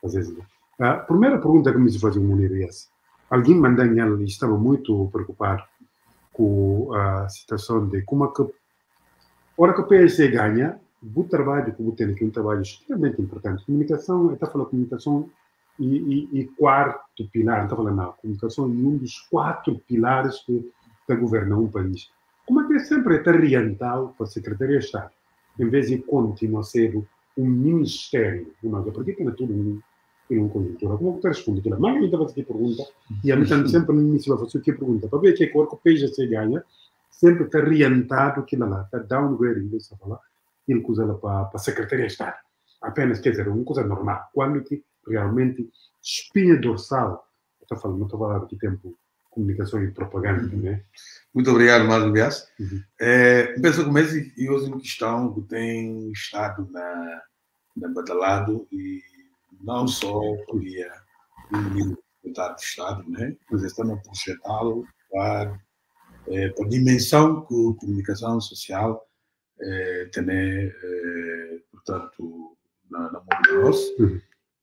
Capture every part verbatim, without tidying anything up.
fazer isso. A primeira pergunta que me faz o Munir é essa. Alguém mandou ele estava muito preocupado com a situação de como é que, a hora que o P S C ganha, o trabalho que o tem aqui é um trabalho extremamente importante. Comunicação, está falando comunicação e, e, e quarto pilar, não está falando não, comunicação é um dos quatro pilares que, que governam um país. Como é que é sempre está oriental para a Secretaria de Estado, em vez de continuar a ser um ministério, uma coisa, porque tem tudo um em uma conjuntura. Como você responde aquilo? Mas eu estava a fazer pergunta, e a mim sempre no início vai fazer que pergunta, para ver que a hora que o P S C ganha, sempre está orientado aquilo lá, está downgrading, deixa eu falar, ele usa ela para a Secretaria de Estado. Apenas, quer dizer, uma coisa normal. Quando que realmente espinha dorsal, estou falando, não estou falando aqui tempo comunicação e propaganda, uhum. Né? Muito obrigado, Mário Bias. Uhum. É, penso que começo e hoje uma questão que tem estado na, na batalhado e não só via o nível do Estado, né? Mas está no projetá-lo para, é, para a dimensão que a comunicação social é, tem, é, portanto, na, na mundo nosso. Uhum.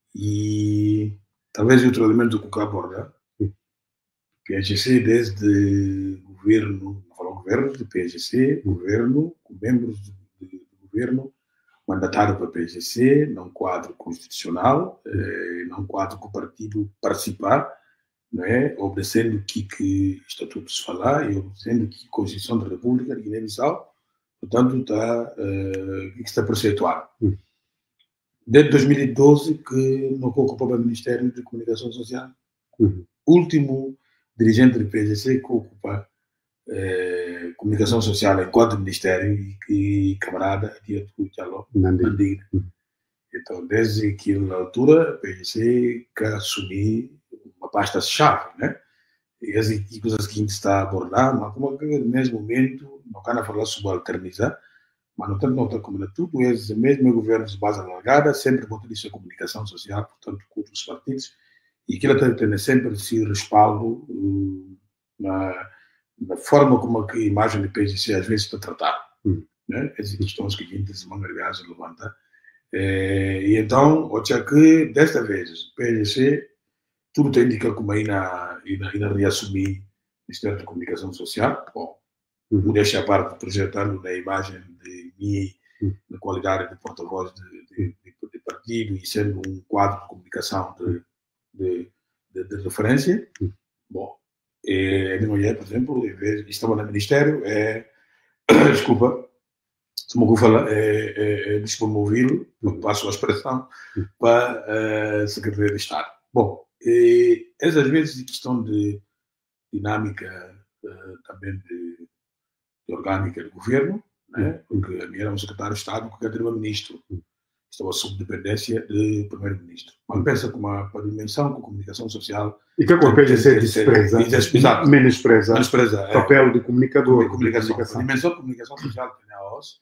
E talvez outro elemento que eu aborda, P S G C desde governo, não falo governo de P S G C, governo, com membros do governo, mandatário para a P S G C, num quadro constitucional, eh, num quadro que o partido participar, não é? Obedecendo o que, que o Estatuto se fala e obedecendo o que a Constituição da República de Guiné-Bissau, portanto, está, eh, que está preceptuado. Hum. Desde dois mil e doze que não ocupava o Ministério de Comunicação Social. Uhum. Último dirigente do P S G C que ocupa eh, Comunicação Social enquanto Ministério e que camarada Diato Tchalo Nandina. Uhum. Então, desde aquela altura, a P S G C que assumiu uma pasta-chave, né? E as coisas que a gente está a abordar, mas como que no mesmo momento, não quero falar subalternizar, mas não tem nota como tudo, esse mesmo governo de base alargada, sempre motoriza a comunicação social, portanto, com os partidos, e aquilo tem sempre esse respaldo uh, na, na forma como a imagem do P S G C às vezes está tratada. Hum. Né? Essas questões que a gente se mangarviaja levanta. É, e então, ou seja que, desta vez, o P S G C, tudo tem indicado como aí na, na, na reassumir o Ministério da Comunicação Social. Bom, uhum. Vou deixar a parte projetando na imagem de mim, uhum. Na qualidade de porta-voz de, de, de, de partido e sendo um quadro de comunicação de, de, de, de referência. Uhum. Bom, é, de manhã, por exemplo, estava no Ministério, é, desculpa, se me falar, é, é, é despromovido, uhum. Passo a expressão, uhum. Para a Secretaria de Estado. Bom, e, às vezes a questão de dinâmica uh, também de, de orgânica do governo, né? Porque a minha era um secretário de Estado que era um ministro, estava sob dependência do primeiro-ministro. Mas pensa com uma, uma dimensão com a comunicação social. E que a P S G C despreza, despreza, menospreza, menospreza o papel é, de comunicador. De comunicação. De comunicação. A dimensão de comunicação social que tem a O S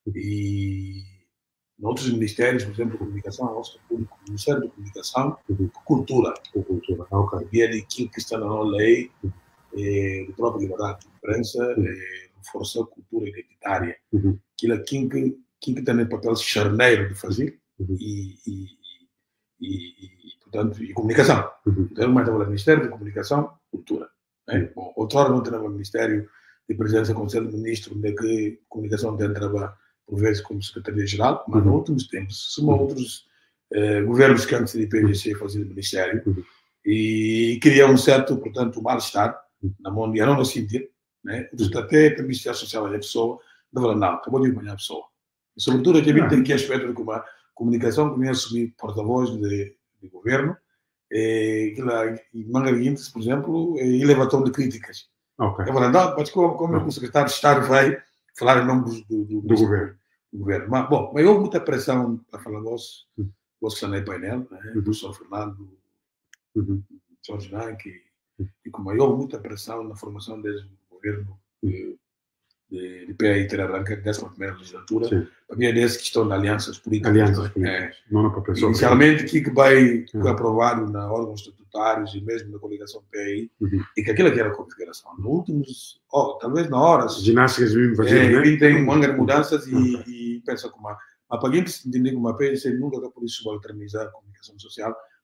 e em outros ministérios, por exemplo, comunicação, a O S público, o Ministério da Comunicação, uhum. Cultura. Cultura, ok. Via de aquilo que está na lei, eh, de própria liberdade de imprensa, uhum. eh, força a cultura identitária. Uhum. Aquilo aqui que, que tem o papel charneiro de fazer, uhum. e, e, e, e, portanto, e comunicação. Uhum. Então, mais o Ministério da Comunicação, Cultura. Né? Uhum. Bom, outrora não tinha o Ministério de Presidência, Conselho de Ministros, onde que a comunicação entrava por vezes como Secretaria-Geral, mas uhum. Nos últimos tempos, são uhum. Outros eh, governos que antes de P S G C faziam Ministério, uhum. E criam um certo, portanto, mal-estar uhum. Na mão de não no sentido, né? Até a Ministério Social da pessoa, não fala, não, acabou de apanhar a pessoa. E, sobretudo, aqui uhum. Tem que aspecto de como a comunicação que vem assumir porta-voz de, de governo, e, e Mangarinhos, por exemplo, e elevação de críticas. Okay. Eu falo, não, mas como, como uhum. O secretário de Estado vai falar em nome do, do, do, do governo. Do governo. Mas, bom, mas houve muita pressão para falar nosso, uhum. Nosso Sanei Painel, né? Uhum. O professor Fernando, uhum. Jorge Nanque, uhum. E como houve muita pressão na formação desse governo de, de, de P A I ter arrancado décima primeira legislatura, sim. Havia dessa questão de alianças políticas. Alianças políticas. É, não para pessoa. Inicialmente, o que vai uhum. Aprovado na órgãos estatutários e mesmo na coligação P A I, uhum. E que aquilo que era a configuração. No últimos, oh, talvez na hora. Ginásticas mesmo fazer, é, né? Tem uma grande mudanças e, okay. E pensa como a paguei que se entender como a P S C nunca por isso subalternizar a comunicação social,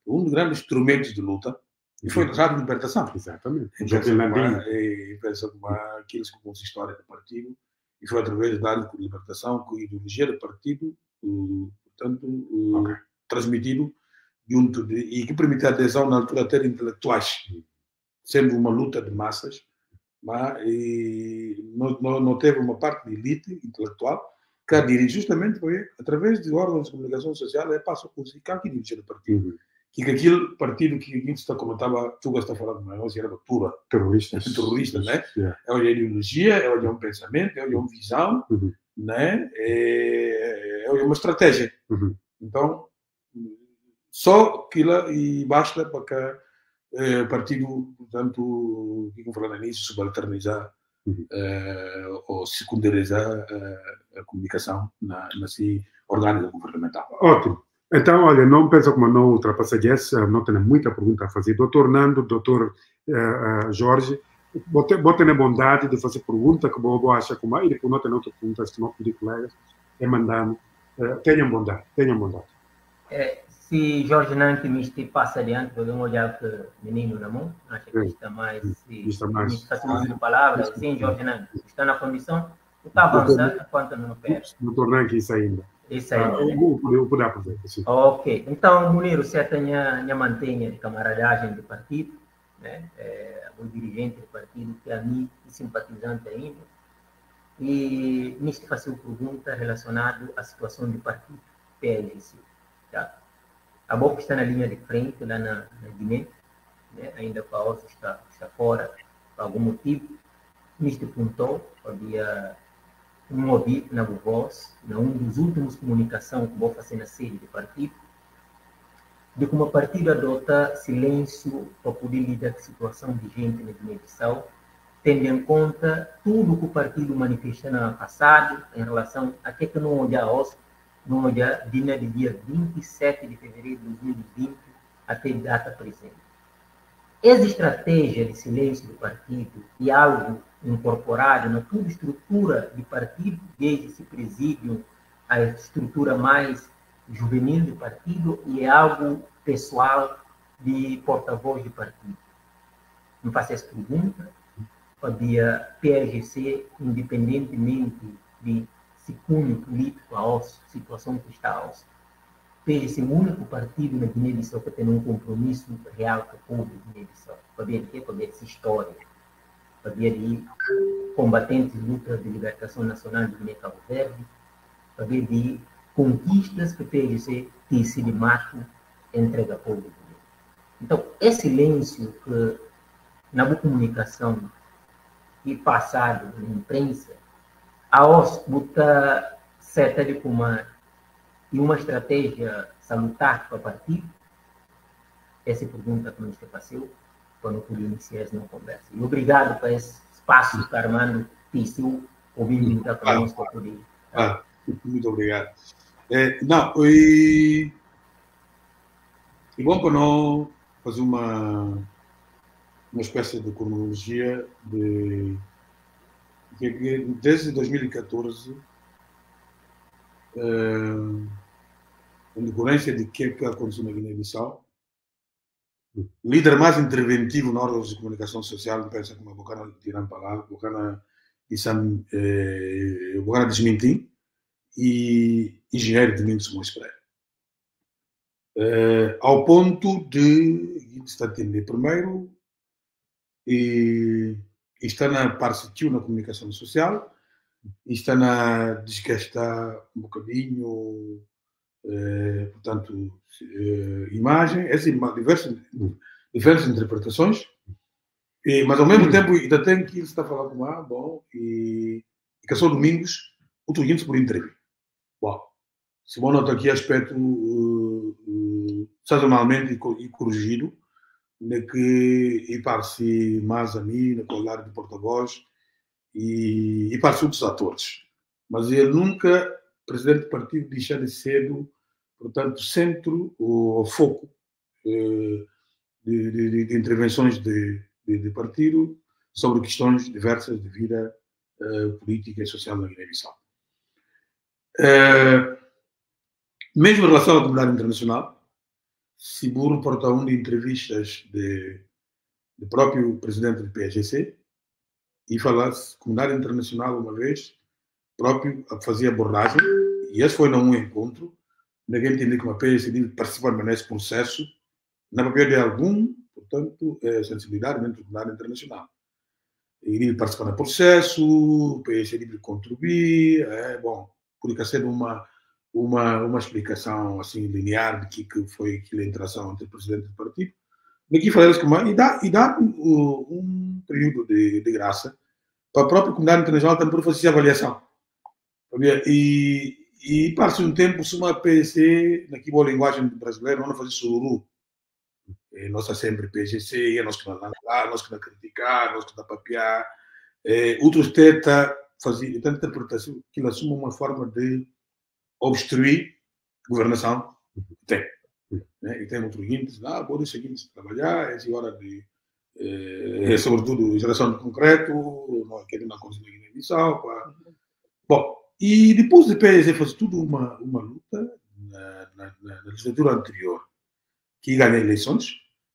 um dos grandes instrumentos de luta, e foi a Rádio de Libertação. Exatamente. E pensa como aqueles que consistória do partido, e foi através da Rádio de Libertação que a ideologia do partido, portanto, okay. transmitido junto de, e que permitiu a adesão na altura até de intelectuais, sendo uma luta de massas, mas e não, não, não teve uma parte de elite intelectual que a dirige justamente foi através de órgãos de comunicação social, é passo a musicar que dirige o partido. Que aquele partido que a gente está comentava, tu está falando, mas era cultura. Terroristas. Terroristas, né? Yeah. É uma ideologia, é um pensamento, é uma visão, uhum. né? É, é uma estratégia. Uhum. Então, só aquilo e basta para que o é, partido, portanto, que falando nisso, subalternizar uhum. é, ou secundarizar a, a comunicação na, nesse órgão governamental. Ótimo. Então, olha, não penso como não ultrapassaria-se, não tenho muita pergunta a fazer. Doutor Nando, doutor uh, uh, Jorge, vou ter a bondade de fazer pergunta que vou, vou achar como é, e depois não tenho outras perguntas que não pedi colegas, é mandando. Uh, tenham bondade, tenham bondade. É, se Jorge Nando me passa adiante, podemos olhar para o menino na mão, acho que está mais... Se, está mais... Se está uma palavra, sim, Jorge Nando, está na condição, está avançando enquanto não perde. Doutor Nando, isso ainda. Isso aí. Ah, eu, eu, eu podia fazer, sim. Ok. Então, Munir, você tem a mantenha de camaradagem do partido, né? É, o dirigente do partido, que é amigo e simpatizante ainda. E me fazer uma pergunta relacionada à situação do partido, P L G C. Tá? A B O P está na linha de frente, lá na, na Guiné, né? Ainda a O S está, está fora, por algum motivo. Me perguntou, havia... um ouvi na voz, na um dos últimos comunicação que vou fazer na sede do partido, de como o partido adota silêncio para poder lidar com a situação vigente na Guiné-Bissau, tendo em conta tudo que o partido manifestou no passado em relação a que que não olhar osso, não olhar de dia vinte e sete de fevereiro de dois mil e vinte até data presente. Essa estratégia de silêncio do partido e algo incorporado na toda estrutura de partido, desde esse presídio, a estrutura mais juvenil do partido, e é algo pessoal de porta-voz do partido. Me faço essa pergunta, havia P L G C, independentemente de se cunho político a situação que está a P L G C é o único partido na Guiné-Bissau que tem um compromisso real com o povo da Guiné-Bissau. Para ver o quê? Para ver essa história. Para ver de combatentes de luta de libertação nacional de Guiné-Cabo Verde, para ver de conquistas que o P L G C tem sido mato entrega ao povo. Então, esse silêncio que na boa comunicação e passado na imprensa, a O S botar certa de comando e uma estratégia salutar para o partido, essa é a pergunta que nos passou quando pude iniciar essa conversa. E obrigado por esse espaço que Armando Tissou ouvindo muita conosco para poder. Ah, muito obrigado. É, não, e, e bom para nós fazer uma, uma espécie de cronologia de, de desde dois mil e catorze, Uh, em decorrência de que, que aconteceu na Guiné-Bissau, o líder mais interventivo na órgãos de comunicação social, pensa como a Bocana Tiran Palá, Bocana Desmentim e engenheiro Domingos Simões Pereira. Uh, ao ponto de, está a entender primeiro, e, e está na parceria na comunicação social, está na diz que está um bocadinho, eh, portanto, eh, imagem, essa diversas, diversas interpretações, e, mas ao mesmo tempo ainda tem que ele está falando com ah, bom, e, e que só domingos, outro gente por entrevista. Bom, se bom nota aqui aspecto uh, uh, sazonalmente e, e corrigido, de que e parece mais a mim, na colar de porta-voz, e, e para os outros atores. Mas ele nunca, presidente do partido, deixa de ser, portanto, centro ou foco eh, de, de, de intervenções de, de, de partido sobre questões diversas de vida eh, política e social na Guiné-Bissau. Eh, mesmo em relação à comunidade internacional, se burro porta um de entrevistas de, de próprio presidente do P S G C e falasse, comunidade internacional uma vez, próprio fazia abordagem, e esse foi num encontro, ninguém entendia que uma P S G participar nesse processo, na papel de algum, portanto, é, sensibilidade dentro da comunidade internacional. Ele participar no processo, o P S G contribuir, é, bom, podia ser uma, uma, uma explicação assim, linear de que, que foi aquela interação entre o presidente do partido. Daqui falamos que e dá, e dá um, um período de, de graça para a própria comunidade internacional também fazer avaliação. E, e passa um tempo, se uma P S C, naquela boa linguagem brasileira, não fazer sururu. Nós sempre P S C, nós que não lá, nós que não criticar, nós que não papiar. Outros tentam fazer, tanta interpretação que ele assume uma forma de obstruir a governação. Tem. Né? E tem outros índices, ah, pode ser seguinte trabalhar, é hora de, é, sobretudo, geração de concreto, não quer não conseguir Guiné-Bissau. Bom, e depois de P S C faz tudo uma, uma luta na, na, na legislatura anterior, que ganha eleições,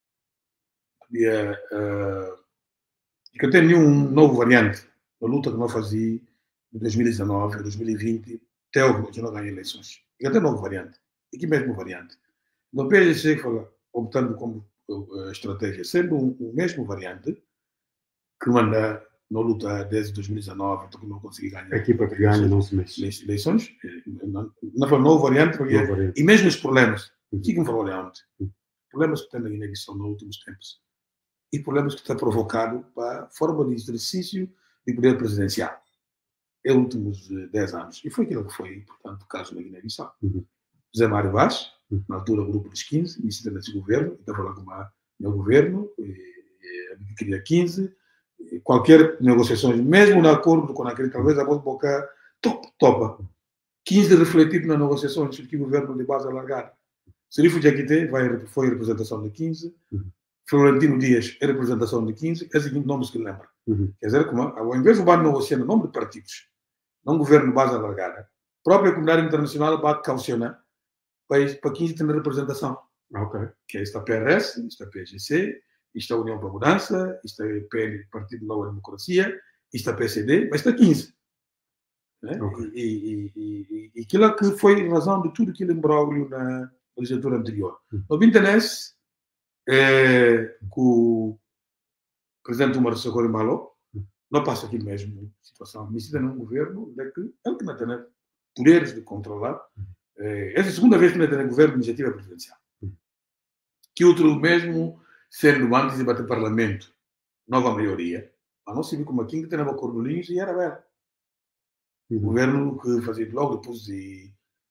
e uh, que tem nenhum novo variante, a luta que nós fazíamos em dois mil e dezenove, dois mil e vinte, até o que não ganha eleições. E até novo variante, e que mesmo variante. No P S C fala, optando como uh, estratégia, sendo um, um mesmo variante, que manda na luta desde dois mil e dezenove, que não consegui ganhar. A equipa que ganha não se mexe. Eleições, não, não foi novo variante, porque, novo variante, e mesmo os problemas, o que me falou ontem? Problemas que tem na Guiné-Bissau nos últimos tempos. E problemas que está provocado para a forma de exercício de poder presidencial. Nos últimos dez anos. E foi aquilo que foi, portanto, o caso na Guiné-Bissau. Uhum. José Mário Vaz, uhum. na altura, o grupo dos quinze, ministro desse governo, estava lá com o meu governo, que queria quinze, qualquer negociações, mesmo no acordo com aquele, talvez a boca topa, topa. quinze refletido nas negociações que o governo de base alargada. Serifo Diakité foi representação de quinze, uhum. Florentino Dias é representação de quinze, é o seguinte nomes que lembra. Uhum. Quer dizer, como, ao invés de o banco negociar no nome de partidos, não governo de base alargada, a própria comunidade internacional vai caucionar para, para quinze ter representação. Okay. Que é esta P R S, esta P G C, esta União para a Mudança, esta P N, Partido Nova Democracia, esta P C D, mas está quinze. Né? Okay. E, e, e, e aquilo que foi razão de tudo que lembrou na legislatura anterior. Uhum. No Bintanese, é, com o presidente Umar Socorro Malo, uhum. não passa aqui mesmo situação. Ministro num governo é que ele que não tem poderes de controlar. Uhum. É, essa é a segunda vez que não tem governo de iniciativa presidencial. Uhum. Que outro mesmo, sendo antes de bater parlamento, nova maioria, mas não se viu como aqui que tem a Cordolinhos e era velho. Uhum. Governo que fazia logo depois de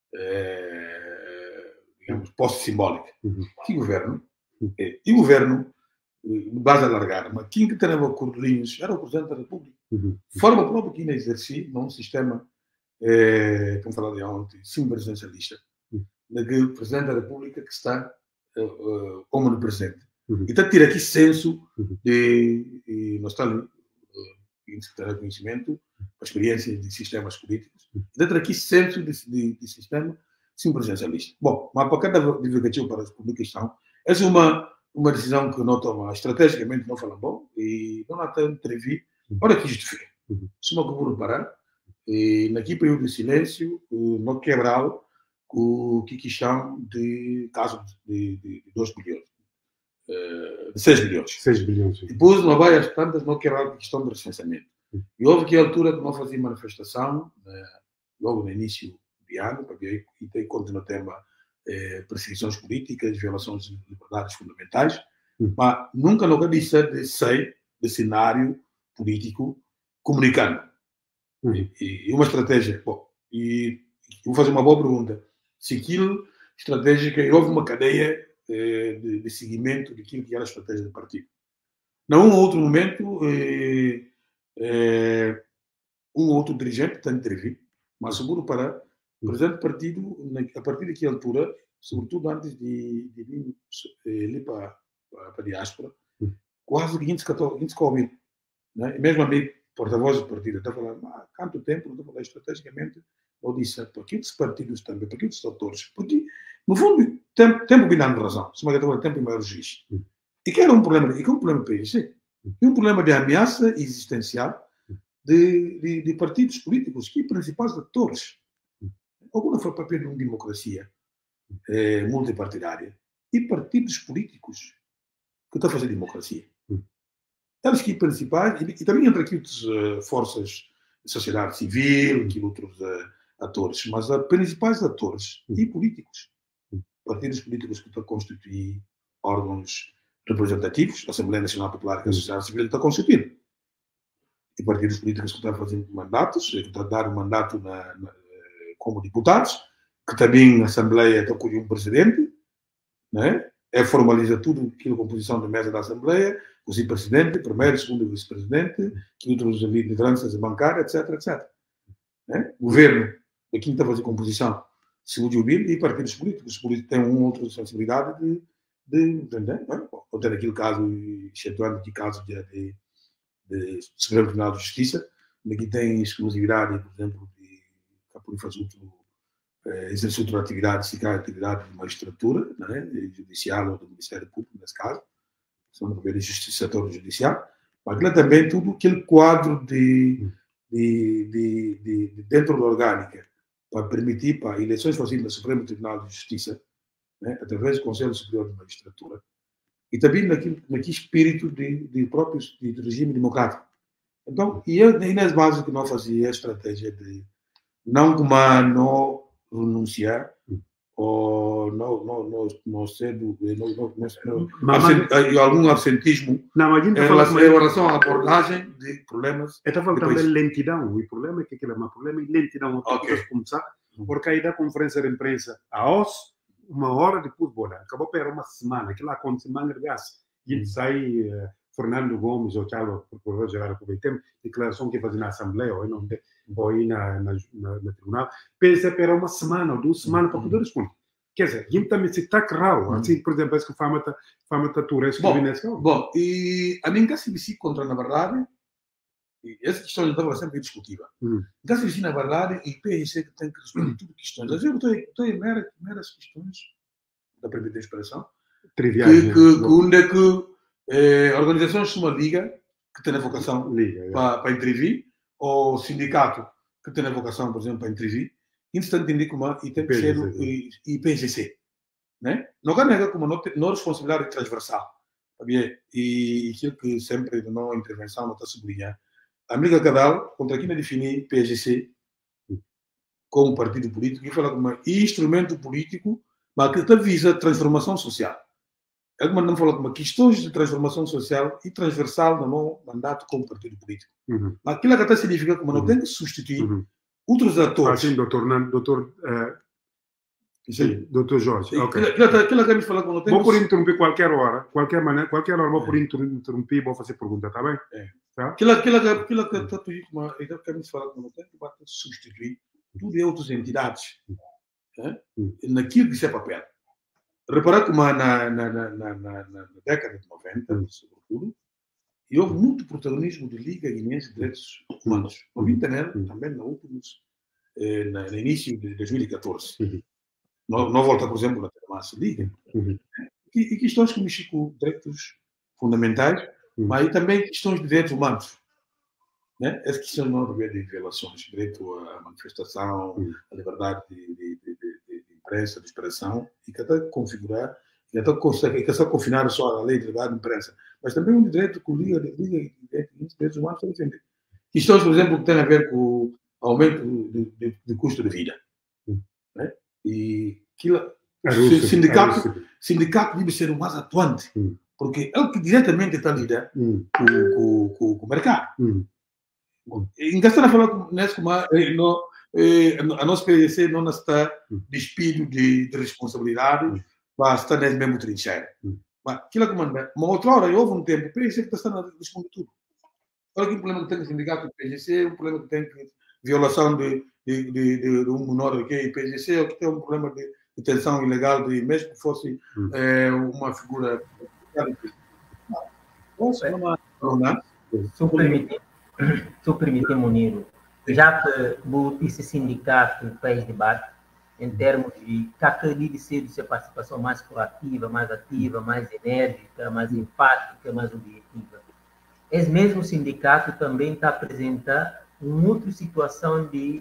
é, digamos, posse simbólica. Uhum. Que governo? Uhum. É, e governo, de base alargada, mas quem que tinha Cordolinhos era o Presidente da República. Uhum. Forma própria que ainda exercia num sistema, é, como falei ontem, sim-presidencialista, uhum. de que o Presidente da República que está uh, uh, como presente. Uhum. Então, tira aqui senso uhum. de, de nós estamos ter conhecimento, a experiência de sistemas políticos, e ter aqui senso de, de, de sistema sim-presidencialista. Bom, mas para cada divulgativo para a publicação, essa é uma, uma decisão que não toma estrategicamente, não fala bom, e não há tanto entrevir, olha que isto fez. Se não vou parar, e naquele período de silêncio, não quebrar o que questão de caso de, de, de dois bilhões. De seis bilhões. seis bilhões. Depois, não vai às tantas, não quebrar a questão do recenseamento. E houve que a altura que não fazia manifestação, né, logo no início do ano, porque aí continua o tema eh, perseguições políticas, violações de liberdades fundamentais, hum. mas nunca nunca disse de ser de cenário político comunicando. Hum. E, e uma estratégia. Bom, e vou fazer uma boa pergunta. Se aquilo, estratégica, houve uma cadeia eh, de, de seguimento daquilo que era a estratégia do partido. Num outro momento, eh, É, um ou outro dirigente tem intervido, mas seguro para o presidente do partido, a partir daquela altura, sobretudo antes de, de vir ali para, para, para a diáspora, quase que vinte e Covid. Né? Mesmo a mim, porta-voz do partido, está falando, há quanto tempo, não estou falando estrategicamente, eu disse, para que outros partidos também, para que outros autores, porque No fundo, tempo, tempo bem dando razão. Se uma questão tempo maior juiz. E que era um problema, e que é um problema do P S C. É um problema de ameaça existencial de, de, de partidos políticos que principais atores. Alguma foi o papel de uma democracia eh, multipartidária e partidos políticos que estão a fazer democracia. Eles que principais, e, e também entre aqui outras uh, forças de sociedade civil, que outros uh, atores, mas uh, principais atores e políticos. Partidos políticos que estão a constituir órgãos representativos, a Assembleia Nacional Popular que a sociedade civil está a constituir. E partidos políticos que estão a fazer mandatos, que estão a dar um mandato na, na, como deputados, que também a Assembleia está a escolher um presidente, né? É, formaliza tudo aquilo, a composição da mesa da Assembleia, o vice-presidente, primeiro, segundo vice-presidente, que outros lideranças bancárias, etc, etcétera. Né? O governo, aqui está a fazer composição civil e partidos políticos. Os políticos têm uma outra sensibilidade de, de, de, de né? Ou tem aquele caso, excetuando aqui caso de, de, de Supremo Tribunal de Justiça, aqui tem exclusividade, por exemplo, de por fazer outro, eh, exercer outra atividade, se calhar atividade de magistratura, né? Judicial ou do Ministério Público, nesse caso. São o setor judicial, mas lá também tudo aquele quadro de, de, de, de, de dentro da orgânica para permitir para eleições fazidas no Supremo Tribunal de Justiça, né, através do Conselho Superior de Magistratura, e também naquele, naquele espírito de, de próprio de, de regime democrático. Então, e, eu, e nas bases que nós fazíamos a estratégia de não tomar, não renunciar, ou não, não, não, não ser do, não, não, não, mas, absent, mas, algum absentismo não, mas em, relação, em relação à abordagem de problemas. Eu estava falando também lentidão. O problema é que aquilo é um problema de lentidão. Okay. Começar, porque aí da conferência de imprensa a O S, uma hora depois, bola, acabou para uma semana, aquilo acontece manga de gás. E hum. sai uh, Fernando Gomes, ou Thiago, procurador-geral da República, tem declaração que faz na Assembleia, ou, não, ou aí na, na, na, na Tribunal, pensa para uma semana ou duas semanas para poder responder. Quer dizer, gente também se está claro, assim, por exemplo, esse que fama está fama tá tudo, esse que bom, nesse caso. Bom, e a mim se me contra, na verdade, e essa questão estava sempre discutível. Hum. Se na verdade, e P S C que tem que responder tudo questões. Às vezes eu estou em meras, meras questões, da permitir a expressão, triviais, que, que, que onde é que eh, organizações como a Liga, que tem a vocação Liga, para, é. para intervir, ou sindicato, que tem a vocação, por exemplo, para intervir, instante indica uma e tem que ser e P G C, né? Não ganha como não, não responsabilidade transversal, sabia? E aquilo que sempre de não intervenção não está a sublinhar. A amiga Cadal contra quem definir P G C como partido político e fala como instrumento político, mas que visa a transformação social. É como não fala como questões de transformação social e transversal no meu mandato como partido político. Uhum. Mas aquilo que até significa como não uhum. tem que substituir uhum. outros atores. Ah, sim, doutor, não, doutor, uh, sim, doutor Jorge. Ok. Aquilo que me fala quando tem. Vou por interromper qualquer hora, qualquer maneira, qualquer hora, vou é. por interromper, vou fazer pergunta, tá bem? É. Tá? Aquilo, aquilo, aquilo que está tudo, mas aquilo que me fala quando tem que substituir tudo e outras entidades, é? naquilo que isso é papel. Reparar como na, na, na, na, na, na década de noventa, sobretudo, e houve muito protagonismo de Liga Guinense de Direitos Humanos. Houve também, também no, últimos, eh, na, no início de dois mil e catorze. Uhum. Não, não volta, por exemplo, na Termassa Liga. Uhum. E, e questões que mexem com direitos fundamentais, uhum. mas também questões de direitos humanos. Né? Essas questões não havia de violações, direito à manifestação, uhum. à liberdade de, de, de, de, de imprensa, de expressão, e que até configurar, e até consegue, que é só confinar só a lei de liberdade de imprensa, mas também um direito que liga de direitos humanos para defender. Questões, por exemplo, que têm a ver com o aumento do, do, do custo de vida. Uhum. Né? E aquilo, o sindicato, sindicato deve ser o mais atuante, uhum. porque é o que diretamente está lidando uhum. com, com, com, com o mercado. Uhum. Em questão de falar nessa como a nossa P D C não está despido de, de responsabilidade, mas está nesse mesmo trincheiro. Mas aquilo que manda, uma outra hora, houve um tempo, o P D C que está a responder tudo. Olha que um problema que tem o sindicato do P G C, um problema que tem violação de, de, de, de, de um menor aqui em P G C, ou que tem um problema de detenção ilegal, de, mesmo que fosse hum. é, uma figura. Nossa, não, não, não. Se permitir. Se eu permitir, Muniro, já que esse sindicato fez debate, em termos de cacaria de ser de ser participação mais proativa, mais ativa, mais enérgica, mais empática, mais objetiva. Esse mesmo sindicato também está apresentando uma outra situação de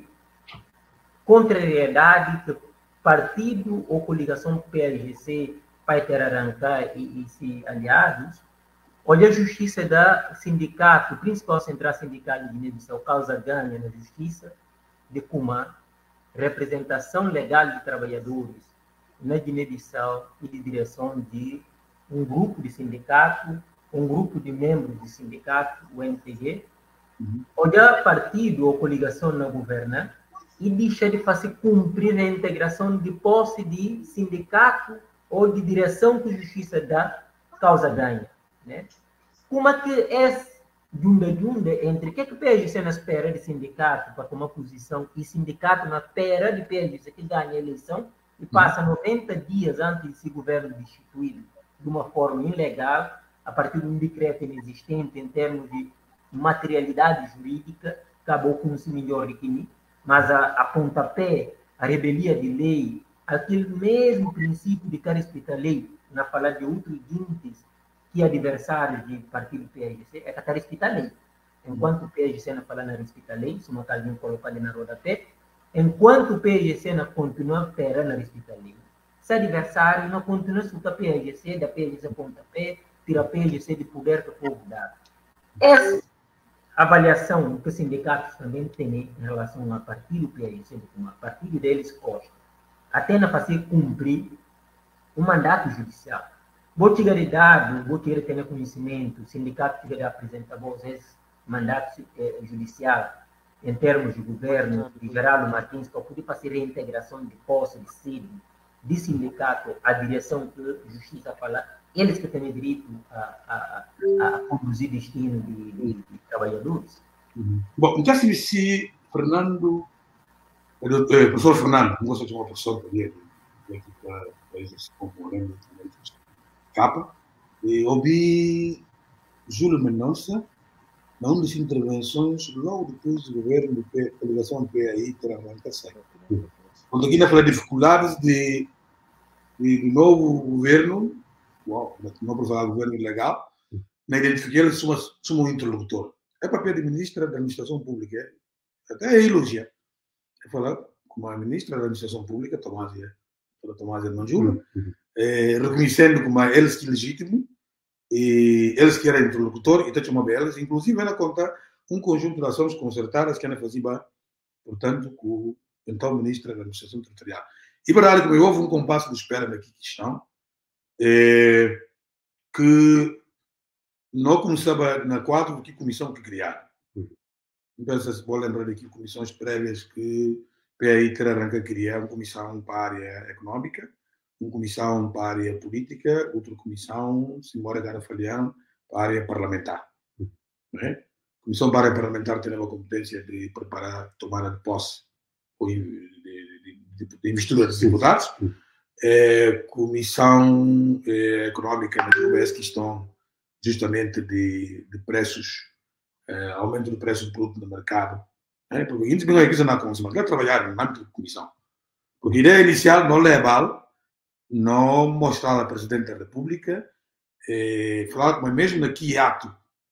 contrariedade que partido ou coligação P A G C vai ter arrancar e, e se aliados. Olha a justiça da sindicato, principal central sindical de Guiné-Bissau, causa ganha na justiça de Cumã, representação legal de trabalhadores na Guiné-Bissau e de direção de um grupo de sindicato, um grupo de membros de sindicato, o N T G, uhum. Olha partido ou coligação não governa e deixa de fazer cumprir a integração de posse de sindicato ou de direção que a justiça dá causa ganha. Né? Como é que é dunda-dunda entre o que, é que o P A G C na espera de sindicato para tomar posição e sindicato na espera de P A G C que ganha a eleição e passa noventa dias antes de ser governo destituído de uma forma ilegal, a partir de um decreto inexistente em termos de materialidade jurídica, acabou com um melhor de que mim, mas a, a pontapé, a rebelia de lei, aquele mesmo princípio de cara respeito à lei, na falar de outros índices que adversários de partido P A G C, é que está respeito à lei. Enquanto o P A G C não fala na respeito à lei, se uma alguém colocar ali na rodapé, enquanto o P A G C não continua a pera na respeito à lei. Se adversário não continua a escutar P A G C, da P A G C pontapé, tira P A G C de poder que o povo dá. Essa avaliação que os sindicatos também têm em relação ao partido P A G C, como a partido deles Costa, até na fazer cumprir um mandato judicial. Vou te dar, vou ter ter conhecimento, o sindicato que apresenta vocês mandato eh, judicial em termos de governo de Geraldo Martins para poder fazer reintegração de posse de sede de sindicato à direção que a justiça fala, eles que têm direito a, a, a, a conduzir destino de, de, de trabalhadores. Uhum. Bom, então se, se Fernando, eh, professor Fernando, como você chama o professor para ver, para países concorrendo capa, e ouvi Júlio Mendonça numa das intervenções logo depois do governo da coligação P A I ter arrancado. Quando aqui na fala dificuldades de, de, de novo governo, uau, não por falar governo legal, na identifiquei eles como um interlocutor. É papel de ministra da administração pública, até é elogiar. Eu falo como a ministra da administração pública, Tomásia, Tomásia Manjula, Eh, reconhecendo como eles que legítimo e eles que eram interlocutor e então chamava eles, inclusive ela conta um conjunto de ações concertadas que ela fazia, portanto, com o então ministro da Administração Territorial. E para dar houve um compasso de espera na questão eh, que não começava na quadro que comissão que criaram. Então, se vou lembrar aqui comissões prévias que P A I ter arranca criar uma comissão para a área econômica, uma comissão para a área política, outra comissão, se embora Gara Falhão, para a área parlamentar. A comissão para a área parlamentar tem a competência de preparar, tomar de posse de, de, de, de investidura dos deputados. É, comissão é, econômica, mas que estão justamente de, de preços, é, aumento do preço do produto no mercado. É, porque a gente não é que na comissão, quer trabalhar no âmbito da comissão. Porque a ideia inicial não legal, não mostrar à Presidente da República, eh, falar como mesmo aqui ato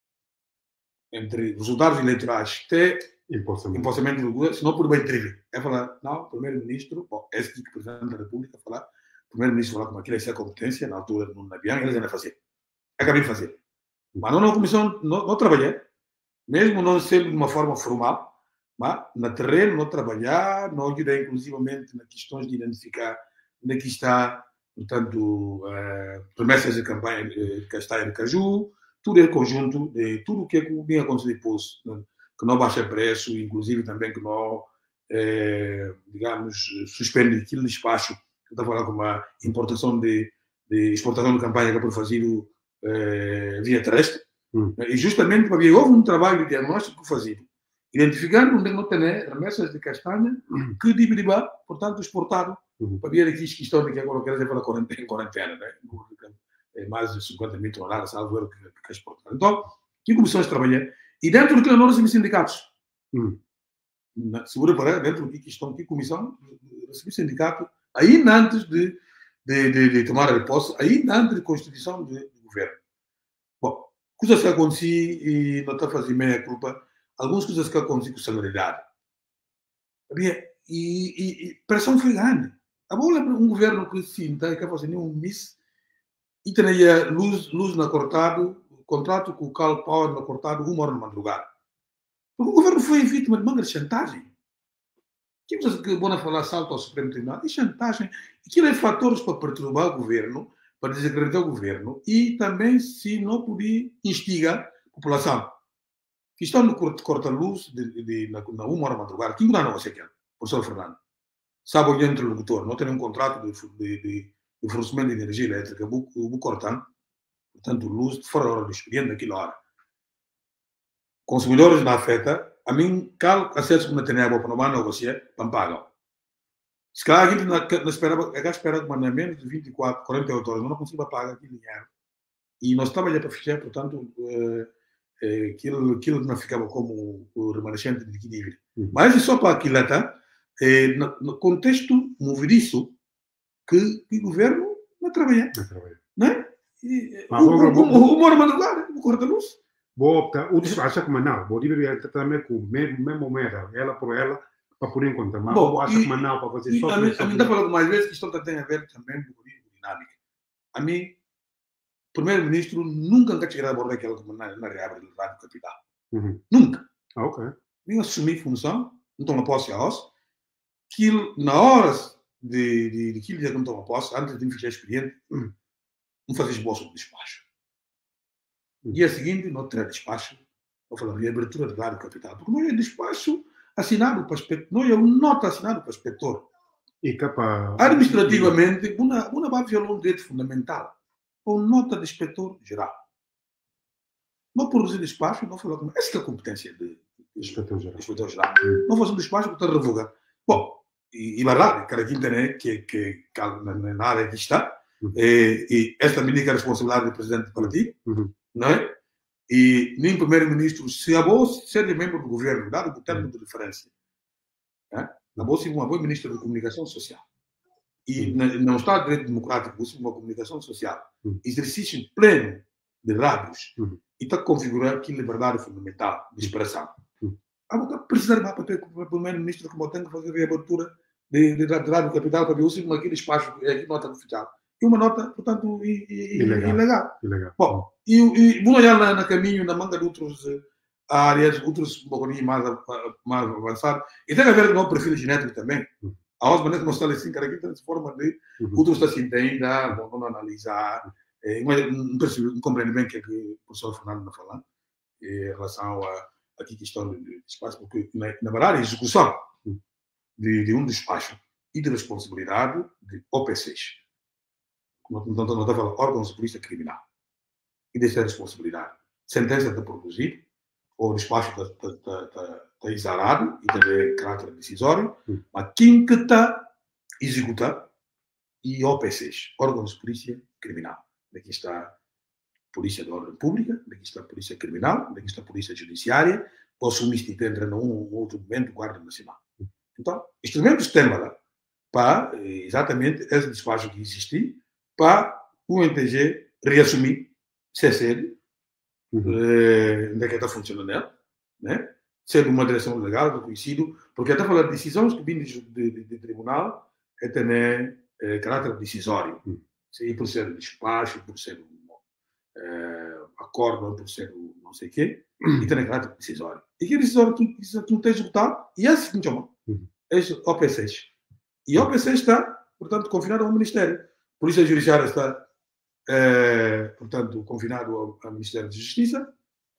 entre resultados eleitorais até empossamento do governo, se não por bem trivial. É falar, não, Primeiro-Ministro, bom, esse que o Presidente da República falar, o Primeiro-Ministro falar como aquilo é ser competência, na altura no avião, eles ainda fazer. Acabei de fazer. Mas não na comissão, não, não trabalhei, mesmo não sendo de uma forma formal, mas na terreno, não trabalhar, não ajudei inclusivamente nas questões de identificar onde é que está, portanto, uh, promessas de campanha de Castanha de Caju, tudo é conjunto de tudo o que vem acontecer depois, né? Que não baixa preço, inclusive também que não, eh, digamos, suspende aquele despacho que está falando com a importação de, de exportação de campanha que é por fazer eh, via terrestre. Hum. E justamente porque houve um trabalho de diagnóstico fazido, identificando onde não tem remessas de castanha que deveria, portanto, exportado. Uhum. Para ver aqui a questão de que agora quer dizer para quarentena, quarentena, né? É mais de cinquenta mil toneladas, salvo erro, que é exportado. Então, que começamos a trabalhar. E dentro do que nós temos sindicatos. Uhum. segura para dentro da questão aqui, comissão, recebi o sindicato, ainda antes de, de, de, de tomar a posse, ainda antes de constituição de, de governo. Bom, coisas que aconteceram e não está fazendo meia culpa, algumas coisas que aconteceram com salariedade. E, e, e pressão foi grande. A bola é um governo que sinta que faz um miss e tem luz, luz na cortado, contrato com o Cal Power na cortado, uma hora na madrugada. Porque o governo foi vítima de manga de chantagem. Que vocês que vão falar salto ao Supremo Tribunal? É chantagem. Aquilo é fatores para perturbar o governo, para desacreditar o governo e também se não podia instigar a população. Que estão no corta-luz de, de, na, na uma hora da madrugada. Quem não você quer? Professor Fernando. Sabe o interlocutor, não tem um contrato de, de, de, de fornecimento de energia elétrica, o cortando, portanto, luz fora da hora do expediente, naquela hora. Consumidores na afeta, a mim, cal acesso que não tem água para não negociar, para pagar. Se calhar a gente não espera, a espera que manda menos de vinte e quatro, quarenta e oito horas, não consigo pagar aquele dinheiro. E nós estamos para fechar, portanto, eh, eh, aquilo, aquilo que não ficava como o remanescente de equilíbrio. Uhum. Mas é só para aquilo lá, eh, no, no contexto movediço que, que o governo não trabalha. Não trabalha. Né? E, o, o, o, o, o mora madrugada, o corta-luz. Vou optar, o acha que não, vou deveria também com o mesmo moeda, ela por ela, para por encontrar, mas bom, acha que não, para fazer só... A mim está falando mais vezes que isto tem a ver também com a dinâmica. A mim, o primeiro-ministro nunca quer chegar a bordo daquela que na, na reabre do Rádio Capital. Uhum. Nunca. Ah, ok. Eu assumi função, não estou na posse a osso, que na hora de, de, de aquilo que não estou na posse, antes de me ficar experiente, uhum. não fazia esboço de despacho. Uhum. Dia seguinte, não terá despacho, vou falar de abertura de Rádio Capital, porque não é despacho assinado para o inspetor, não é uma nota assinada para o inspetor. E capa... Administrativamente, uma, uma vai violar um direito fundamental, ou nota de inspetor geral. Não produzir despacho, não falar como. Essa é a competência de, de inspetor geral. Inspetor geral. Uhum. Não fazer um despacho para revogar. Bom, e, e verdade, cada quem tem que, que, que na, na área que está, uhum. e, e esta medida é a responsabilidade do presidente do partido, uhum. não é? E nem primeiro-ministro, se a bolsa ser membro do governo, dado o termo de referência, é? a bolsa é uma boa ministra de comunicação social. E uhum. não está de direito democrático, você uma comunicação social, uhum. exercício pleno de rádios, uhum. e está a configurar que liberdade fundamental de expressão. Uhum. A precisar de para ter o primeiro-ministro como tem que fazer a reabertura de, de, de rádio capital para ver o aquele espaço, é nota oficial. E uma nota, portanto, i, i, ilegal. ilegal. ilegal. Bom, e, e vou olhar na, na caminho, na manga de outras uh, áreas, outros um pouquinho mais, mais avançados. E tem a ver com o perfil genético também. Uhum. A outra maneira que nós estamos assim, cara, aqui tem forma de uhum. outros está assim ainda, vão analisar. É, mas não, não compreendo bem o que, é que o professor Fernando está falando em relação a, a que questão de, de espaço, porque na, na verdade a execução uhum. de, de um despacho e de responsabilidade de O P Cs. Não está falando órgãos de polícia criminal. E dessa responsabilidade. Sentença está produzida, o despacho está, está, está, está exarado e tem caráter decisório, hum. mas quem que está executando e O P Cs, órgãos de polícia criminal. Daqui está a Polícia de Ordem Pública, daqui está a Polícia Criminal, daqui está a Polícia Judiciária, posso me entra num outro momento, Guarda Nacional. Então, instrumentos têm lá para exatamente esse despacho que existia, para o M P G reassumir, ser uhum. eh, onde é que está funcionando ela, né? Ser uma direção legal, reconhecido, porque até falar de decisões que vêm de, de, de tribunal, é ter eh, caráter decisório. Uhum. Se por ser despacho, por ser um eh, acordo, por ser um não sei o quê, uhum. e tem caráter decisório. E que decisório tu, tu não tem executado, e é assim que chama. Uhum. É O P Cs. E o O P C está, portanto, confinado ao Ministério. A Polícia Judiciária está, eh, portanto, confinado ao, ao Ministério da Justiça.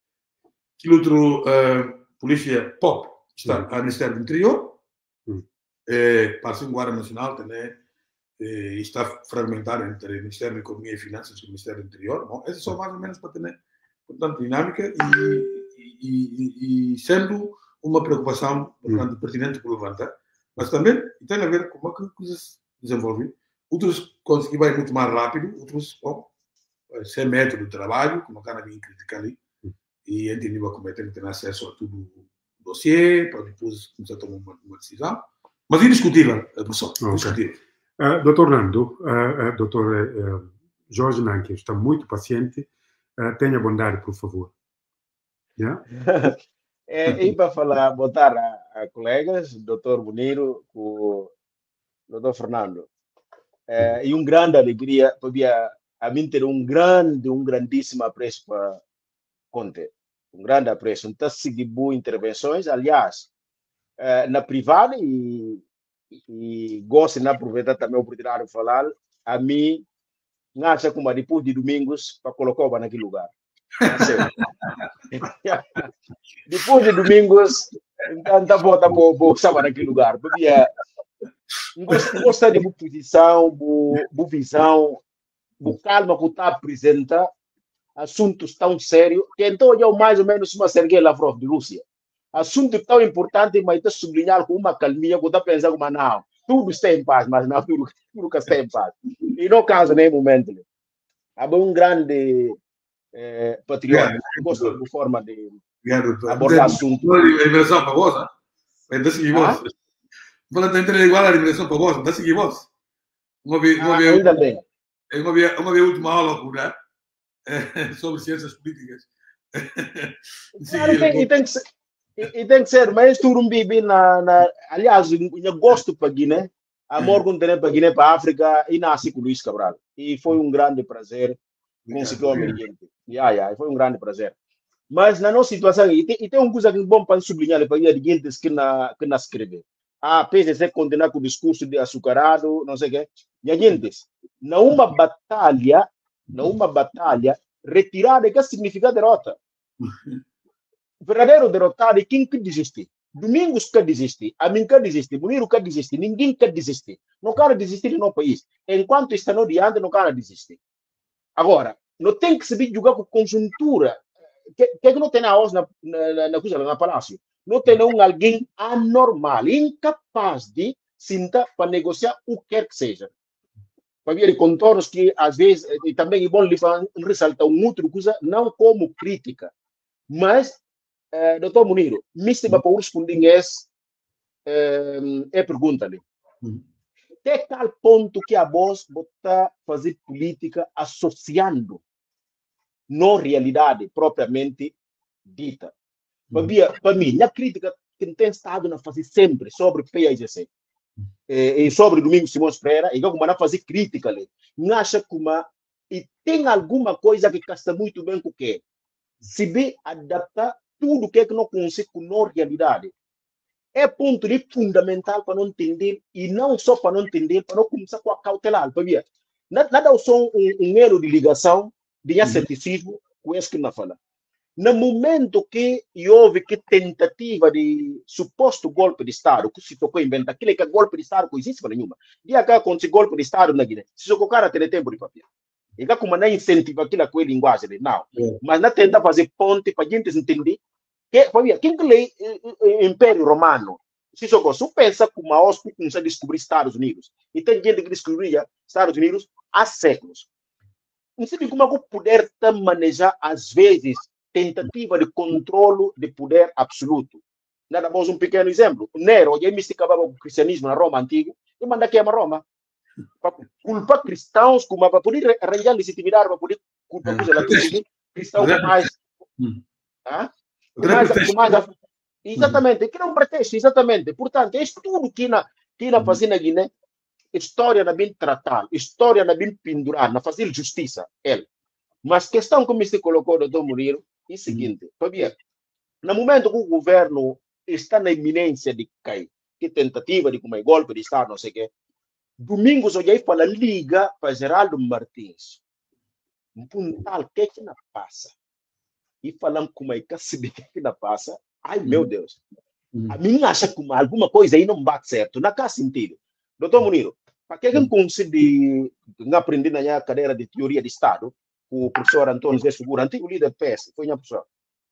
Que outro, eh, Polícia P O P está uhum. ao Ministério do Interior. Uhum. Eh, para a Guarda Nacional também eh, está fragmentado entre o Ministério da Economia e Finanças e o Ministério do Interior. Bom, essas são mais ou menos para ter, portanto, dinâmica e, e, e, e sendo uma preocupação, portanto, uhum. pertinente por levantar. Mas também tem a ver com como é que as coisas se desenvolvem. Outros conseguem ir muito mais rápido, outros, bom, sem método de trabalho, como está na minha crítica ali, e entendeu como é que tem acesso a tudo dossiê, para depois começar a tomar uma, uma decisão. Mas é indiscutível, professor. Okay. Indiscutível. Uh, doutor Nando, uh, uh, doutor uh, Jorge Nanque está muito paciente. Uh, tenha bondade, por favor. Yeah? é, e para falar, botar a, a colegas, doutor Muniro, o doutor Fernando, é, e um grande alegria, podia a mim ter um grande, um grandíssimo apreço para Conte, um grande apreço. Então, segui boas intervenções, aliás, é, na privada e, e gosto de aproveitar também a oportunidade de falar, a mim, acha como depois de domingos, para colocar o naquele lugar. Depois de domingos, então tá bom, tá bom, bom, estava naquele lugar. Porque gosta de boa posição, boa, boa visão, boa calma que está apresenta assuntos tão sérios, que então eu mais ou menos uma Sergei Lavrov de Rússia. Assunto tão importante, mas está sublinhado com uma calminha, que está pensando, mas não, tudo está em paz, mas não, tudo, tudo está em paz. E no caso, nem momento. Há um grande É, patriota, gosto de forma de Obrigado, abordar assunto. A liberação para vós, é da seguir vós. Vou tentar igual a liberação para vós, da seguir vós. Uma vez, uma vez, ainda bem. Uma vez, uma vez última aula né? sobre ciências políticas. Claro, tem, e, tem que ser, e, e tem que ser, mas tu não vive na, na. Aliás, eu gosto para Guiné, amor com para Guiné, para a África, e nasci com Luís Cabral. E foi um grande prazer conseguir o ambiente. Yeah, yeah, foi um grande prazer. Mas na nossa situação, e tem, e tem uma coisa que é bom para sublinhar para os seguintes que na que na escrever. A P C C condenar com o discurso de açucarado, não sei o quê. E gente, na uma batalha, na uma batalha, retirada, que significa derrota. Verdadeiro derrotado é quem quer desistir. Domingos quer desistir, a mim quer desistir, Muniro quer desistir, ninguém quer desistir. Não quer desistir no país. Enquanto está no diante, não quer desistir. Agora, não tem que saber jogar com conjuntura. Que, que não tem na hoje na, na, na, coisa, na palácio. Não tem um alguém anormal, incapaz de sentar para negociar o que quer que seja. Para ver contornos que, às vezes, e também é bom ressaltar uma outra coisa, não como crítica, mas, eh, doutor Muniro, me para responder essa é, é pergunta-lhe. Até tal ponto que a voz está fazer política associando não realidade propriamente dita. Uhum. Para mim, a crítica que tem estado a fazer sempre sobre P I G C e, e sobre Domingos Simões Pereira, e como a fazer crítica ali, não acha que uma, e tem alguma coisa que está muito bem com o que se bem adaptar tudo que é que não consegue com não realidade. É ponto de fundamental para não entender, e não só para não entender, para não começar com a cautelar. Para ver, nada é só um, um erro de ligação, de asceticismo, com isso que não fala. No momento que houve que tentativa de suposto golpe de Estado, que se tocou inventar, aquilo que é golpe de Estado, não existe para nenhuma. E acá acontece golpe de Estado na Guiné. Se o cara tem tempo de papel. E cá como não incentiva aquilo com a linguagem, não. É. Mas não tenta fazer ponte para a gente entender que, para ver, quem que lê o Império Romano, se você pensa que uma hóspede começou a descobrir Estados Unidos, e tem gente que descobria Estados Unidos há séculos. Não sei como é que o poder está manejar, às vezes, tentativa de controle de poder absoluto. Nada mais um pequeno exemplo. Nero, já misticava o cristianismo na Roma antiga, e manda queimar Roma. Para culpar cristãos, como para poder arranjar legitimidade, para poder culpar os cristãos com mais. Ah? Com mais, com mais exatamente, que é um pretexto, exatamente. Portanto, é tudo que na, que na fazia na Guiné, história na bem tratar, história na bem pendurar, na fazer justiça, ele. Mas questão como se colocou o doutor Murilo é o seguinte, Fabia, no momento que o governo está na iminência de cair, que tentativa de como é golpe de Estado, não sei o quê, Domingos olhei para a Liga para Geraldo Martins, um puntal, o que é que não passa? E falando como é que se vê que não passa, ai meu Deus, a mim acha que alguma coisa aí não bate certo, não há sentido. Doutor Muniro, para que eu consigo aprender na minha cadeira de teoria de Estado, o professor Antônio Zé Segura, antigo líder do P S, foi minha professora.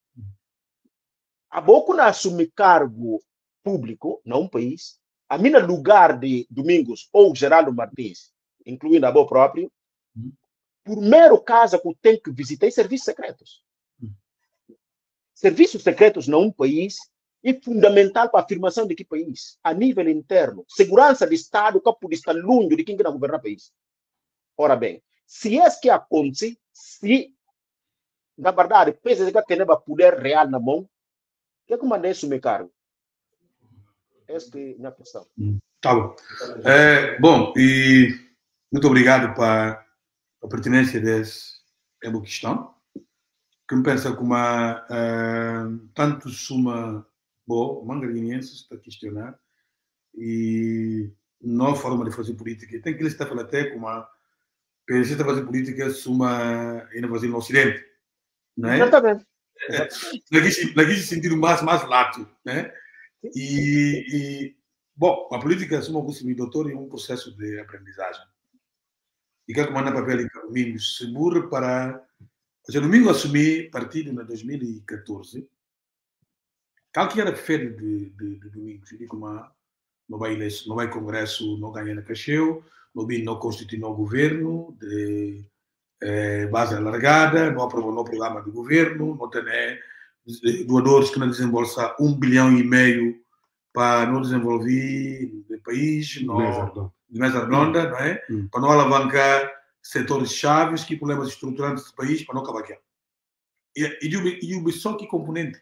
A pouco não assumir cargo público, não um país, a mim no lugar de Domingos ou Geraldo Martins, incluindo a Bo próprio, primeiro caso que eu tenho que visitar é serviços secretos. Serviços secretos não um país é fundamental para a afirmação de que país, a nível interno, segurança de Estado, que pode estar longe de quem quer governar o país. Ora bem, se é que acontece, se, na verdade, pensa que tem poder real na mão, o que é que manda isso, meu caro? Esta é a minha questão. Tá bom. É, bom, e muito obrigado para a pertinência dessa questão, que me pensa como uma, uh, tanto suma boa, mangarinense está a questionar, e não forma de fazer política. Tem que ele estar falando até como a P S está a fazer política suma ainda fazer no Ocidente, não é? Exatamente. Naquele sentido mais, mais lato, né? E, e, bom, a política é uma consumidor e um processo de aprendizagem. E que comanda papel em Domingos seguro para. O Domingo assumi partido em dois mil e catorze. Qual que era a fé de, de, de Domingos? Ele como não vai não vai congresso, não ganha na Cacheu, não vai não constituir o governo de eh, base alargada, não aprovou o programa do governo, não tem eh, doadores que não desembolsam um bilhão e meio para não desenvolver o país, não, de mesa redonda, não é? Hum. Para não alavancar setores chaves, que problemas estruturantes do país, para não acabar aqui. E, e, e o só que componente.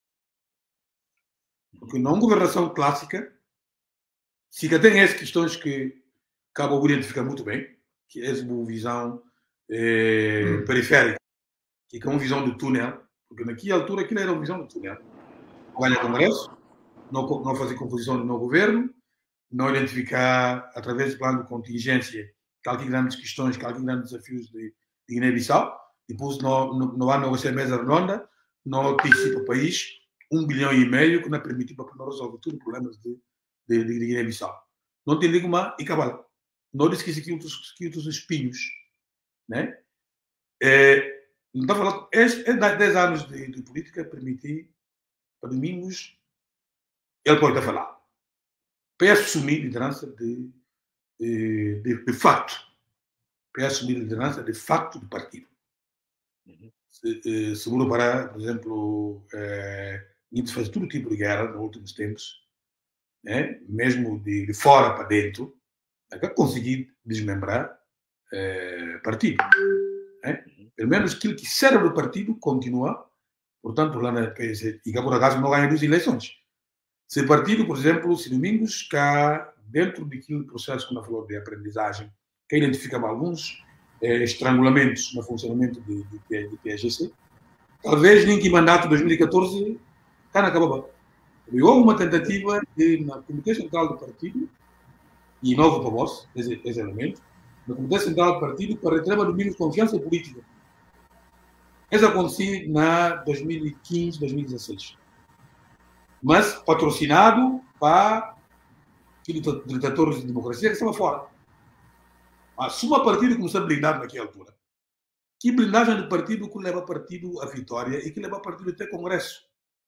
Porque não governação clássica, se que tem essas questões que acabam de identificar muito bem, que é uma visão eh, hum. periférica, que é uma visão do túnel, porque naquela altura aquilo era uma visão do túnel. Não ganha congresso, não, não fazer composição no governo, não identificar através do plano de contingência qualquer grandes questões, qualquer grandes desafios de, de Guiné-Bissau, depois não, não, não há negociar mesa redonda, não antecipa o país, um bilhão e meio que não permite para não resolver todos os problemas de, de, de Guiné-Bissau. Não tem nenhuma e cabala. Não diz que isso aqui outros espinhos, né? É, não está falando, é, é dez anos de, de política permitir para Domingos, ele pode estar falando. Para assumir liderança de, de, de, de facto. Para assumir liderança de facto do partido. Uhum. Se, seguro para, por exemplo, é, a gente faz todo tipo de guerra nos últimos tempos, né? Mesmo de, de fora para dentro, para conseguir desmembrar é, partido. Né? Pelo menos aquilo que serve do partido continua, portanto, lá na P S, e que por acaso não ganha duas eleições. Se o partido, por exemplo, se Domingos cá dentro daquele processo que nós falamos de aprendizagem, que identifica alguns eh, estrangulamentos no funcionamento de, de, de P S G C, talvez nem que mandato de dois mil e catorze cá não acabava. Houve uma tentativa de, na Comitê Central do Partido, e novo para vós, esse, esse elemento, no Comitê Central do Partido, para retirar Domingos confiança política. Isso aconteceu na dois mil e quinze, dois mil e dezesseis. Mas patrocinado para ditadores de democracia que estava fora. Mas se uma partido começou a blindar naquela altura, que blindagem do partido que leva partido à vitória e que leva partido até Congresso.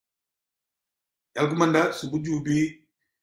Ele manda, se o Jubi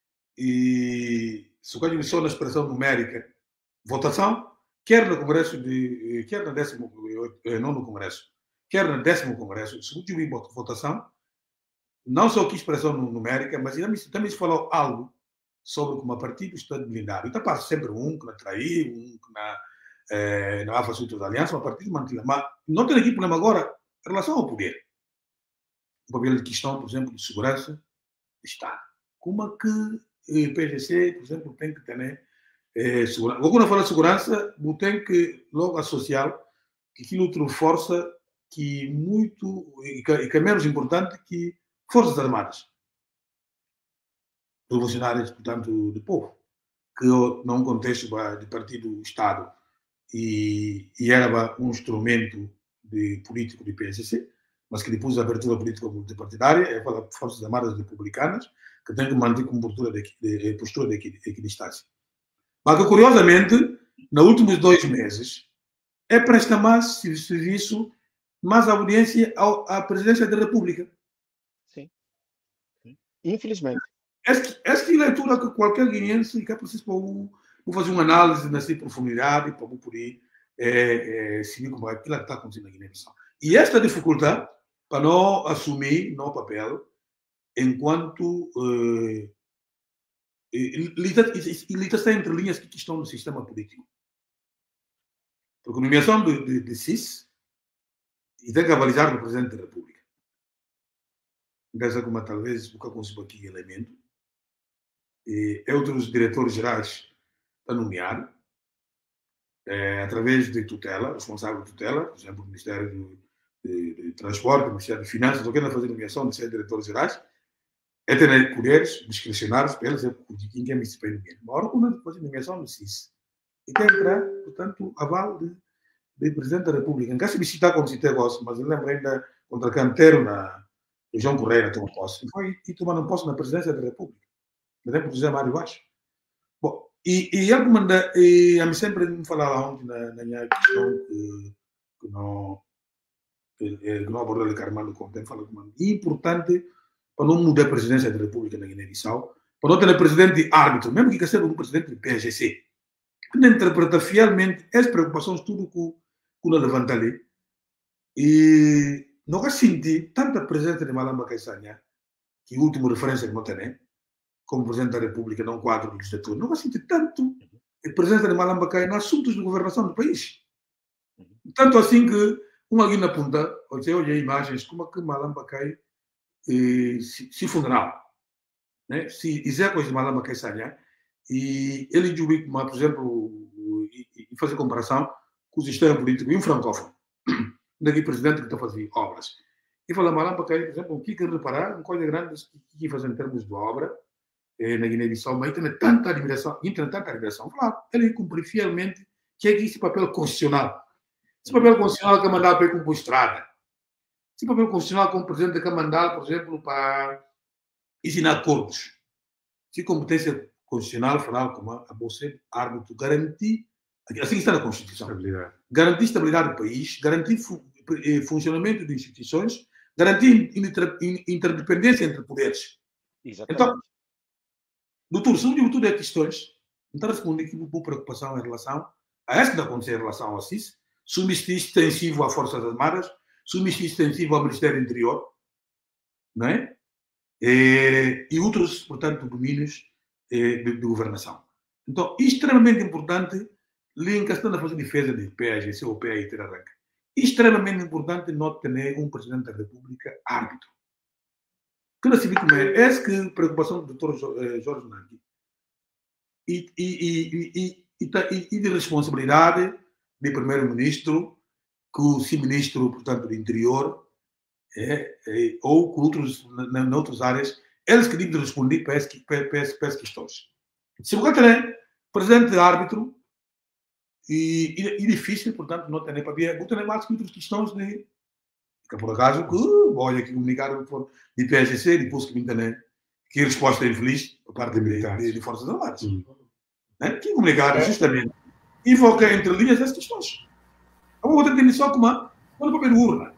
e se o caso só na expressão numérica, votação, quer no Congresso, de, quer no décimo, não no Congresso, quer no décimo Congresso, se o Jubi votação, não só que expressão numérica, mas também, também se falou algo sobre como o partido está blindado. Então passa sempre um que não traiu, um que não, eh, não faz outras alianças, o partido mantém. Mas não tem aqui problema agora em relação ao poder. O papel de questão, por exemplo, de segurança está. Como é que o P S C, por exemplo, tem que ter eh, segurança? Quando eu falo de segurança, tem que logo associar que aquilo outro força que muito, e que, e que é menos importante que Forças Armadas. Revolucionárias, portanto, do povo. Que num contexto de partido-Estado e, e era um instrumento de político do P S C, mas que depois da abertura política multipartidária é para Forças Armadas Republicanas, que tem que manter com postura de, de, postura de equidistância. Mas que, curiosamente, nos últimos dois meses, é prestar mais serviço, mais audiência à presidência da República. Infelizmente. Esta, esta leitura que qualquer guineense que é preciso para fazer uma análise nessa profundidade, para poder é, é, seguir como aquilo que está acontecendo na Guiné-Bissau. E esta dificuldade, para não assumir no papel, enquanto uh, ele está entre linhas que estão no sistema político. Porque a nomeação de, de, de C I S e tem que avalizar o Presidente da República. Dessa como talvez nunca consigo aqui elemento. E outros diretores gerais a nomear, é, através de tutela, responsável de tutela, por exemplo, o Ministério de, de, de Transporte, o Ministério de Finanças, não querem fazer nomeação de ser diretores gerais, é ter poderes discricionários para eles, de quem quer me nomear. Uma hora, quando faz nomeação do C I S, e quer entrar, portanto, aval de, de Presidente da República. Em caso de visitar como se tem gosto, mas eu lembro ainda contra Cantero, na João Correia, tomou posse, e foi e tomando posse na Presidência da República. Por exemplo, José Mário Baixo. Bom, e, e ele manda, e a mim sempre me falava ontem na, na minha questão que, que não, que, que não abordou o Carmando com tempo, fala que é importante para não mudar a presidência da República na Guiné-Bissau, para não ter presidente árbitro, mesmo que seja um presidente do P S G C, que não interpreta fielmente as preocupações, tudo que, que não levanta ali. E nunca senti tanta presença de Malamba Kaisanya, que é a última referência que não tem, como Presidente da República, não quadro legislativo. Nunca senti tanto a presença de Malamba Kaisanya nos assuntos de governação do país. Tanto assim que, uma ali na ponta, eu olhei imagens como é que Malamba Kaisanya eh, se, se funeral. Né? Se fizer coisa de Malamba Kaisanya, e ele diz, por exemplo, e, e fazer comparação com o sistema político e um francófono, daqui presidente que está fazendo obras. E fala, Malamba Kaisanya, por exemplo, o que quer reparar, uma coisa grande que quer fazer em termos de obra, eh, na Guiné-Bissau, mas tem tanta admiração, tem tanta admiração, claro, ele cumpre fielmente que é esse papel constitucional. Esse papel constitucional que é mandado para ir com a estrada. Esse papel constitucional como presidente que é mandado, por exemplo, para ensinar acordos. Se competência constitucional falar como a você, árbitro, garantir, assim está na Constituição, estabilidade. Garantir estabilidade do país, garantir fu funcionamento de instituições, garantir inter interdependência entre poderes. Exatamente. Então, doutor, sobre o tudo é questões, não responde aqui por preocupação em relação a essa que aconteceu em relação ao C I S, submissão extensivo às Forças Armadas, submissão extensivo ao Ministério do Interior, não é? E, e outros, portanto, domínios eh, de, de governação. Então, extremamente importante, em questão de fazer defesa de P A G C ou P A I ter arranca. Extremamente importante não ter um Presidente da República árbitro. Que não se vê como é. Essa que a preocupação do doutor Jorge Nandi. E, e, e, e, e, e de responsabilidade do Primeiro-Ministro, que o Ministro, portanto, do Interior, é, é, ou com outros, na, na outras áreas, eles que devem responder para essas, para, para essas questões. Se você tem presidente árbitro, e, e, e difícil, portanto, não tem para ver, não tem mais que outras questões de que por acaso, que olha que comunicaram de P S G C, depois que me entendem que a resposta é infeliz por parte de, de, de Forças Armadas. Uhum. Né? Que comunicaram justamente invoca entre linhas essas questões. A outra tem só como uma papel de urna.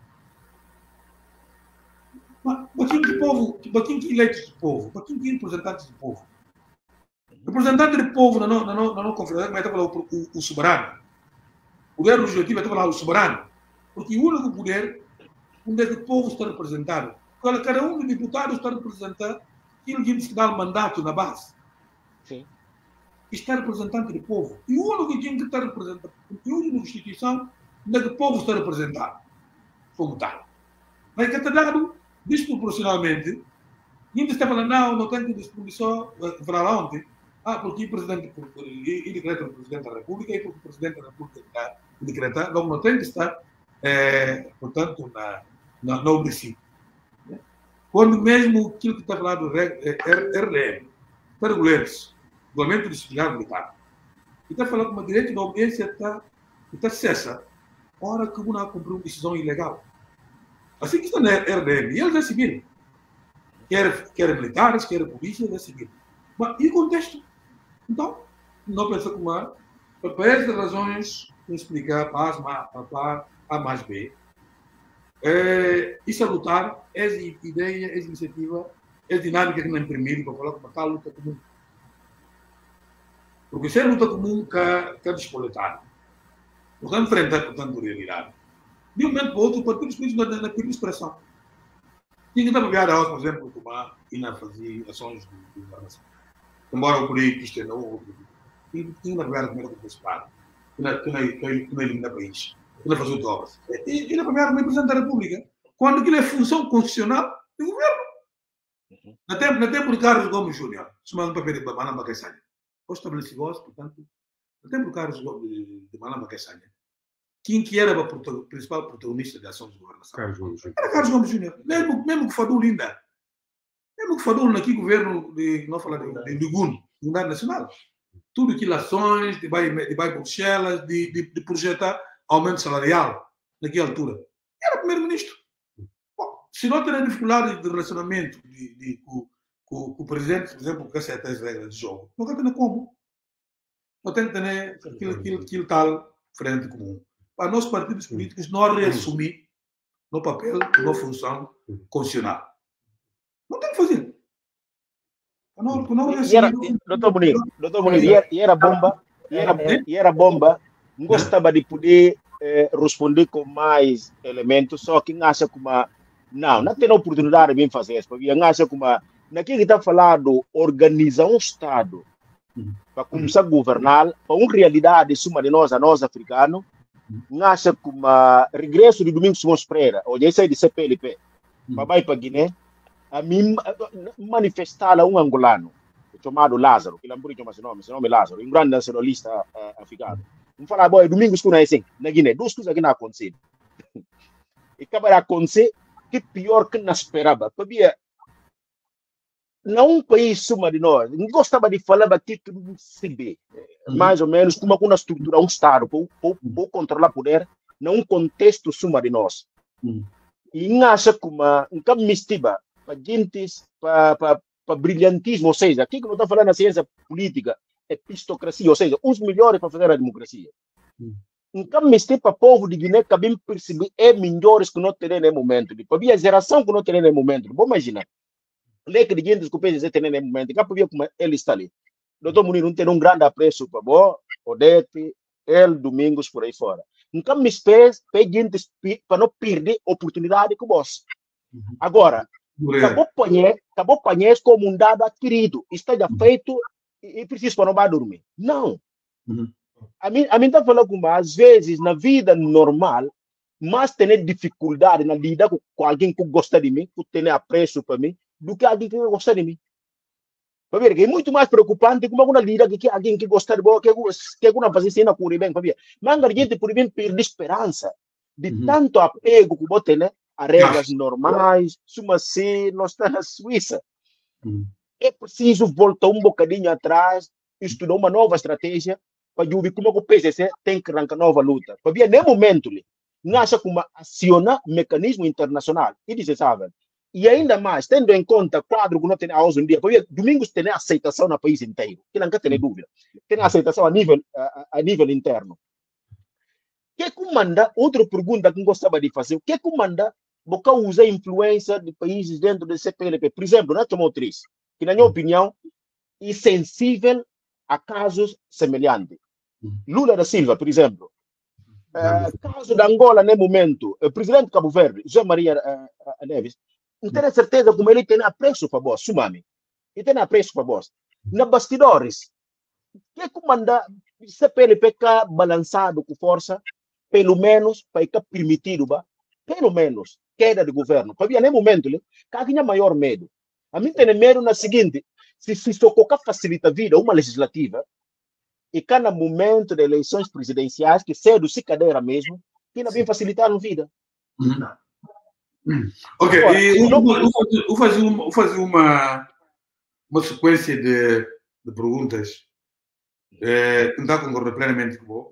Mas quem que povo, quem que eleitos do povo, para quem que representantes do povo. Representante do povo na não conferência, mas está falando o, o, o soberano. O poder legislativo está falando o soberano. Porque o único poder onde é que o povo está representado. Cada um dos deputados está representando aquilo que dá o mandato na base. Sim. Está representante do povo. E o único que está representado, a única instituição onde é que o povo está representado, como tal. Mas que está dado desproporcionalmente, e ainda está falando, não, não tem que disposição, falar ontem, ah, porque o presidente, ele decreta o presidente da República, e porque o presidente da República está decretado, não, não tem que estar, é, portanto, na, na, na obrigação. Quando mesmo aquilo que está falando do R D M, está regulando-se, regulamento disciplinar militar, e está falando que uma direito da audiência está, está cessa, hora que uma cumpriu uma decisão ilegal. Assim que está na R D M, e eles decidiram. Quer, quer militares, quer polícia, decidiram. Mas e o contexto? Então, não pensa como há, para essas razões, explicar para A, para A mais B, é, e salutar essa ideia, essa iniciativa, essa dinâmica que não imprimir para falar como tal luta comum. Porque se é luta comum que, que é despoletar, porque enfrentar, portanto, a realidade. De um momento para o outro, o partido político não tem expressão. Tinha que trabalhar, por exemplo, como a Ina fazia ações de governação. Embora o político isto não tinha que trabalhar como era o principal. Que não é lindo país. Que não fazia o obras. E na primeira como Presidente da República. Quando aquilo é função constitucional do governo. No tempo, no tempo de Carlos Gomes Júnior, se manda para ver de Malamba Caixanha. O estabelecido, portanto, no tempo de Carlos Gomes de Malamba Caixanha, quem que era o principal protagonista da ação de governação? Carlos Gomes Júnior. Era Carlos Gomes Júnior. Mesmo, mesmo que Fadul ainda. Mesmo que Fadul naquele governo, de, não falar de, de, de Gun, Unidade Nacional. Tudo aquilo, ações, de vai de Bruxelas, de, de, de projetar aumento salarial, naquela altura. Era primeiro-ministro. Se não tem dificuldade de relacionamento de, de, com, com, com o presidente, por exemplo, que aceita as regras de jogo, não tem como. Não tem que ter aquilo, aquilo, aquilo tal frente comum. Para nós, partidos políticos, não reassumir no papel, na função constitucional. Não tem que fazer. Não, não e era, doutor Bonito, doutor Bonito, e era, e era bomba, e era, e era bomba, não gostava de poder eh, responder com mais elementos, só que acha que uma não, não tem oportunidade de fazer isso, porque acha que uma naquilo que está falando, organizar um Estado para começar a governar, para uma realidade suma de nós, a nós africanos, acha que uma regresso de Domingos Simões Pereira, ou já sai de C P L P, para ir para Guiné, a mim manifestar a um angolano, chamado Lázaro, que não pode chamar seu nome, seu nome é Lázaro, um grande nacionalista uh, africano. Vamos falar, boy, Domingos que não é assim, na Guiné, duas coisas que não acontecem. E acaba de acontecer, que pior que não esperava. Porque não um país suma de nós, não gostava de falar aqui que não se vê, mais ou menos como uma estrutura, um Estado, para controlar o poder, num contexto suma de nós. E não acha que uma, um campo mistura, para gente, para brilhantismo, ou seja, aqui que não está falando na ciência política, epistocracia, ou seja, os melhores para fazer a democracia. Então, mistura para o povo de Guiné, que bem perceber, é melhores que não tem no momento. Para a geração que não tem no momento. Vamos imaginar. Lê que de gente que o P S D tem no momento, que para ver como ele está ali. Doutor Munir não tem um grande apreço para o Odete, ele, Domingos, por aí fora. Então, me espécie, para gente para não perder a oportunidade com o boss. Agora, acabou de conhecer como um dado adquirido. Está já feito e preciso para não vai dormir. Não. Uhum. A mim está falando que às vezes na vida normal, mas tem dificuldade na lidar com, com alguém que gosta de mim, que tem apreço para mim, do que alguém que gosta de mim. Para ver, é muito mais preocupante como uma lida que alguém que gosta de mim, que que não faz isso na cura bem, para ver. Mas a gente por bem perde esperança de uhum. tanto apego que você tem a regras normais, suma assim, nós estamos na Suíça. Uhum. É preciso voltar um bocadinho atrás, estudar uma nova estratégia para ver como o P S C tem que arrancar nova luta. Para ver, no momento, não acha como acionar mecanismo internacional, e diz, sabe? E ainda mais, tendo em conta o quadro que não tem hoje em dia, porque Domingos tem aceitação no país inteiro, que não tem dúvida. Tem aceitação a nível, a, a nível interno. O que comanda, outra pergunta que eu gostava de fazer, o que comanda porque usa a influência de países dentro do C P L P? Por exemplo, na Tomotriz, que na minha opinião é sensível a casos semelhantes. Lula da Silva, por exemplo. Uh, caso da Angola, no momento, o presidente de Cabo Verde, José Maria uh, Neves, não tenho certeza como ele tem apreço para vós, Sumami. Ele tem apreço para vós. Na bastidores, que comanda o C P L P ficar balançado com força, pelo menos para ficar permitido, ba? Pelo menos, queda de governo. Porque no momento, quem tinha maior medo? A mim tem medo na seguinte, se se socorrer facilita a vida, uma legislativa, e cada momento de eleições presidenciais, que cedo se cadeira mesmo, que não vem facilitar a vida. Uhum. Ok, agora, e eu, não... vou fazer, uma, fazer uma, uma sequência de, de perguntas. É, tentar concordar plenamente com você.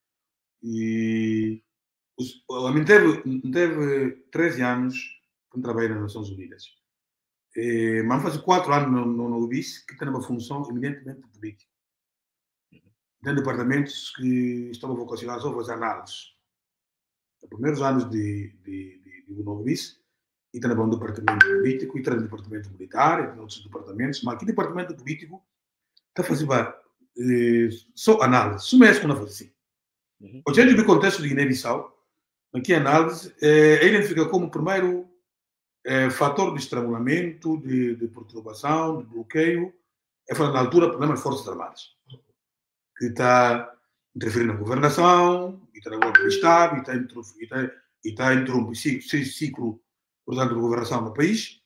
E a mim teve, teve treze anos que trabalhei nas Nações Unidas. E, mas faz quatro anos no, no, no U B I S, que tem uma função eminentemente política. Tem departamentos que estão vocacionados a fazer análises. Nos primeiros anos de, de, de, de U B I S, e tem um departamento político, e tem um departamento militar, e tem outros departamentos, mas aqui departamento político está fazendo eh, só análise, só mesmo não faz assim. Uhum. O jeito do contexto de Guiné-Bissau, aqui a análise é, é identificada como primeiro é, fator de estrangulamento, de, de perturbação, de bloqueio, é falar na altura problema das Forças Armadas, que está interferindo na governação, e está na golpe do Estado, e está a interromper o ciclo, portanto, de governação no país.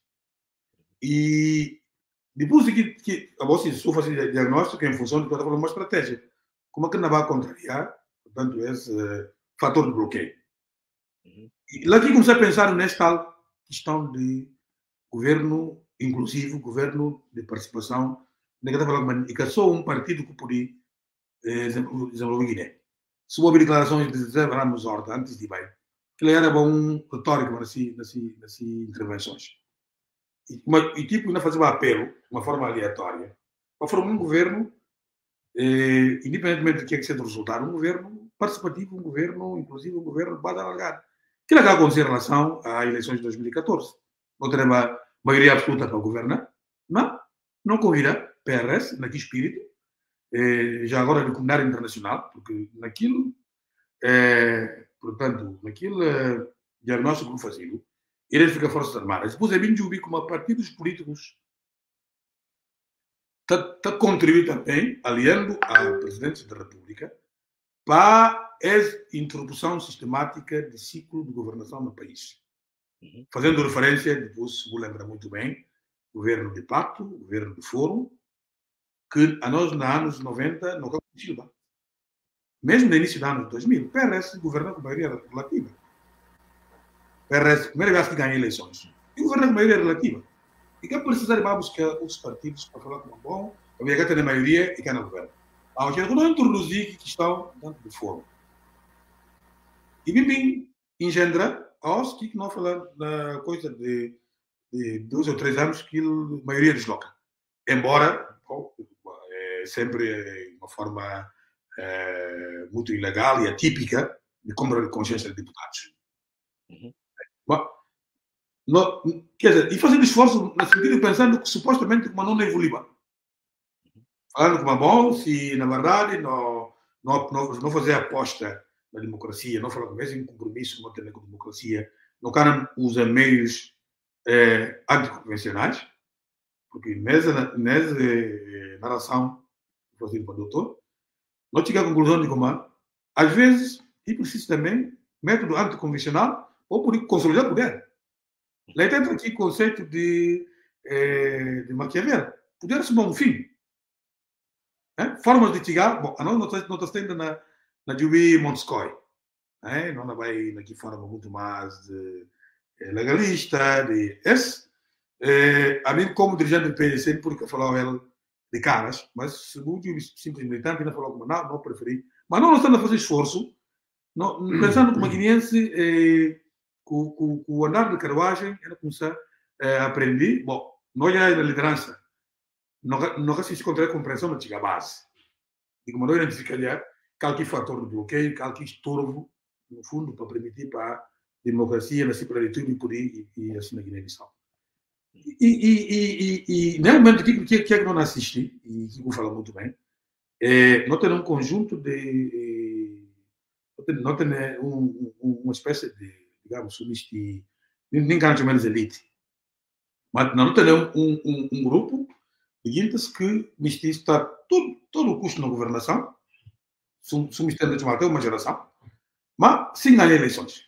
E depois que, que a você só fazer diagnóstico em função de uma estratégia. Como é que não vai contrariar, portanto, esse uh, fator de bloqueio? Uhum. E lá que comecei a pensar nesta questão de governo inclusivo, governo de participação, e que só um partido que podia eh, desenvolver Guiné. Se houve declarações de José Ramos Horta antes de bem, que ele era bom retórico nessas intervenções. E, uma, e tipo, ainda fazia um apelo, de uma forma aleatória, para formar um governo, eh, independentemente do que é que seja o resultado, um governo participativo, um governo inclusive, um governo de base alargada. Que é que aconteceu em relação às eleições de dois mil e catorze? Não teremos a maioria absoluta para governar? Não. Não convida P R S, naquele espírito, eh, já agora no comunitário internacional, porque naquilo, eh, portanto, naquele eh, diagnóstico que fazia, identifica Forças Armadas. Depois é bem de ouvir como partidos políticos está a contribuir também, aliando a Presidência da República, para a introdução sistemática de ciclo de governação no país. Uhum. Fazendo referência, depois se vou lembrar muito bem, governo de pacto, governo de fórum, que a nós, nos anos noventa, não aconteceu. Mesmo no início dos anos dois mil, o P R S governa com maioria relativa. O P R S, primeira vez que ganha eleições, e governa com maioria relativa. E que precisar de buscar os partidos para falar com o bom, para ver que tem a maioria e que não governa. Ao que não introduzir a questão dentro do fórum. E bem, bem, engendra aos que não falam da coisa de, de dois ou três anos que a maioria desloca. Embora, bom, é sempre uma forma é, muito ilegal e atípica de compra de consciência de deputados. Uhum. Bom, no, quer dizer, e fazendo esforço no sentido de pensando que supostamente como não evoluiu. Falando como é bom, se na verdade não, não, não, não fazer aposta na democracia, não falar com mesmo compromisso com a democracia, não querem usar meios eh, anticonvencionais, porque nessa, nessa eh, narração que eu fiz para o doutor, não chega à conclusão de como às vezes é preciso também método anticonvencional ou por consolidar o poder. Lá dentro aqui o conceito de, eh, de Maquiavel. Poder ser um fim. Eh? Formas de chegar, bom, a nós não está tendo na, na Jubi Montesquieu. Eh? Não vai aqui forma muito mais de, eh, legalista, de esse. Eh, a mim, como dirigente do P D C, porque eu falava ela de caras, mas se o simples militante ainda falou como não, não preferi. Mas não estamos a fazer esforço, não, pensando como guineense, eh, com, com, com o andar de carruagem, ela começou a aprender. Bom, não é na liderança. Não, não se encontra a compreensão, mas chega à base. E como não identificar qualquer fator de bloqueio, qualquer estorvo, no fundo, para permitir para a democracia, na pluralidade e poder e, e assim na Guiné-Bissau. E, e, e, e, e, no momento que, que, que não assisti, e que eu falo muito bem, é, não tem um conjunto de. Não tem um, um, uma espécie de, digamos, um, nem quero chamar de elite, mas não tem um, um, um grupo seguintes que Misti está todo, todo o custo na governação, submetendo até uma geração, mas sem ganhar eleições.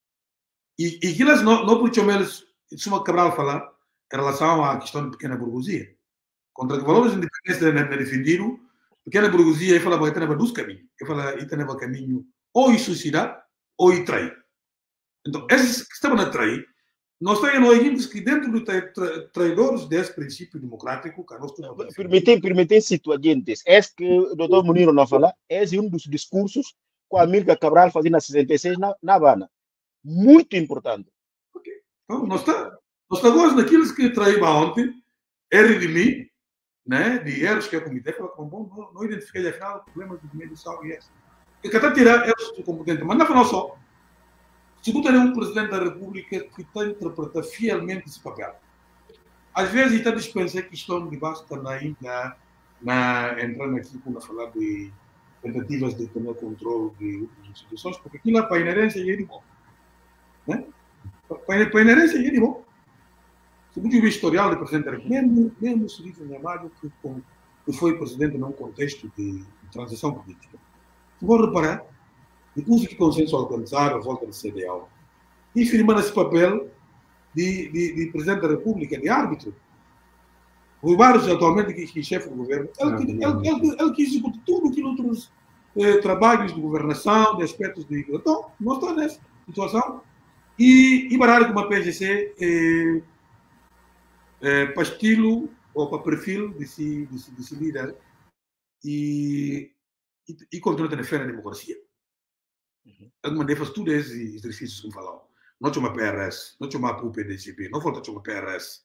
E, e que eles não, não por eles, isso é Cabral falar em relação à questão de pequena burguesia. Contra que valores de independência não defenderam, pequena burguesia, ele fala que tem dois caminhos. Ele fala que tem o caminho ou ir suicidar ou ir trair. Então, esses que estavam a trair, nós temos que dentro dos tra traidores desse princípio democrático, que nós temos. Permitem, permitem situações. Esse que o doutor Muniro não fala, esse é um dos discursos que a Amílcar Cabral fazia na sessenta e seis na, na Habana. Muito importante. Okay. Então, nós estamos agora naqueles que traímos ontem, R de mim, né, de erros que a comitê fala como bom, não, não identifiquei afinal problemas do meio do sal e esse. E que até tirar erros do competente, mas não falar só. Se tu tem um presidente da República que está a interpretar fielmente esse papel, às vezes está a dispensar a questão de basta na, na, na entrando aqui quando a falar de tentativas de tomar controle de outras instituições, porque aquilo é para a inerência e é de bom. Né? Para a inerência e é de bom. Segundo o historial do presidente da República, mesmo, mesmo o Sérgio Nhamago, que, que foi presidente num contexto de, de transição política. Se vou reparar, depois que consenso alcançar a volta do C D A O, e firmando esse papel de, de, de presidente da República, de árbitro. O Barros, atualmente, que é chefe do governo, ele, ele, ele, ele, ele que executa tudo aquilo outros eh, trabalhos de governação, de aspectos de. Então, nós estamos nessa situação. E, e baralho com uma P G C eh, eh, para estilo ou para perfil desse, desse, desse líder e, e, e continua a defender a democracia. Ele mandei fazer tudo esses exercícios que me falaram. Não tinha uma P R S, não tinha uma P U P D G P, não falta uma P R S.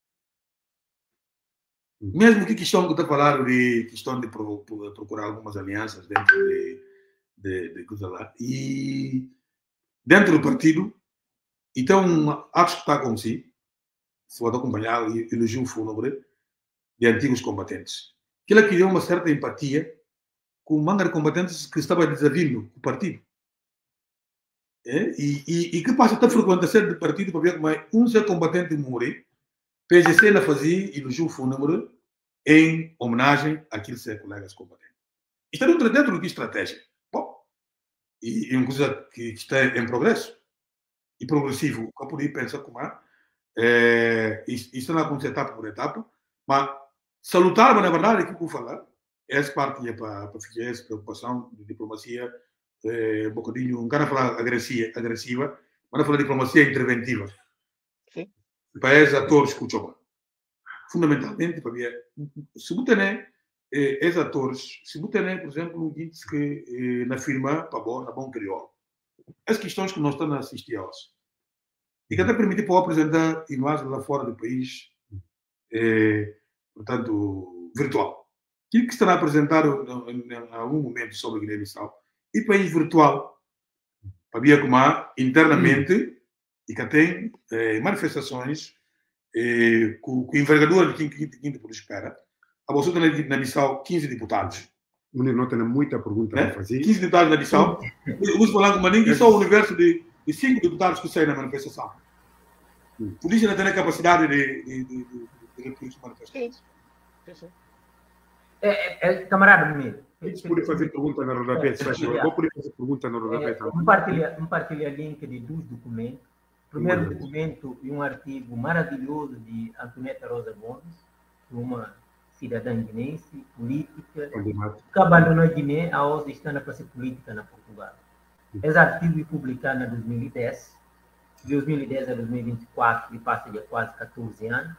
Mesmo que questão que está falando de questão de procurar algumas alianças dentro de, de, de coisa lá. E dentro do partido, então, acho que está com si, se pode acompanhar e elogio fúnebre de antigos combatentes. Que ele criou uma certa empatia com manga de combatentes que estava desavindo o partido. É? E, e, e que passa a frequentação do partido para ver como é um ser combatente morrer. P G C ela fazia elogio fúnebre em homenagem àqueles seus colegas combatentes. Isto é dentro, dentro de estratégia. Bom, e, e uma coisa que, que está em progresso e progressivo, que eu podia pensar como é, é isso não acontece etapa por etapa, mas salutar, mas na verdade, o que eu vou falar, essa parte é para, para ficar essa preocupação de diplomacia, é, um bocadinho, não quero falar agressiva, agressiva, mas não falar de diplomacia interventiva. Sim. Para esses atores que eu fundamentalmente, para ver, se você tem esses atores, se você tem, por exemplo, um índice que na firma, para bom, na bom crioulo, as questões que nós estamos a assistir hoje, e que até permite para apresentar imagens lá fora do país, é, portanto, virtual. Aquilo que estará a apresentar em algum momento sobre a Guiné-Bissau, e país virtual, para ver como há internamente, e que tem é, manifestações eh, com, com envergadura de quinto por espera. A bolsa tem na Bissau quinze deputados. Não tem muita pergunta né? para fazer. quinze deputados na Bissau. Vamos falar com Maningue e só o universo de, de cinco deputados que saem na manifestação. A polícia não tem a capacidade de, de, de, de, de reprimir manifestações. É, é, camarada Munir. Você pode fazer pergunta na rodapé, se faz favor. Vou poder fazer pergunta na rodapé é, também. Compartilha, compartilha link de dois documentos. Primeiro documento e um artigo maravilhoso de Antonieta Rosa Gomes, uma cidadã guinense, política, que abandonou a Guiné a hoje está na praça política na Portugal. Esse artigo foi publicado em dois mil e dez, de dois mil e dez a dois mil e vinte e quatro, e passa de quase catorze anos.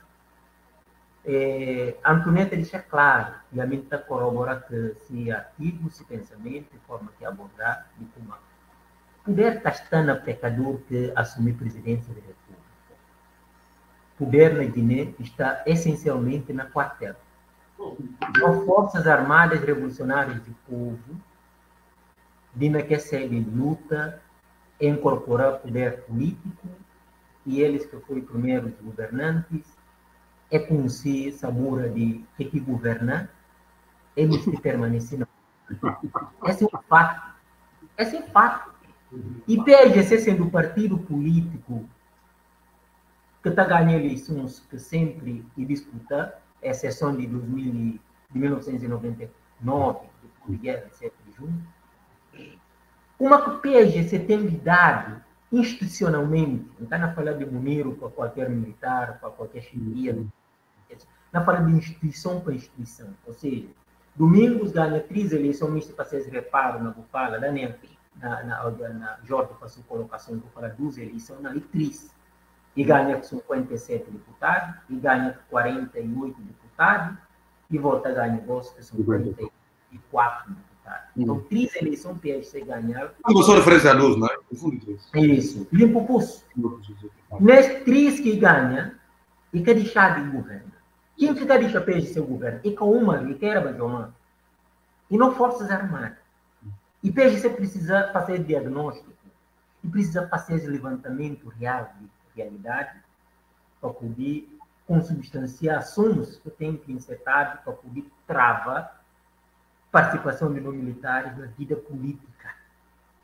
É, Antonieta deixa claro, e a mim está corrobora que se artigo, se pensamento, de forma que abordar, de como poder está na pecador que assumir a presidência da República. Poder na Guiné está essencialmente na quartel. As Forças Armadas Revolucionárias do Povo, de que segue luta, incorporar poder político, e eles que foram primeiros governantes, é com si sabura de que que governa, eles que permaneceram. Esse é um fato. Esse é um fato. E P G C sendo o partido político que está ganhando eleições que sempre e disputa, exceção de, dois mil, de mil novecentos e noventa e nove, de guerra, sete de junho, uma que o P G C tem lidado institucionalmente, não está na falar de Munir para qualquer militar, para qualquer chefia, na fala de instituição para instituição, ou seja, Domingos ganha três eleições para vocês reparam na Bufala, da N P. Na, na, na Jorge passou colocação para falar duas eleições na Litriz e ganha com cinquenta e sete deputados e ganha com quarenta e oito deputados e volta a ganhar dois com cinquenta e quatro deputados. Então, três eleições P S C ganharam. Não só referência a luz, não é? Isso, limpo o pulso. Nesse três que ganha e que deixar de governo. Quem que deixa P S C o governo? E com uma ali, que era Bajomã. E não Forças Armadas. E P G C precisa fazer diagnóstico e precisa fazer esse levantamento real de realidade para poder consubstanciar ações que tem que insetar para poder travar participação de não militares na vida política.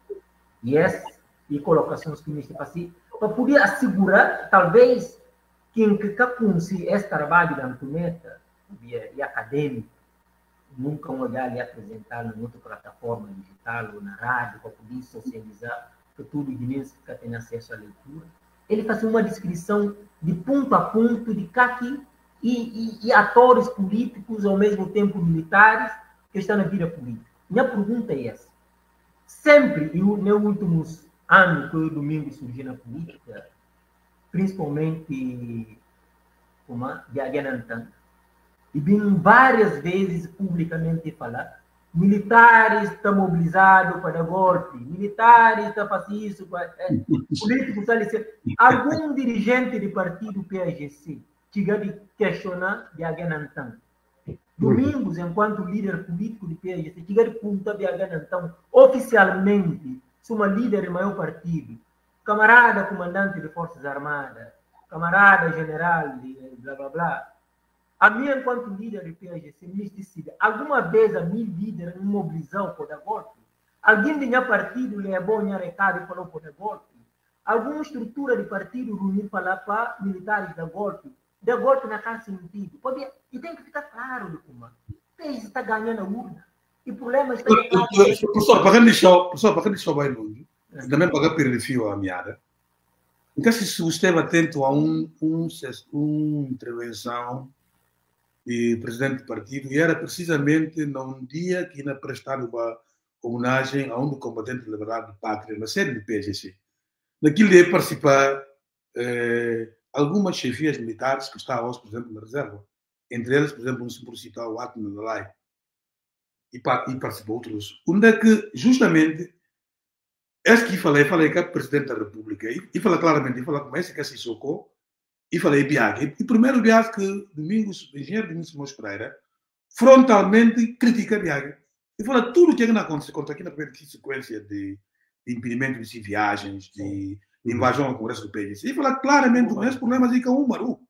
E essa e colocações que neste fazer para poder assegurar, talvez, que em que capunci esse trabalho da Antoneta e, e acadêmico, nunca um olhar e apresentá-lo em outra plataforma digital ou na rádio, para poder socializar, que tudo de mim que tem acesso à leitura. Ele faz uma descrição de ponto a ponto de caqui e, e, e atores políticos, ao mesmo tempo militares, que estão na vida política. Minha pergunta é essa. Sempre, e nos últimos anos que o Domingo surgiu na política, principalmente como de Aguenantan, e vim várias vezes publicamente falar, militares estão mobilizados para dar golpe, militares estão fazendo isso, é, políticos estão dizendo. Algum dirigente de partido P A G C chega de questionar de Aguenantan. Domingos, enquanto líder político de P A G C, chega de perguntar de Aguenantan, oficialmente, sou uma líder do maior partido, camarada comandante de Forças Armadas, camarada general de blá blá blá. A minha, enquanto líder do P A G C, me decide, alguma vez a minha líder me mobilizou por dar golpe? Alguém de meu partido levou minha recado e falou por dar golpe? Alguma estrutura de partido reunir falar para militares dar golpe? Dar golpe na casa sentido. Pode, e tem que ficar claro, de como. O P A G C está ganhando a urna. E o problema está... Professor, para quem deixou, professor, para quem deixou bem longe, também para perder fio a meada, então se você esteve atento a um, um, uma intervenção de presidente do partido, e era precisamente num dia que ainda prestaram uma homenagem a um dos combatentes de liberdade de pátria, na sede do P A G C. Naquilo de participar eh, algumas chefias militares que estavam, por exemplo, na reserva. Entre eles, por exemplo, se por citar o Atman Dalai, e, e participou outros. Onde é que, justamente, esse que falei, falei que é o presidente da República, e, e falei claramente, e falei como esse que é Sissoko, e falei Biag. E primeiro Biag que Domingos, o engenheiro Domingos Simões Pereira, frontalmente critica Biag. E fala tudo o que aconteceu contra aqui na primeira sequência de, de impedimento de viagens, de, de invasão ao Congresso do país. E fala claramente com esses problemas aí com o Maru.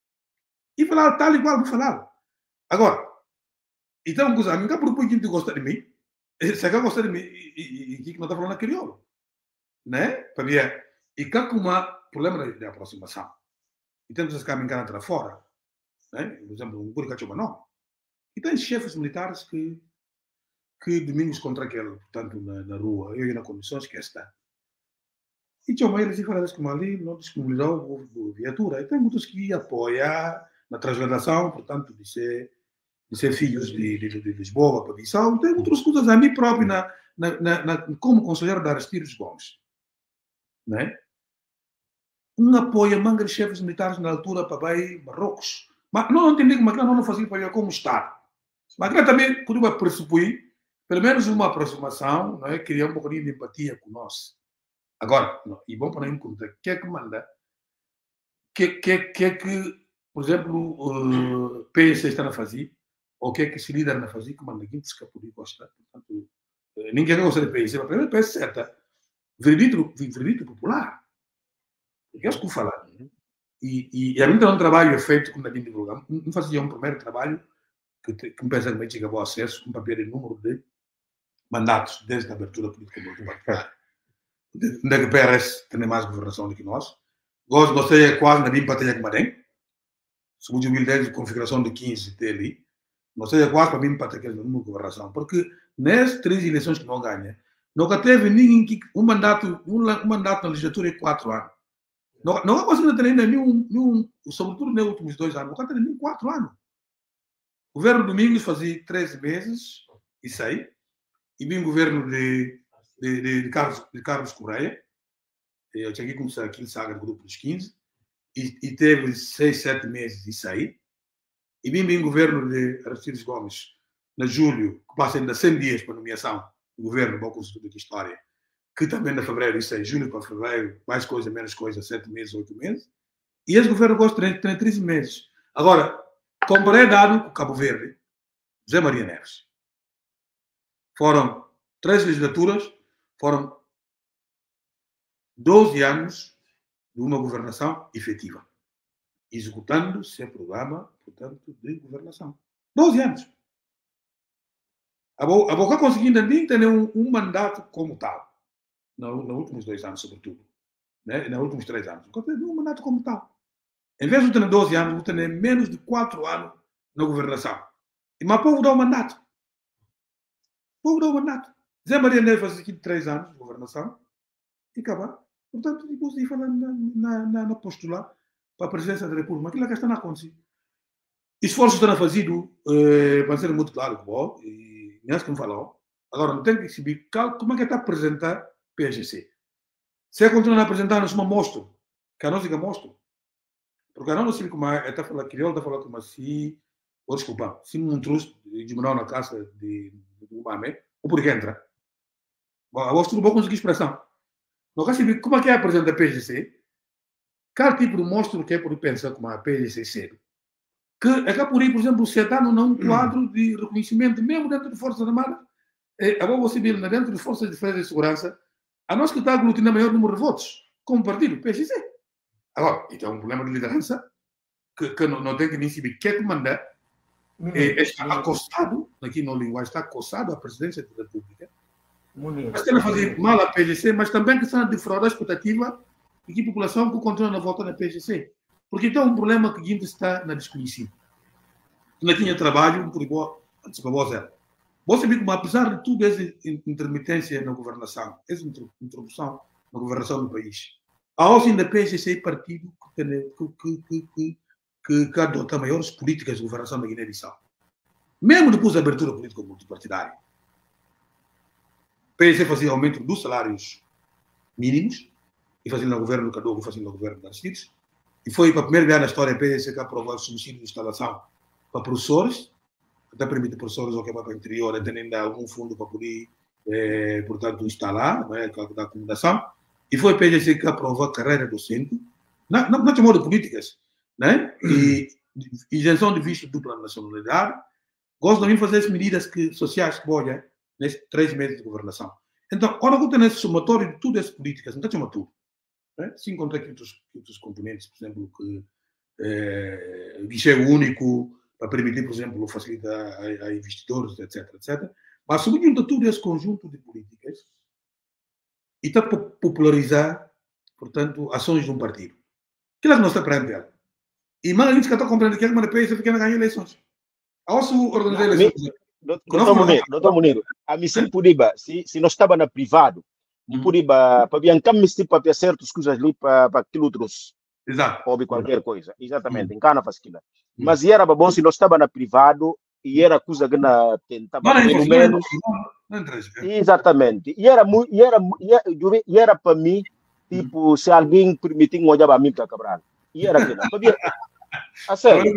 E fala tal e qual que falava. Agora, então, coisa, nunca por um pouquinho de gostar de mim, se quer gostar de mim, e que não está falando crioulo. Né? Para ver. E cá com um problema de aproximação. E temos que caminhar para fora, né? Por exemplo, um Guricachuba não. E tem chefes militares que, que domingos contra aquele, portanto, na, na rua, eu e nas condições que está. E chama eles e fala como ali, não disponibilizou a viatura. E tem muitos que apoiam na transladação, portanto, de ser, de ser filhos de, de, de Lisboa para Bissau. E tem outras coisas a mim próprio, na, na, na, na, como conselheiro de Aristides Gomes. Né? Um apoio a manga de chefes militares na altura para vai Marrocos. Mas não entendi como é que não fazia para como está. Mas também podia pressupor, pelo menos uma aproximação, não é? Criar um pouquinho de empatia com nós. Agora, não, e bom para em conta, o que é que manda? O que, que, que é que, por exemplo, o uh, P S está a fazer? Ou o que é que esse líder a fazer? Que manda quem escapou de gostar. Portanto, uh, ninguém gosta de P S. Mas primeiro P S certa. Veredito, veredito popular. É isso que eu falo. E, e, e a mim também um trabalho feito com a gente divulgar. Não fazia um primeiro trabalho que, que me pensa que me chega ao acesso, um papel de número de mandatos desde a abertura política do partido. Onde que o P R S tem mais governação do que nós. Gosto, gostei quase na minha batalha com Madem. Segundo o mil e dez, configuração de quinze T ali. Gostei quase para mim batalha com uma governação. Porque nessas três eleições que não ganha, nunca teve ninguém que um mandato, um, um mandato na legislatura de quatro anos. Não, não conseguiu ter ainda nenhum, nenhum, sobretudo nos últimos dois anos, não tem nem quatro anos. O governo Domingos fazia treze meses e saí. E vim o governo de, de, de, de, Carlos, de Carlos Correia. Eu tinha que começar aqui em Saga do Grupo dos quinze. E, e teve seis, sete meses e saí. E vim o governo de Aristides Gomes, na julho, que passa ainda cem dias para a nomeação do governo, bom consultor de história. Que também de fevereiro, isso é julho para fevereiro, mais coisa, menos coisa, sete meses, oito meses. E esse governo gosta de treze meses. Agora, comparei dado com Cabo Verde, José Maria Neves. Foram três legislaturas, foram doze anos de uma governação efetiva, executando seu programa, portanto, de governação. doze anos. A Boca conseguindo nem ter um, um mandato como tal. Nos últimos dois anos, sobretudo. Né? Nos últimos três anos. Não um mandato como tal. Em vez de ter doze anos, ter menos de quatro anos na governação. E mas o povo dá o mandato. O povo dá o mandato. Zé Maria Neves faz aqui três anos de governação e acaba. Portanto, depois de falar na, na, na, na postular para a presidência da República, aquilo que está a acontecer. Esforços estão a fazer, eh, para ser muito claro, bom, e nem que me falou. Agora, não tem que saber como é que está a apresentar P G C. Se é continuar a apresentar, nós uma mostro, que a nós diga mostro. Porque a não sei como é, está a falar crioulo, está a falar como assim, ou desculpa, se não trouxe de menor na casa de um mame, ou por que entra. Bom, a voz tudo bom conseguir expressão. Não quer saber como é que é apresentar a P G C, qual tipo de monstro que é por pensar como a P G C ser. Que é que por aí, por exemplo, se está num quadro de reconhecimento, mesmo dentro de Forças Armadas, é, agora você vê dentro de Forças de Defesa e Segurança, a nós que está aglutinando o maior número de votos, como partido, P G C. Agora, então é um problema de liderança, que, que não, não tem que nem saber o que é que mandar, é, está acostado, aqui no linguagem, está acostado à presidência da República, mas tem a fazer mal à P G C, mas também que está a defraudar a expectativa de que a população que continua a votar na P G C. Porque então é um problema que ainda está na desconhecida. Não tinha trabalho, por igual, antes para você. Você vê como, apesar de tudo essa intermitência na governação, essa interrupção na governação do país, a hoje ainda P G C partido que, que, que, que, que, que adota maiores políticas de governação da Guiné-Bissau. Mesmo depois da abertura política multipartidária. P G C fazia aumento dos salários mínimos, e fazia no governo do Cadogo, e fazia no governo da Aristides. E foi para a primeira vez na história a P G C que aprovou o subsídio de instalação para professores, que até permite professores ou que vai para o interior, tendo ainda algum fundo para poder, eh, portanto, instalar, né, da acomodação. E foi a P G C que aprovou a carreira docente, não, não, não chamou de políticas, né? E isenção de visto de dupla nacionalidade. Gosto também de fazer as medidas que, sociais que bolham nesses três meses de governação. Então, quando eu tenho esse somatório de todas as políticas, não chama tudo. Né? Se encontrar aqui outros, outros componentes, por exemplo, que é, guichê único, para permitir, por exemplo, facilitar a, a investidores, etc, etcétera. Mas subjunta todo esse conjunto de políticas e está a popularizar, portanto, ações de um partido. Aquilo é que nós está perante ela. E mais a gente que está compreendendo que é uma P S fica a ganhar eleições. A osso organizar eleições. Doutor Munir, doutor Munir, a missão Puriba, se, se nós estava na privado, de Puriba, para biancar se para certas coisas ali para aquilo outros. Exato. Ou qualquer coisa. Exatamente, em cana faz aquilo. Mas era bom se nós estava na privado e era coisa que na tentava pelo menos. Exatamente. E era muito, e era, e era para mim, tipo, se alguém permitir um olhar para mim para Cabral. E era aquilo. A sério.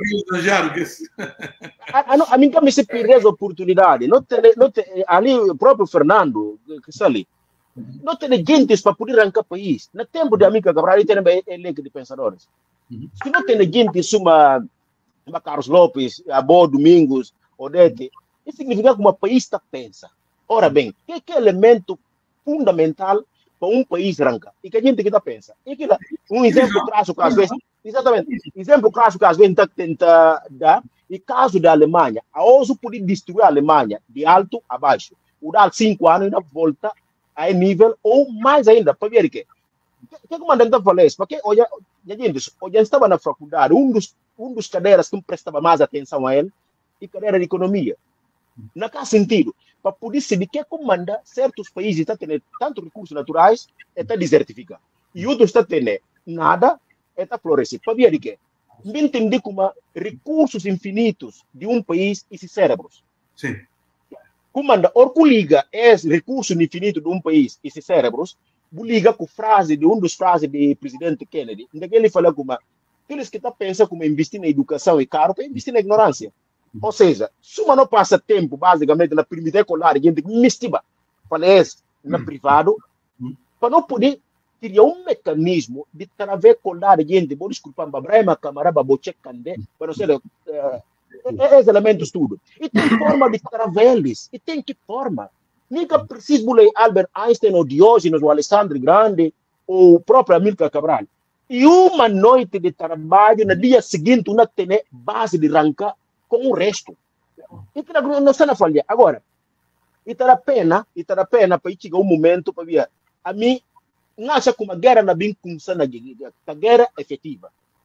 A, a, a mim também se perdeu essa oportunidade. Não tem, não tem, ali o próprio Fernando, que está ali, não tem gente para poder arrancar o país. No tempo de Amica Cabral, ele tem elenco de pensadores. Se não tem gente, suma, uma Carlos Lopes, Abó Domingos, Odete, isso significa que o país está pensa. Ora bem, o que é o elemento fundamental para um país arrancar? E que a gente que está pensa? E que um exemplo clássico que às vezes, exatamente, exemplo clássico que às vezes tenta dar, e caso da Alemanha, a ouso poder destruir a Alemanha de alto a baixo. O dar cinco anos ainda volta a nível, ou mais ainda, para ver o que. O que o comandante falou isso? Porque, olha, gente, eu estava na faculdade, um dos, um dos cadeiras que me prestava mais atenção a ele, e cadeira de economia. Naquele sentido, para poder saber que comanda certos países estão tendo tanto recursos naturais, está desertificado. E outros estão tendo nada, está florescer. Para ver o que? Me entendi como recursos infinitos de um país e esses cérebros. Sim. Comanda, or que liga esse recurso infinito de um país e esses cérebros, liga com frase de um dos frases do presidente Kennedy, onde ele fala como aqueles que estão pensando como investir na educação é caro, para investir na ignorância. Ou seja, se uma não passa tempo, basicamente, na primeira escolar, a gente mistura, palestra, na privado, para não poder criar um mecanismo de trazer colar a gente, vou desculpar, para Brahma, camarada, boche, candé, para não ser, esses elementos tudo. E tem forma de trazer eles, e tem que forma. Nunca preciso ler Albert Einstein, ou Diógenes, ou Alexandre Grande, ou o próprio Amílcar Cabral. E uma noite de trabalho, no dia seguinte, uma tem base de arrancar com o resto. Então, não está na falha. Agora, e está a pena, e está a pena para chegar um momento para ver. A mim, não acha que uma guerra não vem começando a guerra efetiva.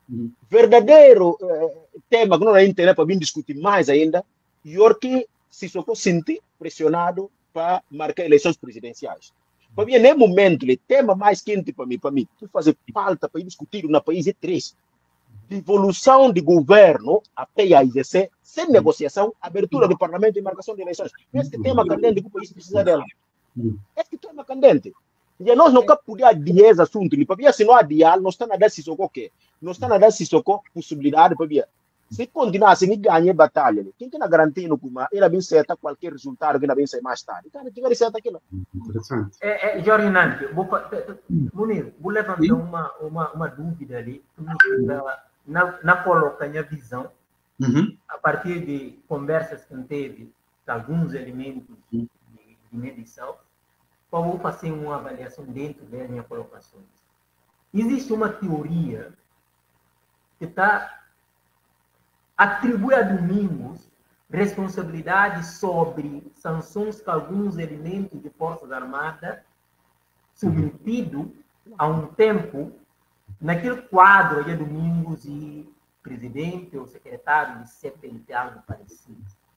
Uhum. Verdadeiro eh, tema que não é internet para vir discutir mais ainda, e que se só sentir pressionado para marcar eleições presidenciais. Para mim, nesse momento, o tema mais quente para mim, para mim, que fazer falta para discutir no país é três. Devolução de governo a P I A C sem negociação, abertura do parlamento e marcação de eleições. Este tema candente que o país precisa dela. Este tema candente. E nós não podemos adiar esse assunto. Para se não adiar, nós estamos a dar se socorro quê? Nós estamos a dar se socorro possibilidade para mim. Se continuar assim, ganhar a batalha, quem tem a garantia no Kuma, ele vai acertar qualquer resultado que ele vai sair mais tarde. Então, ele vai acertar aquilo. Interessante. É, é, Jorge Nante, vou, Munir, vou levantar uma, uma, uma dúvida ali. Na, na coloca minha visão, uhum. a partir de conversas que teve, de alguns elementos de, de medição, para vou fazer uma avaliação dentro das minhas colocações. Existe uma teoria que está atribui a Domingos responsabilidade sobre sanções que alguns elementos de Forças Armadas submetido a um tempo naquele quadro de Domingos e presidente ou secretário de C P I, algo parecido.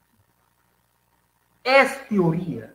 Essa teoria,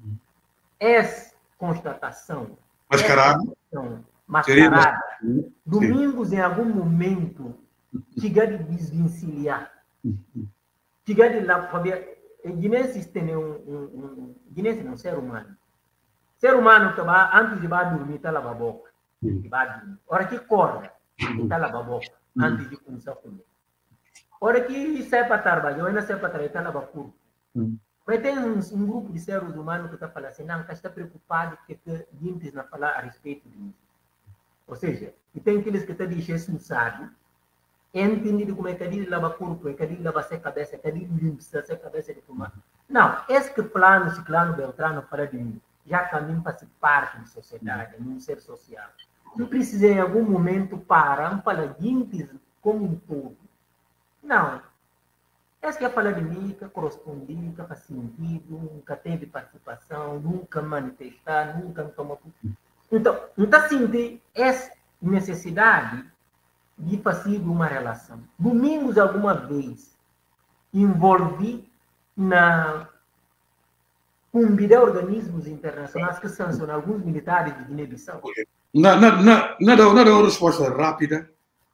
essa constatação, mascarado, mascarada, Domingos em algum momento chega de desvencilhar, chega de lá, Guinenses tem um, um, um Guinenses não, ser humano, ser humano que vai, antes de vai dormir, está lavar a boca. Hora que corre, está lavar a boca, antes de começar a comer. Hora que sai para trabalhar, ainda sai para trabalhar, está lavar o corpo. Mas tem um, um grupo de seres humanos que está falando assim, não, que está preocupado que gente não falar a respeito disso. Ou seja, e tem aqueles que estão dizendo isso, sabe? Entendido como é que ele lava o corpo, é que ele lava a cabeça, é que ele limpa a cabeça de fumar. Não, esse que plano, ciclano, beltrano, fala de mim, já caminho para ser parte da sociedade, num ser social. Não precisa em algum momento parar, não falar de como um todo. Não. Esse que é falar de mim, que corresponde, que faz sentido, nunca teve participação, nunca manifestar, nunca tomar. Então, não está sentindo essa necessidade de fazer uma relação. Domingos, alguma vez, envolvi na convidar organismos internacionais que sancionam alguns militares de Guiné-Bissau. Nada, nada, nada é uma resposta rápida.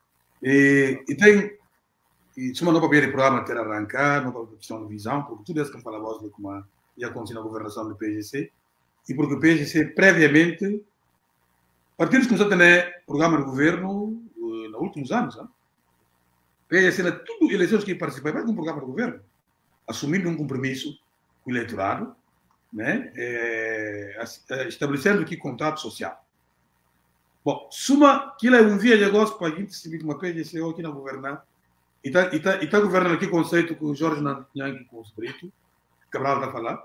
E, e tem, e se não para o programa ter arrancar, não para a questão de visão, porque tudo isso que fala voz de como já aconteceu na governação do P G C, e porque o P G C, previamente, partidos que começaram a ter programa de governo nos últimos anos, não? P G C, na tudo eleições que participei, vai com um programa de governo, assumindo um compromisso com o eleitorado, né? É, estabelecendo aqui contato social. Bom, suma que ele é um via de negócio para a gente se uma P G C aqui na governar, e está tá governando aqui o conceito que o Jorge Nhangue construiu, Cabral está a falar,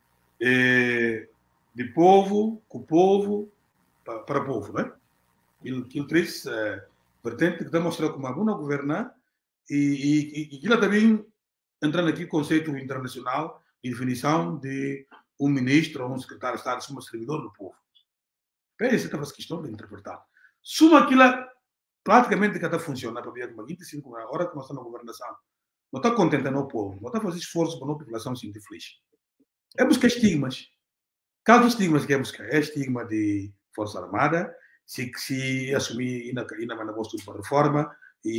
é, de povo, com o povo, para, para o povo, né? Ele, ele traz é, vertente que está mostrando como é bom governar, e, e, e ele também entrando aqui o conceito internacional e definição de um ministro ou um secretário de Estado como servidor do povo. P G C estava questão de interpretar. Suma aquilo praticamente que está funcionando para ver como vinte e cinco horas que nós estamos na governação. Não está contentando o povo, não está fazendo esforço para a população se sentir feliz. É buscar estigmas. Quais estigmas que é buscar? É estigma de Força Armada, se, se assumir e na mandar tudo para reforma,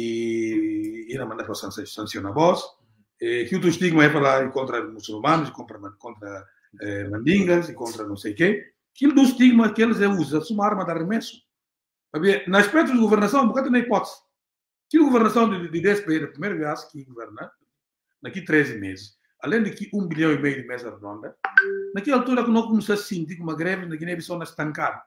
e ir na mandar para sancionar a voz, que outro estigma é falar contra muçulmanos, contra, contra eh, mandingas, e contra não sei o quê. Aquilo do estigma que eles usam, uma arma de arremesso. Na aspecto de governação, um bocado na hipótese. Aquilo de governação de, de D S P, a primeira vez que governa, daqui treze meses, além de que um bilhão e meio de mesa redonda, naquela altura que nós começamos a sentir que uma greve na Guiné-Bissau estancada.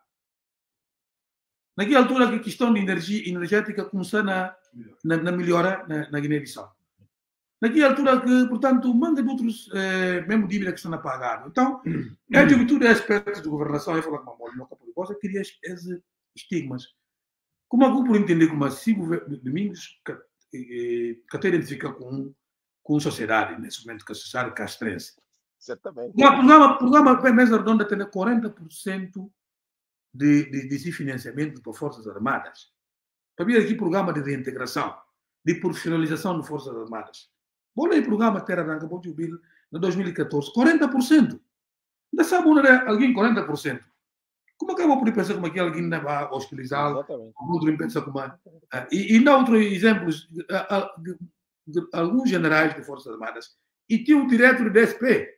Naquela altura que a questão de energia energética começou na, na, na melhora na, na Guiné-Bissau. Naquela altura que, portanto, manga de outros, eh, mesmo dívida que estão a pagar. Então, é de tudo aspectos de governação, eu falo com a Molly, não capaz, queria esses estigmas. Como algum por entender como assim, Domingos, que até identifica com, com a sociedade, nesse momento, que a sociedade castrense. Certamente. O programa, programa P M S Redonda tem quarenta por cento de, de, de financiamento para Forças Armadas. Havia aqui programa de reintegração, de profissionalização de Forças Armadas. Bom, aí programa Terra Branca, bom jubil, em dois mil e catorze, quarenta por cento. Ainda sabe onde é alguém quarenta por cento. Como é que eu vou pensar como é que alguém vai hostilizá-lo? Outro pensa como é. E, e dá outros exemplos, de, de, de, de alguns generais de Forças Armadas, e tinha o diretor do S P.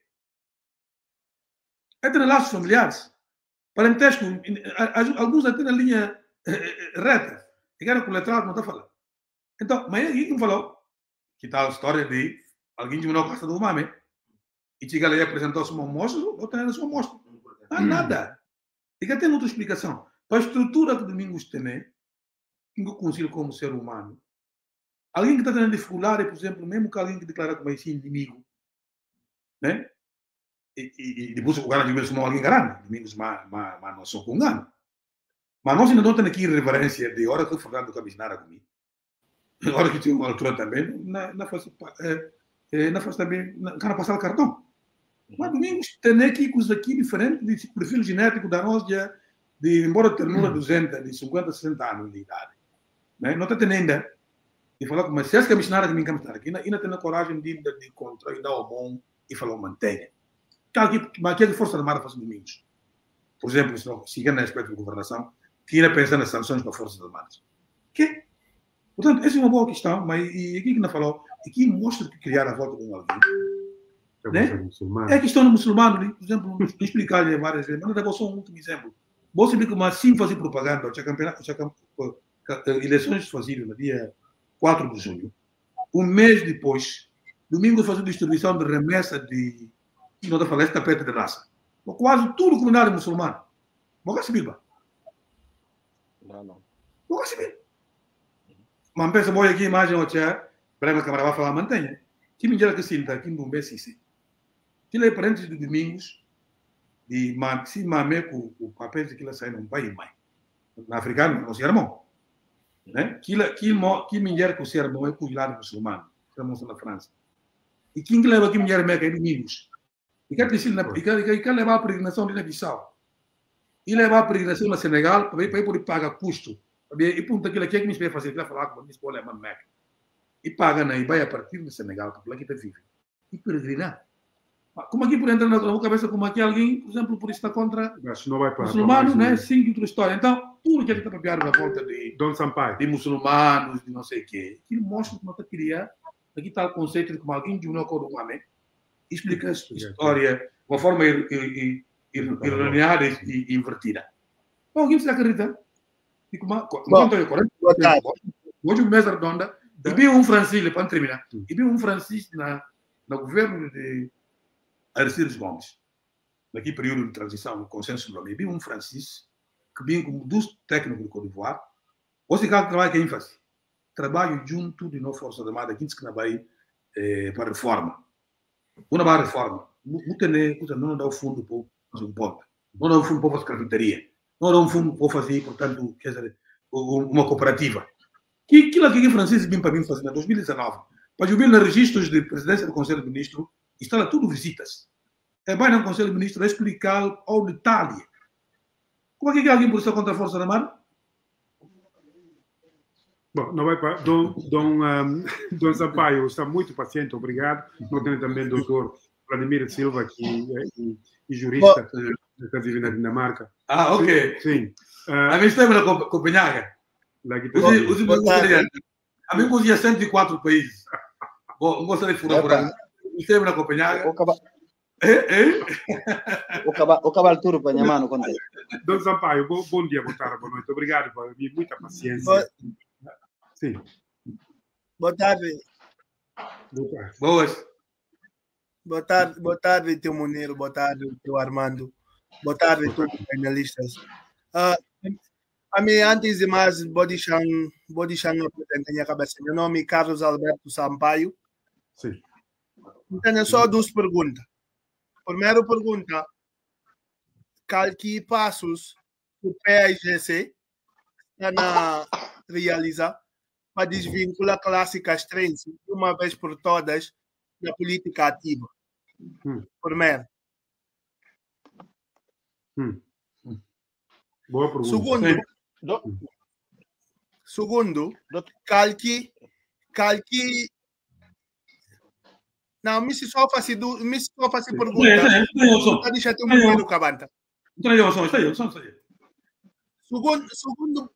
É ter laços familiares. Parentesco, alguns até na linha reta. E era coletal, não está falando. Então, mas aí quem falou? Que tal a história de alguém de menor costa do mame? E chega ali e apresentou-se uma amostra, ou tem a sua amostra. Não há nada. E que tem outra explicação. Para a estrutura que Domingos tem, que eu considero como ser humano, alguém que está tendo dificuldade, por exemplo, mesmo que alguém que declara como esse inimigo, né? E, e, e depois o cara de mesmo alguém grande, Domingos, mas não sou com engano. Mas nós ainda não temos aqui reverência de hora que o Fernando caminhara comigo. Hora que tinha uma altura também, não faz não faz também, cara passar o cartão. Mas Domingos tem aqui coisas aqui diferentes, de perfil genético da nós já, de embora ternura duzentos, de cinquenta, sessenta anos de idade. Né? Não está tendo ainda de falar como se é que a missionária que me encanta aqui, ainda tem a coragem de de contra e dar o bom e falar mantenha. Mas que a Força Armada faz Domingos. Por exemplo, se seguir no aspecto de governação, que ainda pensa nas sanções para as Forças Armadas. Que? Portanto, essa é uma boa questão, mas e aqui que não falou, aqui mostra que criar a volta de um alguém. Né? É a questão do muçulmano, por exemplo, explicar-lhe várias vezes, mas não é só um último exemplo. Você vê que mas sim fazer propaganda, tinha campeonato, tinha eleições fazidas no dia quatro de junho. Um mês depois, domingo fazer distribuição de remessa de, não estou falando, tapete de raça. Quase tudo comunidade muçulmana. Vou receber, ba? Não, não. Vou receber. Mas pensa, boa aqui, imagem, o tia, para a câmera vai falar, mantenha. Que me diga que sinta aqui no B C C. Que é parentes de Domingos, de se mame com o papel de que ela sai num país, mãe. Na africano, não se armou. Né? Que que me diga que o sermão é com o lado muçulmano. Estamos na França. E quem leva que me diga é Domingos. E quer levar a peregrinação de Guiné-Bissau. E levar a peregrinação na Senegal, para ir poder pagar custo. E ponto aquilo aqui é que me espera fazer, que vai falar com o bispo alemão Meca. E paga na e vai a partir do Senegal, porque lá que está vivo. E peregrinar. Como aqui por entrar na tua cabeça, como aqui alguém, por exemplo, por isso está contra muçulmanos, né? Sim, outra história. Então, tudo que ele está papiando na volta de Dom Sampaio, de muçulmanos, de não sei o quê, que mostra como está criando. Aqui está o conceito de como alguém de um acordo com a mãe, explica a história de uma forma erroneada e invertida. Então, alguém precisa acreditar. E como enquanto eu correto, hoje o mês redonda, e vi um Francisco, para terminar, e vi um Francisco na no governo de Aristides Gomes, naquele período de transição, no consenso do Lomé, vi um Francisco que vinha como dos técnicos do Côte d'Ivoire. Você que trabalha que é ênfase. Trabalho junto de nossa Força Armada, que que vai eh, para reforma. Uma barra reforma. Não dá o fundo para fazer um ponto. Não dá o fundo para fazer carpintaria. Não dá um fundo para fazer, portanto, quer dizer, uma cooperativa. Que aquilo que o Francisco vim para mim fazer em dois mil e dezenove, para eu vir nos registros de presidência do Conselho de Ministros, está lá tudo visitas. É bem no Conselho de Ministros explicar ao detalhe. Como é que alguém pode estar contra a Força Armada? Bom, não vai para. Dom, Dom, um, Dom Sampaio está muito paciente, obrigado. Nós temos também o doutor Vladimir Silva, que é e, e jurista, que está vivendo na Dinamarca. Ah, ok. Sim. Uh, a mim esteve na Copenhaga. A mim conhecia cento e quatro países. Bom, gostaria de furar por aí. Esteve na Copenhaga. O cavalo turco para minha mano, contei. Dom Sampaio, bom, bom dia, boa tarde, boa noite. Obrigado por vir, muita paciência. Boa... Sim. Boa tarde. Boa tarde. Boas. Boa tarde, boa tarde, teu Monero. Boa tarde, teu Armando. Boa tarde, todos os panelistas. Uh, a mim, antes de mais, vou deixar um apresento na minha cabeça. Meu nome é Carlos Alberto Sampaio. Sim. Tenho só duas perguntas. Primeira pergunta: que passos o P A G C está a realizar para desvincular a classe castrense de uma vez por todas da política ativa? Hum. Primeiro. Hum. Boa pergunta. Segundo, Segundo, calque, calque. Não, me se só fazer do, me se só fazer pergunta. Tá deixa ter um número cabanta. Não tem opção, está aí, opção está aí. Segundo, segundo,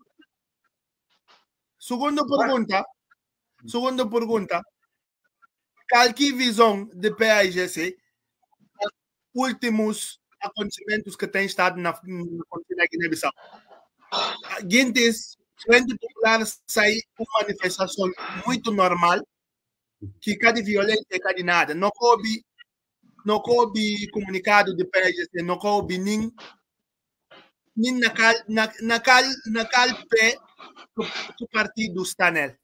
segundo pergunta, segundo pergunta. Calque visão de P A I G C, os últimos acontecimentos que têm estado na, na continente Guiné-Bissau. Guintes, Frente Popular sai uma manifestação muito normal, que cada violência e cada nada. Não coube, não coube comunicado de P A I G C, não coube nem, nem na cal, na, na cal, na cal pé que o partido está nele.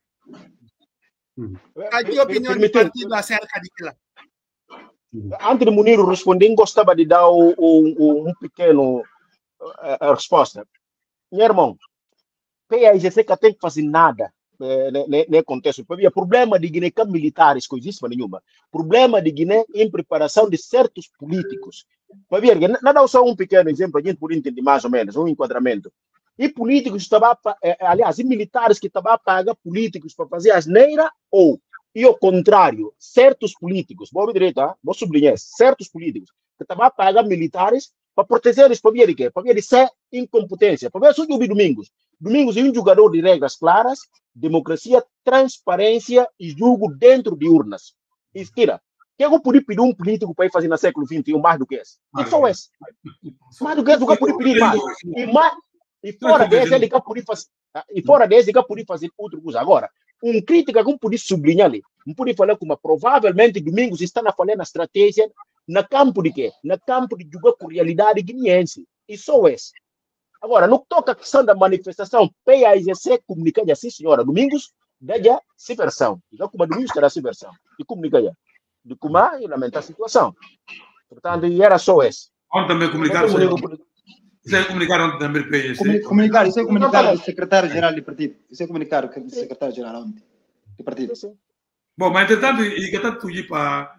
Qual é a opinião do partido acerca daquilo? Antes de Muniro responder, gostava de dar um, um, um pequeno uh, resposta. Meu irmão, P A I G C que tem que fazer nada no contexto. O problema de Guiné com militares, que existe nenhuma. Problema de Guiné em preparação de certos políticos. Para ver, nada só um pequeno exemplo, a gente pode entender mais ou menos, um enquadramento. E políticos, estava, aliás, e militares que estavam a pagar políticos para fazer asneira, ou, e ao contrário, certos políticos, vou direito, ah? Vou sublinhar, certos políticos que estavam a pagar militares para proteger eles, para ver de quê? Para ver de ser incompetência. Para ver só que eu vi Domingos. Domingos é um jogador de regras claras, democracia, transparência e julgo dentro de urnas. Esquira. Que eu podia pedir um político para ir fazer no século vinte e um mais do que esse? E só esse. Mais do que esse, eu podia pedir mais. E mais. E fora desse, ele podia fazer, e fora desse, ele podia fazer outra coisa. Agora, um crítica que eu podia sublinhar ali, não podia falar como provavelmente Domingos está na falha na estratégia, na campo de quê? Na campo de jogar com realidade guineense. E só esse. Agora, no que toca a questão da manifestação, P A I G C comunica assim, senhora, Domingos, daí subversão. E já como Domingos terá subversão. E comunica já. De como e lamenta a situação. Portanto, e era só esse. Ontem também comunicaram. Isso é comunicaram também P A I G C. Comunicar, isso é comunicar do secretário-geral do partido. Isso é comunicar do secretário-geral ontem do partido. Bom, mas entretanto, e que está tudo para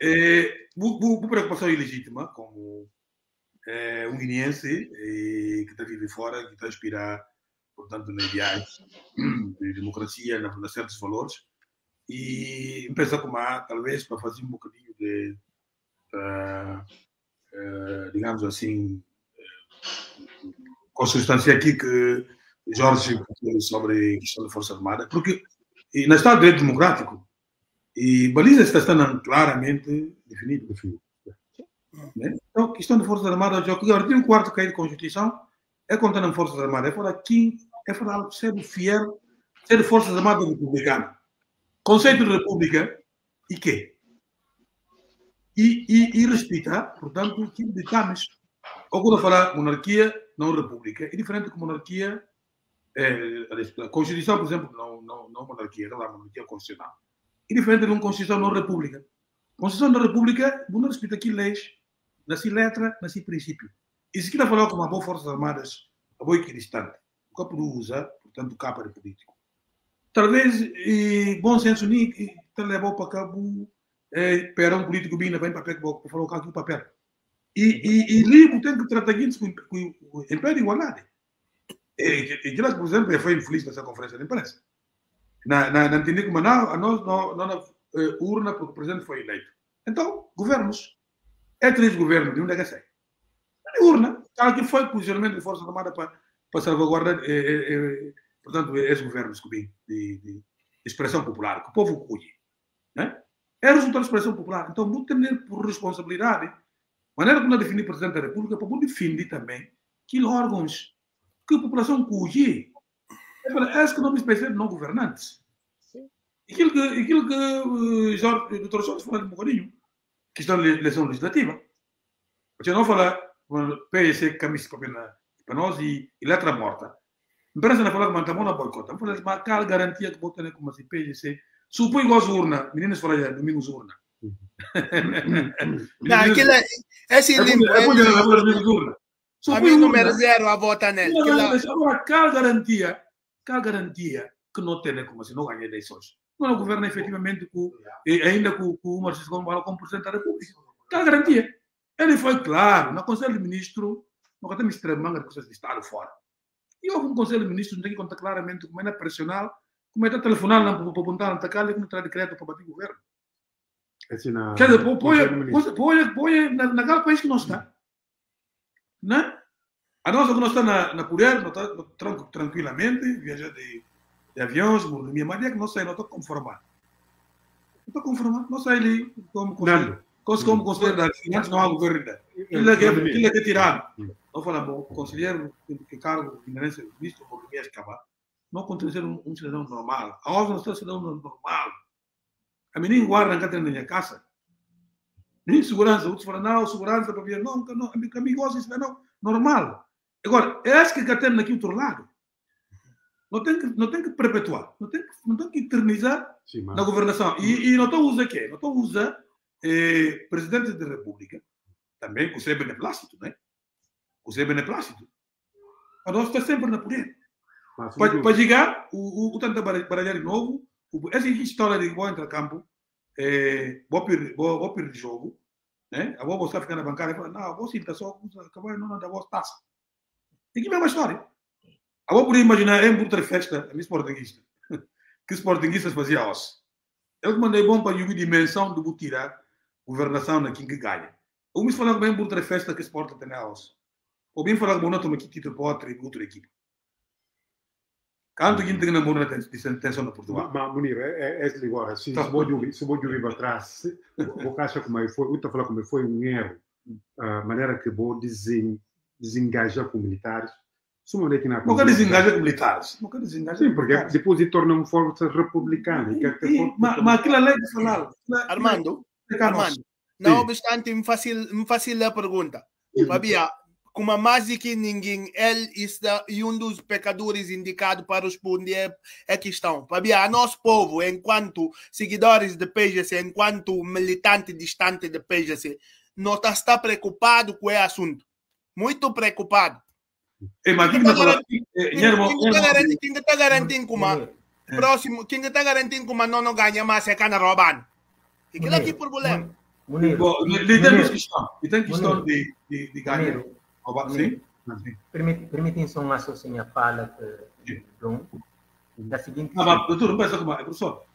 uma preocupação ilegítima, como é, um guineense que está vivo fora, que está a inspirar, portanto, na ideais de democracia, na, na certos valores, e pensa como há, talvez, para fazer um bocadinho de, uh, uh, digamos assim, consistência aqui que Jorge sobre a questão da Força Armada, porque e no Estado de Direito Democrático, e baliza está estando claramente definido. definido. Né? Então, a questão da Força Armada, o artigo quarto que é de Constituição, é contando as Forças Armadas, é para quem é para ser fiel, ser Forças Armadas republicanas. Conceito de República, e quê? E, e, e respeitar, portanto, que ditames. Ou quando falar monarquia, não república, é diferente de monarquia, é, a Constituição, por exemplo, não, não, não monarquia, não é monarquia constitucional. É diferente de uma Constituição não república. Constituição da República, não respeita aqui leis, nasce letra, nasce princípio. E se quer falar com uma boa Forças Armadas, a boa equidistante, o capo usa, portanto, capa de político. Talvez, e, bom senso, nem te levou para cabo, é, para um político bem, bem papel, para falar aqui o papel. E, e, e livro tem que tratar isso com, com, com em pé de igualdade. E, e, e, por exemplo, foi infeliz nessa conferência de imprensa. Na, na, na entender como não, a nós não, não na uh, urna, porque o presidente foi eleito. Então, governos. É três governos, de onde é que sai? Na urna. Claro que foi posicionamento de Força Armada para, para salvaguardar, eh, eh, eh, portanto, esses governos de, de, de expressão popular, que o povo cuide. Né? É resultado da expressão popular. Então, não ter por responsabilidade, maneira como definir o Presidente da República, para definir também que órgãos que a população cuide. É que não me espécie de não governantes. Aquilo que, aquilo que uh, Jorge, o doutor Jorge falou um bocadinho, questão de eleição legislativa. Você não fala P S C camisa para nós e, e letra morta. A empresa não fala que mantém na boicota. Não fala que aquela garantia que botam como assim P S C. Supõe igual a urna. Meninas falam já, domingos urna. Não, aquilo é... Esse limpo... É muito domingos urna. A mim número zero a votar nele. Agora, aquela garantia, aquela garantia que não tem como assim, não ganha eleições. Não governa efetivamente com, ainda com, com o Marcelo Gomes como Presidente da República. Aquela garantia. Ele foi claro, no Conselho de Ministros, nós temos três mangas de coisas de Estado fora. E houve um Conselho de Ministros, não tem que contar claramente como é pressional, como é que telefonar para apontar na atacar e como está decreto para bater o governo. Assim, na, Quer dizer, põe, põe, põe na, naquele país que não está. Né? A nossa que não está na, na Puré, não está tranqu, tranquilamente, viajar de, de aviões, mordomia, mas é que não sei, não estou conformado. Não estou conformado, não sei ali como conselho. Como conselheiro da finanças não há governo. Ele é que ele é que é tirado. Não fala bom, conselheiro que cargo de ministro português acabar. Não continua a ser um, um cidadão normal. A outra não está cidadão normal. A menina guarda cá dentro da minha casa. Nem segurança. Outros falam, não, segurança para ver. Não, não, amigos, isso não é normal. Agora, é esse que cá tem aqui outro lado. Não tem que, não tem que perpetuar. Não tem que, não tem que eternizar Sim, na governação. E, e não estou usa quê? Não estou usa eh, presidente da República. Também com o seu beneplácito, né? Com o seu beneplácito. A nós está sempre na poder. Para, para chegar, o, o, o tanto baralhar de novo, o, essa história de vou entrar campo, é, vou perder vou, vou jogo, né? A vou ficar na bancada e falar, não, vou sentar só, acabar não da vossa taça. E que mesma história. A vou poder imaginar, em outra festa, a minha sportinguista, que sportinguistas fazia osso. Eu mandei bom para a dimensão de tirar governação na quem que ganha. Eu me falar bem por outra festa que esporte tem a osso. Ou bem falar que não toma aqui título para outra equipe. Quanto que tem na boa tensão na Portugal? Mas, Munir, é é agora, se vou ouvir, se vou ouvir para trás, vou achar como foi, eu estou falando como foi um erro, a maneira que vou desengajar com militares. Não quer desengajar com militares. Não quer desengajar. Sim, porque depois se torna uma força republicana. Mas aquela lei de falar. Armando, Armando, não obstante, me facilita a pergunta. Fabia, como mais de que ninguém, ele está um dos pecadores indicados para responder a questão. Fabia, a nosso povo, enquanto seguidores de P G C, enquanto militante distante de P G C, não está preocupado com o assunto. Muito preocupado. É, mas quem está garantindo que uma próximo, quem está garantindo que uma não ganha mais é cana roubando? E que é aqui problema. Ele tem questão, ele tem questão de de ganhar. Sim. Permitem só uma só minha fala que da seguinte. Ah, mas doutor, não pensa como é, professor.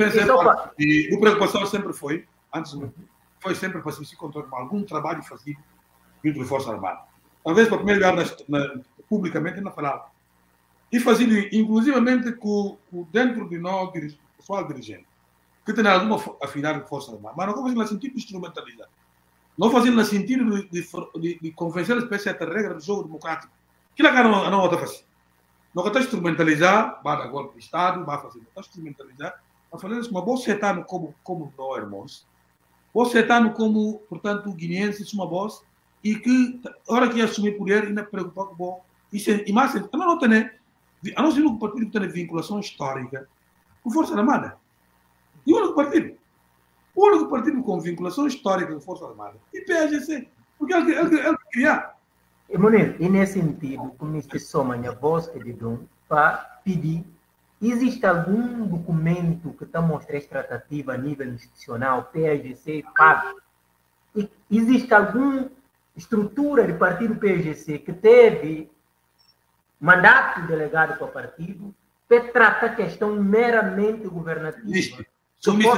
E a preocupação sempre foi, antes foi sempre para se controlar algum trabalho fazido dentro da Força Armada. Talvez para primeiro lugar na, na, publicamente não falava. E fazido inclusivamente com, com dentro de nós, pessoal dirigente, que tem alguma afinidade com a Força Armada, mas não fazendo no sentido de instrumentalizar. Não fazendo no sentido de, de, de, de convencer a espécie de regra do jogo democrático. Que lá não não está fazendo. Não está instrumentalizar, vai dar golpe de Estado, vai fazer, não está instrumentalizar, vai fazer isso, mas você está como, como nós, irmãos. Você está como, portanto, guineenses, uma voz, e que, a hora que assumir poder, ainda preocupar com o bom. E mais, a não tem, a não ser um partido que tem vinculação histórica com a Força Armada. E o único partido. O único partido com vinculação histórica com a Força Armada. E P G C. Porque ele ele criar. E, Munir, e nesse sentido, como este soma a voz que de Dom, para pedir, existe algum documento que está mostrando esta tratativa a nível institucional, P G C, P A B? Existe alguma estrutura de partido P G C que teve mandato delegado para o partido para tratar a questão meramente governativa? Existe. Se me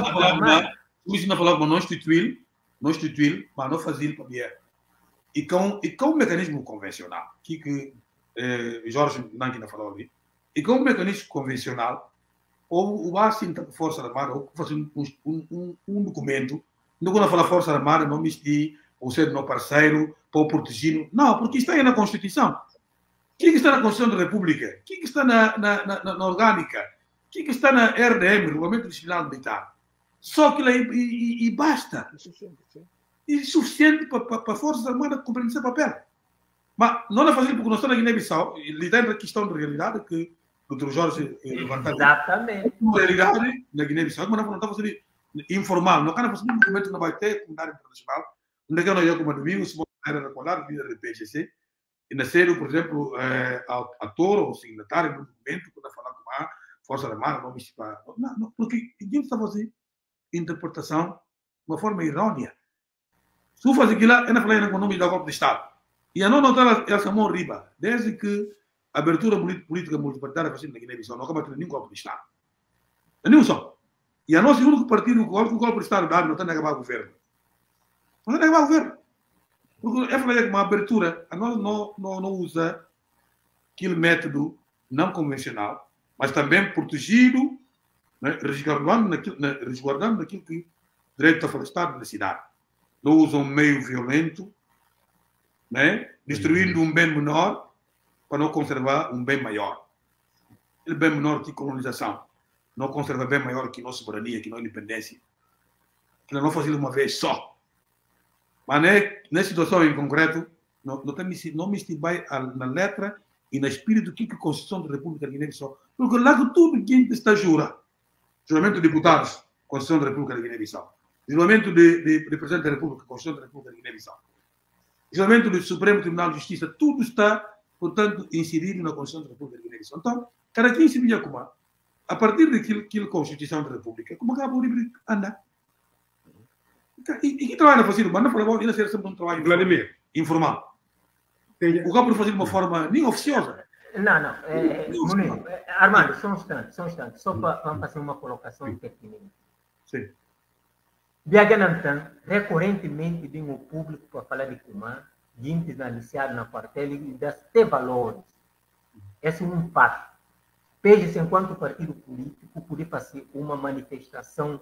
não falar com não instituir, não instituir, mas não fazer para vier. E com e com o mecanismo convencional, que que eh, Jorge Nanquina falou ali, e com o mecanismo convencional, ou o básico da Força Armada, ou fazer um, um, um, um documento, não quando falar Força Armada, não mistir ou ser meu parceiro, para o proteger. Não, porque está aí na Constituição. Quem está na Constituição da República? Quem está na, na, na, na Orgânica? Quem está na R D M, Regulamento Disciplinar Militar? Só que e, e, e basta. É suficiente, é suficiente para, para, para a Força Armada compreender esse papel. Mas não é fazer porque nós estamos na Guiné-Bissau, lidando com a questão de realidade que o doutor Jorge levantou. Exatamente. A realidade na Guiné-Bissau, mas não está fazendo informal. Não quer fazer um documento que não vai ter comunidade internacional. Onde eu não ia como domingo, se era recordar, líder do P G C, e nasceram, por exemplo, é, ator ou signatário do documento, quando falar com a Força Armada, não municipal. Não, não, porque ninguém está fazendo interpretação de uma forma errônea. Se eu fazer aquilo, eu não falei com o nome do golpe de Estado. E a não notar essa mão riba, desde que abertura política multipartidária fazendo na Guiné-Bissau, não acaba tendo nenhum golpe de Estado. Nenhum só. E a nossa único partido, o golpe, o golpe de Estado dá, não tem a acabar o governo. Não tem a acabar o governo. Porque é falar que uma abertura, a nós não, não, não usa aquele método não convencional, mas também protegido, né, resguardando, naquilo, né, resguardando naquilo que o direito está Estado da cidade. Não usa um meio violento, né, destruindo um bem menor para não conservar um bem maior. Ele bem menor que colonização. Não conserva bem maior que nossa soberania, que nossa independência. Que não fazemos uma vez só. Mas né, nessa situação em concreto, não, não, tem, não me estibai na letra e no espírito que a Constituição da República da Guiné-Bissau. Porque lá que tudo quem está jura, juramento de deputados, Constituição da República da Guiné-Bissau, juramento de, de, de Presidente da República, Constituição da República da Guiné-Bissau, juramento do Supremo Tribunal de Justiça, tudo está, portanto, inserido na Constituição da República da Guiné-Bissau. Então, cada quem se via como a partir daquilo que a Constituição da República, como acaba o livre andar. E, e que trabalho fazer? Mas não falava, ainda ser sempre um trabalho Vladimir. informal. O cabo fazer de uma forma nem oficiosa. Não, não. É, Munir, Armando, só um instante, só um instante, só para fazer uma colocação pertinente. Sim. Biaganantan, recorrentemente vem o público para falar de Kumar, de aliciado na quartel e das ter valores. Esse é um fato. P G C, enquanto partido político, poder fazer uma manifestação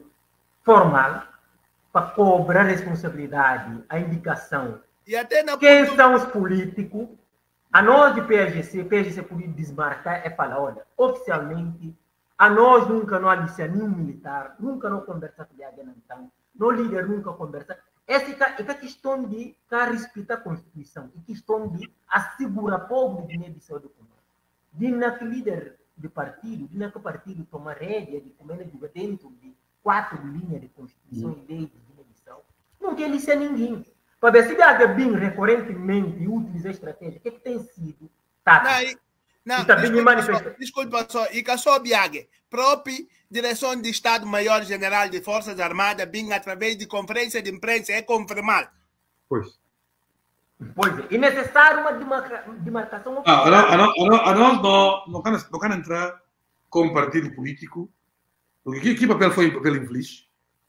formal para cobrar responsabilidade, a indicação. E até na Quem são os políticos? A nós de P G C, P G C podia desmarcar e falar, olha, oficialmente, a nós nunca não alicia nenhum militar, nunca não conversa com o Biaganantan, no líder nunca conversa. Essa é a questão de respeitar a Constituição, e questão de assegurar o povo de Guiné-Bissau do comando. De na que líder de partido, de na que partido toma rédea de como ele dentro de quatro linhas de Constituição e lei de Guiné-Bissau, não quer aliciar ninguém. Para ver se há bem recorrentemente utilizar a estratégia, o que, é que tem sido tático? Não, e também desculpa, manifesta... só, desculpa só, e que só Biague, própria Direção de Estado-Maior-General de Forças Armadas, bem através de conferência de imprensa, é confirmado. Pois. Pois é, é necessário uma demarca... demarcação. Ah, a, a, a, a nós não, não, can, não can entrar como partido político, porque aqui, aqui papel foi um papel infeliz.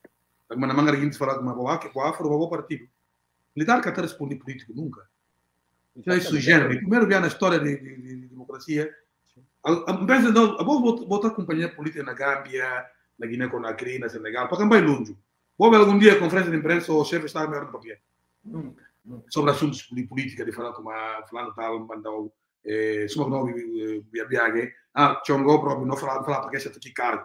Mas na manga de falar com uma boa, que o Afro é um bom partido. Militar que até responde político nunca. Então, isso é gênero. Primeiro, ver na história de, de, de, de democracia. A, a, a, a vou botar companhia política na Gâmbia, na Guiné-Conakry, na Senegal, para campanha longe. Vou ver algum dia a conferência de imprensa ou o chefe está maior do papel. Nunca, nunca. Sobre assuntos de política, de falar com a fulano tal, mandou, eh, suma que não Biabiague, ah, Tchongó próprio, não falar, falar porque esse é aqui cargo.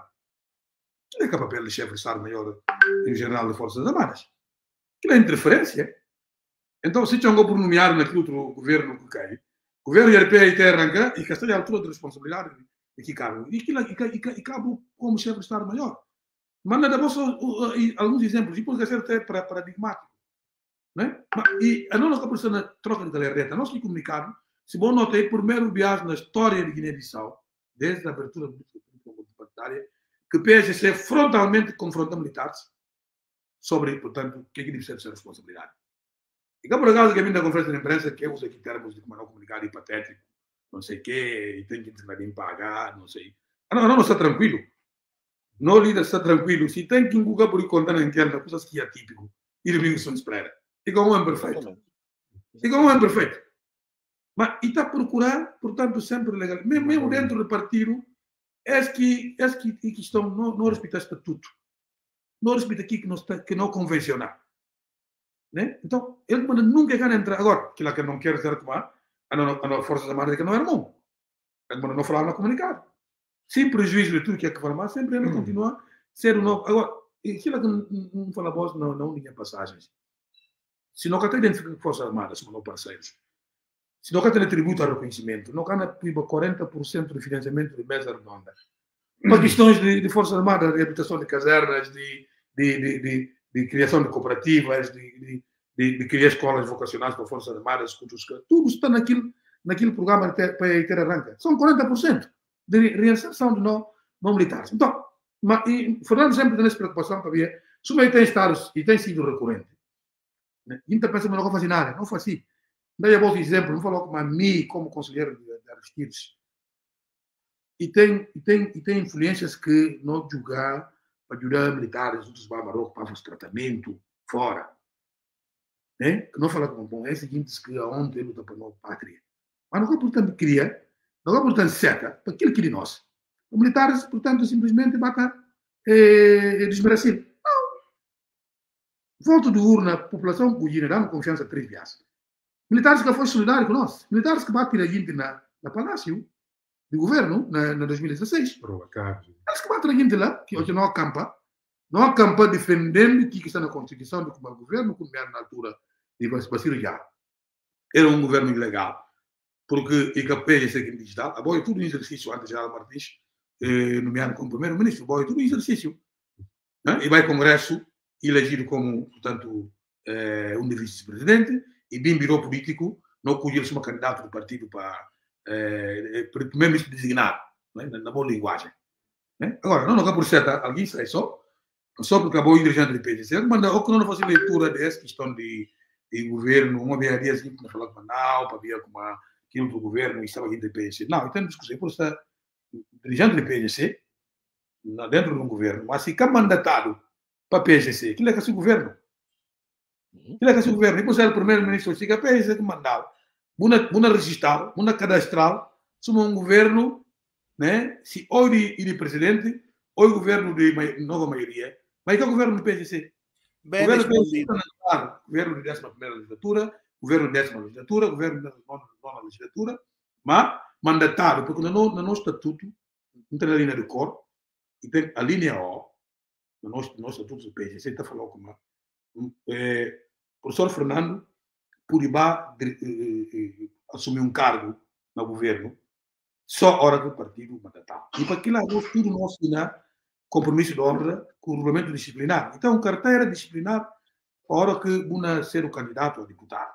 Que é que é o papel de chefe de Estado-Maior em geral de Forças Armadas? Que é interferência. Então, se Tchongó por nomear naquele outro governo que cai, o governo I R P I arranca e que está à altura de responsabilidade de que cargo. E aquilo e cabo como chefe de Estado-Maior. Manda da bolsa alguns exemplos, e pode ser até paradigmático. Né? E a nossa pessoa troca de galereta, nós que comunicamos, se bom notei, por primeiro viagem na história de Guiné-Bissau, desde a abertura partidária, que o P S C frontalmente confronta militares sobre, portanto, o que é que deve ser a responsabilidade. E cá por acaso que vem da conferência de imprensa que usa aqui termos de como não comunicar hipotético, não sei o quê, e tem que alguém pagar, não sei. Ah, não, não, está tranquilo. Não, líder está tranquilo. Se tem que engugar por ir contando em terra, coisas que é típico, e domingo são espera. E como é perfeito. E como é perfeito. Mas e está a procurar, portanto, sempre legal. Mesmo, mesmo dentro do partido, é que é que que estão não, não respeita estatuto. Não respeita aqui que não está que não convencional. Né? Então, ele nunca quer entrar. Agora, aquilo que não quer ser tomar, a não Forças Armadas que não era bom. Ele não falava, não comunicava. Sem prejuízo de tudo que é que falar, sempre ele continua a ser o novo. Agora, aquilo que não fala voz, não, não tinha passagens. Se não tem identificação com Forças Armadas, como não parceiros. Se não tem tributo a reconhecimento, não tem quarenta por cento de financiamento de mesa redonda. Para questões de, de Forças Armadas, de habitação de casernas, de, de, de, de, de criação de cooperativas, de, de, de, de criar escolas vocacionais para Forças Armadas, tudo está naquele, naquele programa para ter arranca. São quarenta por cento de reinserção de não, não militares. Então, mas, e, Fernando sempre tem essa preocupação para ver se o meio tem estado e tem sido recorrente. Né? E então pensa, mas não vou fazer nada, não foi assim. Daí a bom exemplo, não falou como a mim, como conselheiro da Aristides. E tem, e, tem, e tem influências que não julgar para ajudar militares, outros para Marrocos para fazer tratamento fora. Né? Que não fala com bom, é o seguinte, que aonde ele luta para a nossa pátria. Mas não é portanto cria, não é portanto seta para aquilo que de nós. Os militares, portanto, simplesmente batem e desmerecer. Não. Volta do urna, a população cuidina, dá confiança a três vias. Militares que foram solidários com nós. Militares que batem a gente na, na palácio do governo, na, na dois mil e dezesseis. Eles que batem a gente lá, que hoje não acampa, não acampa defendendo o que está na Constituição do governo, como era na altura de Basílio Já. Era um governo ilegal. Porque I K P, esse aqui digital, agora é tudo um exercício antes de General Martins, eh, nomeado como primeiro-ministro, agora é tudo um exercício. Né? E vai ao Congresso, elegido como, portanto, eh, um vice-presidente, e bem virou político, não podia ser um candidato do partido para eh, primeiro-ministro designado, né? na, na boa linguagem. Né? Agora, não, não é por certo, alguém sai só, só porque acabou dirigente do P G C, mas ou que não fazer leitura dessa questão de, de governo, uma vez a dia seguinte, não falar com a Manau, para ver como a aquilo do governo e estava aqui do P G C. Não, então discussão por estar dirigente do P G C, dentro de um governo, mas se ficar mandatado para o P G C, aquilo é que é o governo. Aquilo é que é o governo. E depois era o primeiro-ministro, fica P G C que mandava. Uma registral, uma cadastral, somos um governo, né? Se ou de, de presidente, ou o governo de nova maioria, mas que é o governo do P G C. Bem o governo do P G C está na governo de décima primeira legislatura, governo de décima legislatura, governo da nona legislatura, mas mandatado, porque no, no nosso estatuto não tem a linha de cor, e tem a linha O, no nosso, no nosso estatuto do P G C, está falando como é, o professor Fernando Puribá de, eh, eh, assumiu um cargo no governo só a hora que o partido mandatado. E para aquilo, nós tudo nós assinar compromisso de honra com o regulamento disciplinar. Então, carteira disciplinar, a hora que uma ser o candidato a deputado.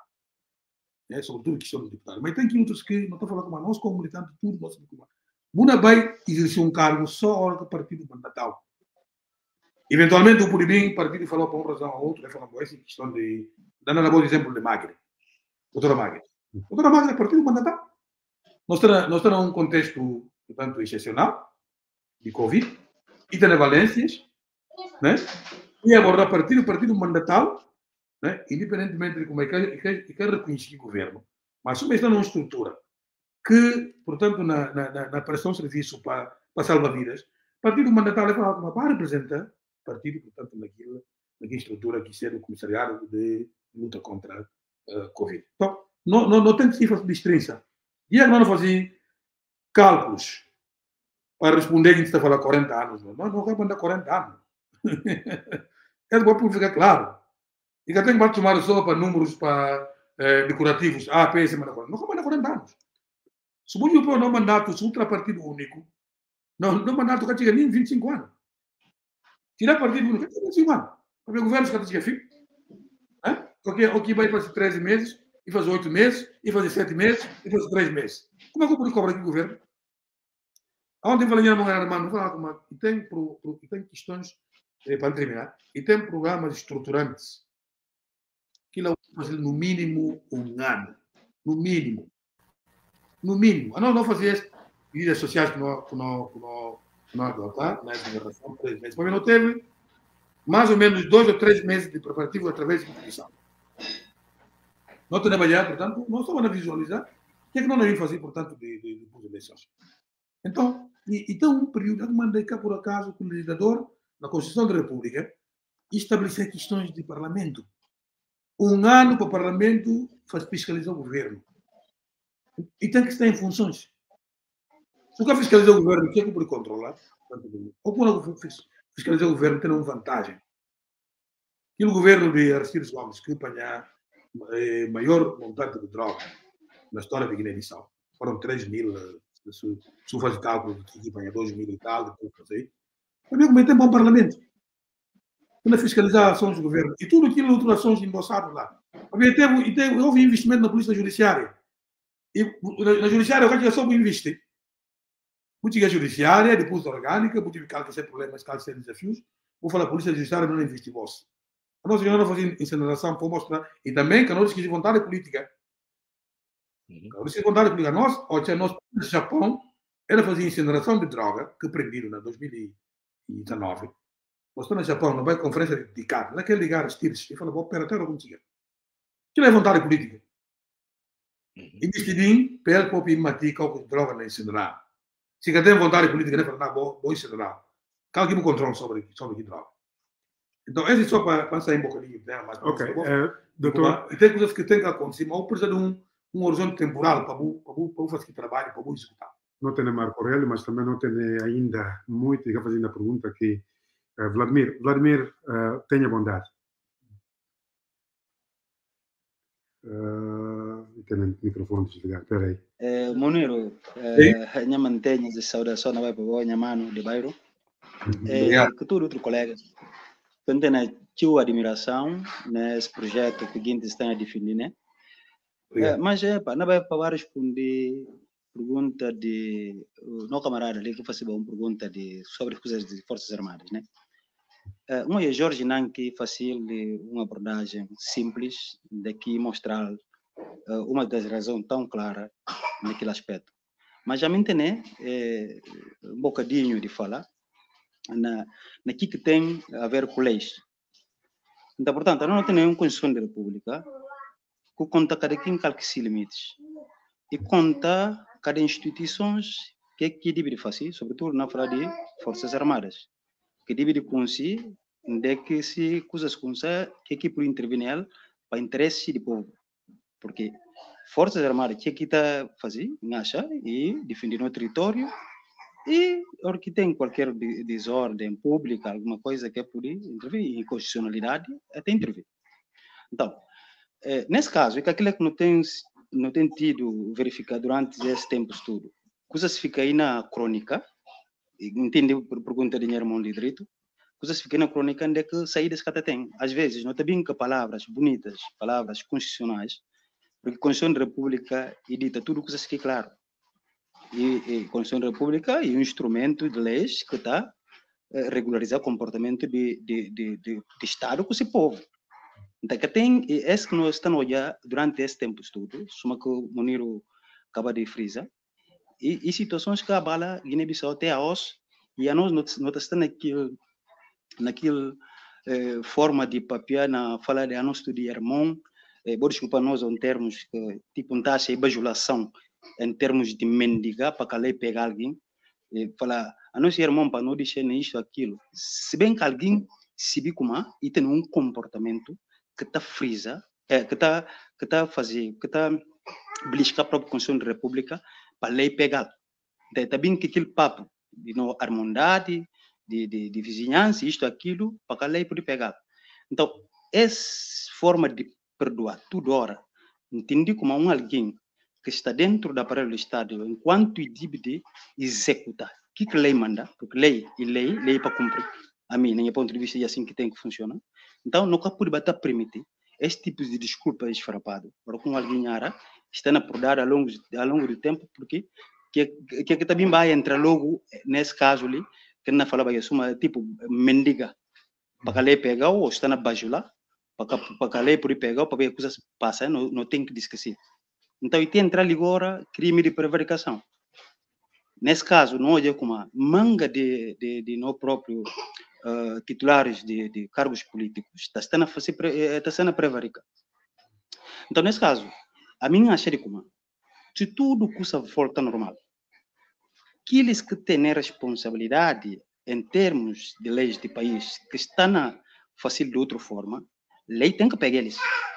É, sobretudo questão de deputado. Mas tem que outros que não estão falando com nós, como militantes, tudo nós como uma vai exercer um cargo só a hora que o partido mandatal. Eventualmente, o Puribim, o partido falou para uma razão ou outra, vai falar com essa questão de. Dando um bom exemplo de Magre. Doutora Magre. Doutora Magre é partido mandatal. Nós estamos num contexto, portanto, excepcional, de Covid, e tem valências, né? E agora, a partir do partido mandatal, né? Independentemente de como é que quer reconhecer o governo, mas se está numa estrutura que, portanto, na, na, na prestação de serviço para, para salvar-vidas, o partido mandatal é para, para representar o partido, portanto, naquela, naquela estrutura que será o comissariado de luta contra a uh, Covid. Então, não, não, não tem que se fazer distinção. E é que não fazer cálculos para responder que está a falar quarenta anos. Não, não vai mandar quarenta anos. É bom para ficar claro. E que tem que tomar só para números para, eh, decorativos. Ah, P S manda quarenta. Não vai mandar quarenta anos. Se o Bolívia não mandato, se ultra partido único, não, não mandato que chega nem vinte e cinco anos. Tirar partido único, que vinte e cinco anos. Para o governo que chega fim. Porque o que vai fazer treze meses, e fazer oito meses, e fazer sete meses, e fazer três meses. Como é que eu posso cobrar aqui o governo? Ontem falei na mulher irmã, não falar como e tem, pro, pro, e tem questões, eh, para terminar, e tem programas estruturantes que não fazer no mínimo um ano. No mínimo. No mínimo. Ah, não, não fazer medidas sociais que não, que não, que não, que não adotar, nessa geração, três meses. Mas não teve mais ou menos dois ou três meses de preparativo através de instituição. Não tem trabalhar, portanto, não só vamos visualizar o que é que não devemos fazer, portanto, de, de, de, de eleições. Então, e, então, um período que mandei cá, por acaso, com o legislador, na Constituição da República, estabelecer questões de parlamento. Um ano para o parlamento faz fiscalizar o governo. E tem que estar em funções. Se o que fiscalizar o governo, o que é que pode controlar? Ou quando fiscalizar o governo, tem uma vantagem. E o governo de Aristides Gomes, que apanhar eh, maior montante de droga na história de Guiné-Bissau, foram três mil, se eu fazer cálculo, que apanha dois mil e tal, depois fazer. Mas como tem bom parlamento. Quando fiscalizar ações do governo. E tudo aquilo, outras ações embolsadas lá. E teve, e teve, houve investimento na polícia judiciária. E na, na judiciária, o que é só para investir. Política judiciária, depois orgânica, porque calca ser problemas, calca ser desafios. Vou falar, a polícia judiciária não investe em voz. A nós não fazemos incineração para mostrar. E também que nós que de vontade política. Uhum. Se contar a nós, ou seja, nós no Japão, era fazer incineração de droga, que prenderam em dois mil e dezenove. Nós estamos no Japão, não vai conferência dedicada, naquele ligar os tiros, e fala, vou para a terra como tinha. Que é vontade política. Uhum. E decidim, pelo que eu mati, que eu droga na incinerar. Se tem vontade política, ele fala, não, vou incinerar. Qual que é o controle sobre sobre droga? Então, esse é só para passar em bocadinho, né? Mas, ok, uh, doutor. E tem coisas que tem que acontecer, mas eu preciso de um, um horizonte temporal para eu fazer trabalho, para eu executar. Não tem Marco Aurélio, mas também não tem ainda muito, e fazendo a pergunta aqui. Uh, Vladimir, Vladimir, uh, tenha bondade. Uh, tem o microfone desligado, espera aí. Eh, Muniro, eh, minha mantenha de saudação na vai para o minha mano de bairro. Eh, que tudo outro colega. Quando na tua admiração nesse projeto que a gente está a definir, né? Eh, mas é para não vai para responder pergunta de não camarada ali que fazia uma pergunta de sobre coisas de forças armadas, né? Uh, um é Jorge Nanki fazia uma abordagem simples daqui mostrar uh, uma das razões tão clara naquele aspecto. Mas a mim tem é, um bocadinho de falar na naqui que tem a ver com leis. Então, portanto, não tem nenhuma Constituição da República que conta cada quem calcule limites e conta cada instituições que que deve fazer, sobretudo na fala de forças armadas, que deve conseguir de que se coisas como essa que aqui por intervenir para interesse do povo, porque forças armadas que aqui está fazer, acha e defender o território e ou que tem qualquer desordem pública, alguma coisa que é por intervir, inconstitucionalidade até intervir. Então, eh, nesse caso, é que aquilo que não tem não tem tido verificado durante esse tempo todo, coisas fica aí na crônica, entendeu por pergunta de Hermão de Direito, coisas fica na crônica onde é que saídas que até tem. Às vezes, não tem bem que palavras bonitas, palavras constitucionais, porque a Constituição da República edita tudo coisas que é claro. E a Constituição da República é um instrumento de leis que está a regularizar o comportamento de, de, de, de, de Estado com esse povo. Então, que tem, é isso que nós estamos a olhar durante esse tempo todo, soma que o Muniro acaba de frisar, e, e situações que abala Guiné-Bissau até a os, e a nós não estamos naquele, naquele eh, forma de papel, na fala de a nós de irmão, eh, vou desculpar nós em termos, que, tipo, um taxa de bajulação, em termos de mendigar, para que a lei pegue alguém, e falar, a nosso irmão, para não deixar isto, aquilo, se bem que alguém se vê como e tem um comportamento que está frisa, é, que está que está fazer, que está beliscar a própria Constituição da República para a lei pegar. Então, está bem que aquele papo de não harmondade, de, de, de vizinhança, isto, aquilo, para que a lei pode pegar. Então, essa forma de perdoar, toda hora, entendi como um alguém que está dentro do aparelho do Estado, enquanto deve de executar. O que a lei manda? Porque lei e lei, lei para cumprir. A mim, na minha ponto de vista, é assim que tem que funcionar. Então, nunca pode bater permitir este tipo de desculpa esfarrapado. Porque um alguém ara está na por ao longo, ao longo do tempo, porque que, que, que também vai entrar logo, nesse caso ali, que não falava isso, uma tipo mendiga, para que a lei pegar ou está na bajula, para que, para que a lei pode pegar, para ver as coisas passam, não, não tem que esquecer. Então, e tem entrar agora crime de prevaricação. Nesse caso, não é como uma manga de, de, de nós próprios uh, titulares de, de cargos políticos, está sendo a fazer, está sendo a prevaricar. Então, nesse caso, a minha acha de como, se tudo custa volta normal, aqueles que têm responsabilidade em termos de leis de país, que estão a fazer de outra forma, lei tem que pegar eles.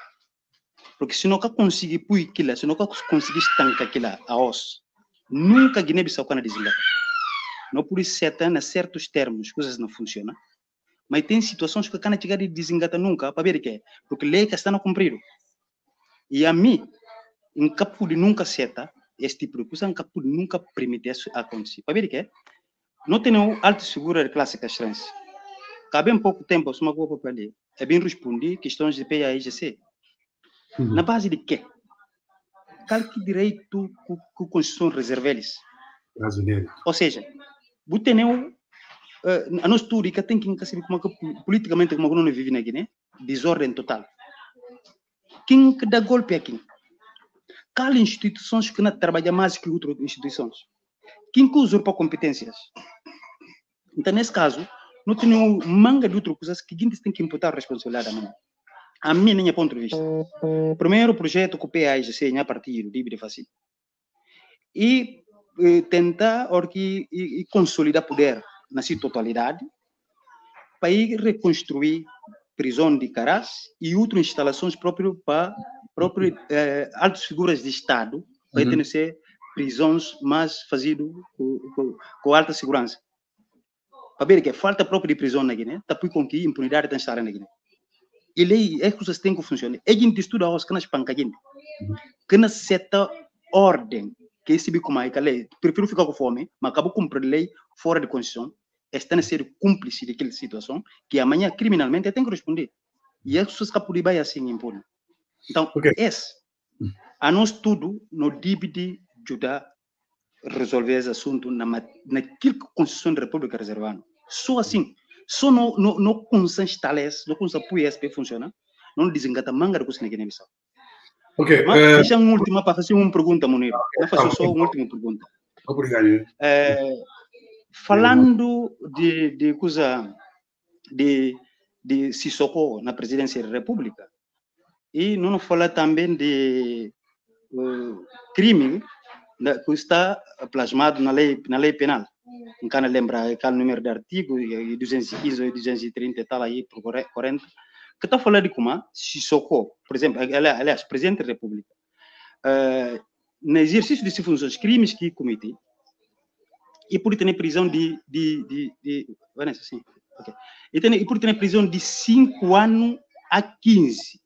Porque se não conseguir pôr aquilo, se não conseguir estancar aquilo a os, nunca Guiné-Bissau can desligar. Não por isso certa, certos termos, coisas não funcionam. Mas tem situações que can chegar e desengata nunca, para ver o que é. Porque lei que está a cumprir. E a mim, em capo de nunca certa, esse tipo de coisa, em capo de nunca permitir isso acontecer. Para ver o que é. Não tem um alto seguro de classe castrense. Cabe um pouco tempo, se uma coisa para ali, é bem responder questões de P A I G C. Uhum. Na base de quê? Qual que direito que a Constituição reserva eles? Brasileiro. Ou seja, você tem uh, a nossa histórica tem que saber como que politicamente como não vive na Guiné, desordem total. Quem que dá golpe a quem? Quais instituições que não trabalham mais que outras instituições? Quem que usurpa competências? Então, nesse caso, não tem um manga de outras coisas que a gente tem que imputar a responsabilidade a mim. A mim, nem a ponto de vista. Primeiro projeto que o P A I G C, a partir do livre de fazer. E eh, tentar orque, e, e consolidar poder na sua totalidade para ir reconstruir prisão de Caraz e outras instalações próprias para próprias eh, altas figuras de Estado para uhum. ter ser prisões mais fazidas com, com, com alta segurança. Para ver que falta própria de prisão na Guiné, está por com que impunidade está instalada na Guiné. E lei é coisas têm que funcionar. A gente estuda os que nas pancadinhas, que na certa ordem que esse bico mais que a lei, prefiro ficar com fome, mas acabo cumprir lei fora de constituição, está a ser cúmplice daquela situação, que amanhã criminalmente tem que responder. E as pessoas que podem assim impor. Então, okay. esse, a nós tudo, no dívida ajudar a resolver esse assunto na, naquilo que a Constituição da República reserva. Só assim, só no, no, no consenso instales, no consenso apoia para funcionar, não desengata manga de coisa na Guiné-Bissau. Ok. Mas uh, deixa uma última para fazer uma pergunta, Munir. Vou fazer só uma última pergunta. Obrigado. É, falando de, de coisa de, de Sissoko na presidência da República, e não falar também de uh, crime né, que está plasmado na lei, na lei penal. Não quero lembrar aquele número de artigo, duzentos e quinze ou duzentos e trinta e tal aí, por quarenta. Que está falando de como Sissoko, por exemplo, aliás, presidente da República, uh, no exercício de suas funções, crimes que comete, e por ter prisão de, de, de, de Vanessa, sim, okay. e, tem, e por ter prisão de cinco anos a quinze.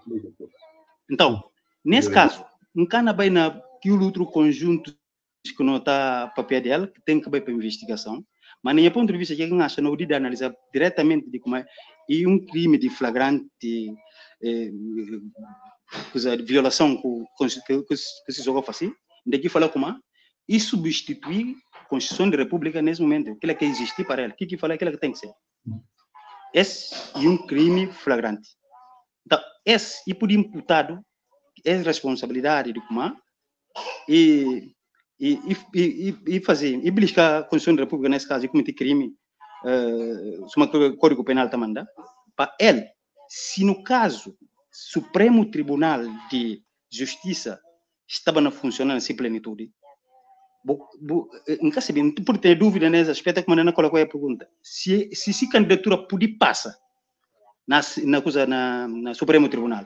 Então, nesse caso, não cana bem na que o outro conjunto que não está papel dela, que tem que ir para a investigação, mas nem a ponto de vista que a acha não de analisar diretamente de como é e um crime de flagrante eh, de violação que, que, que, que se jogou assim, daqui fala como é, e substituir a Constituição da República nesse momento, aquilo que existe para ela, o que que fala aquilo que tem que ser. Esse é um crime flagrante. Então, esse, e por imputado, é responsabilidade de como é, e E, e, e fazer, e beliscar a Constituição da República nesse caso, e cometer crime, uh, o Código Penal está mandando, para ele, se no caso, Supremo Tribunal de Justiça estava a funcionar em sua plenitude, não quer saber, por ter dúvida nesse aspecto, como não colocou a pergunta, se se, se candidatura podia passar na, na, coisa, na, na Supremo Tribunal,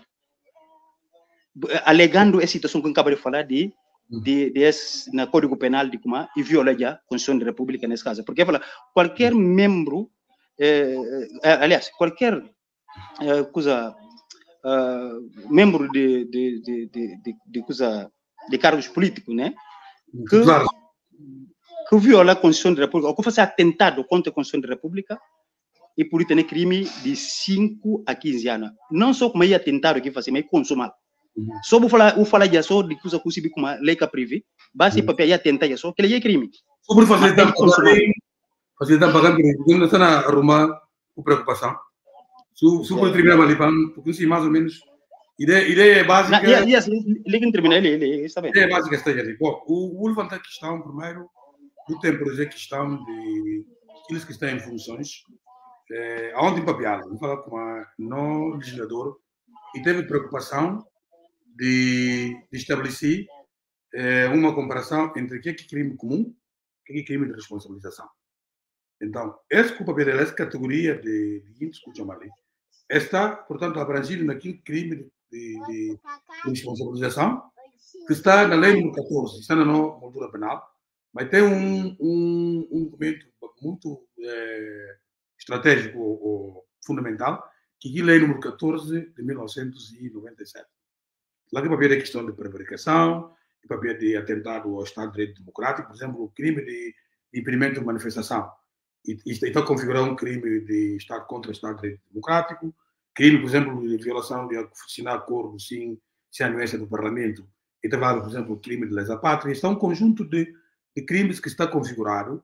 alegando a situação que eu acabo de falar de de, de esse, na Código Penal de como e viola já a Constituição da República nesse caso. Porque fala, qualquer membro, eh, eh, aliás, qualquer eh, coisa, uh, membro de, de, de, de, de, de, coisa, de cargos políticos, né? Que, claro. que viola a Constituição da República, ou que faça atentado contra a Constituição da República e por ter crime de cinco a quinze anos. Não só como é atentado que faz, mas consumado. Uhum. Só vou falar, vou falar já só de coisa que se como lei que privê, base uhum. papel já tentar já só que ele é crime. Sobre facilitar facilitar pagar porque não está na arrumar com preocupação. Se se o tribunal ali para porque se mais ou menos ideia ideia básica. E yes, liga em tribunal ele ele está bem. Ideia básica está ali. Bom, o o levantar questão primeiro, do tempo de questão de aqueles que estão em funções, é, aonde em papel, não falar com a no legislador e teve preocupação de, de estabelecer eh, uma comparação entre o que é crime comum e o que é crime de responsabilização. Então, esse papel dela, essa categoria de índices que eu chamo ali, está, portanto, abrangido naquele crime de, de, de responsabilização que está na lei número catorze, está na nova moldura penal, mas tem um, um, um documento muito eh, estratégico ou, ou fundamental, que é a lei número catorze de mil novecentos e noventa e sete. Lá que o papel é questão de prevaricação, o papel de atentado ao Estado de Direito Democrático, por exemplo, o crime de, de impedimento de manifestação. E está configurado um crime de Estado contra o Estado de Direito Democrático, crime, por exemplo, de violação de assinar acordo sem, sem anuência do Parlamento, e também, por exemplo, o crime de lesa pátria. Está um conjunto de, de crimes que está configurado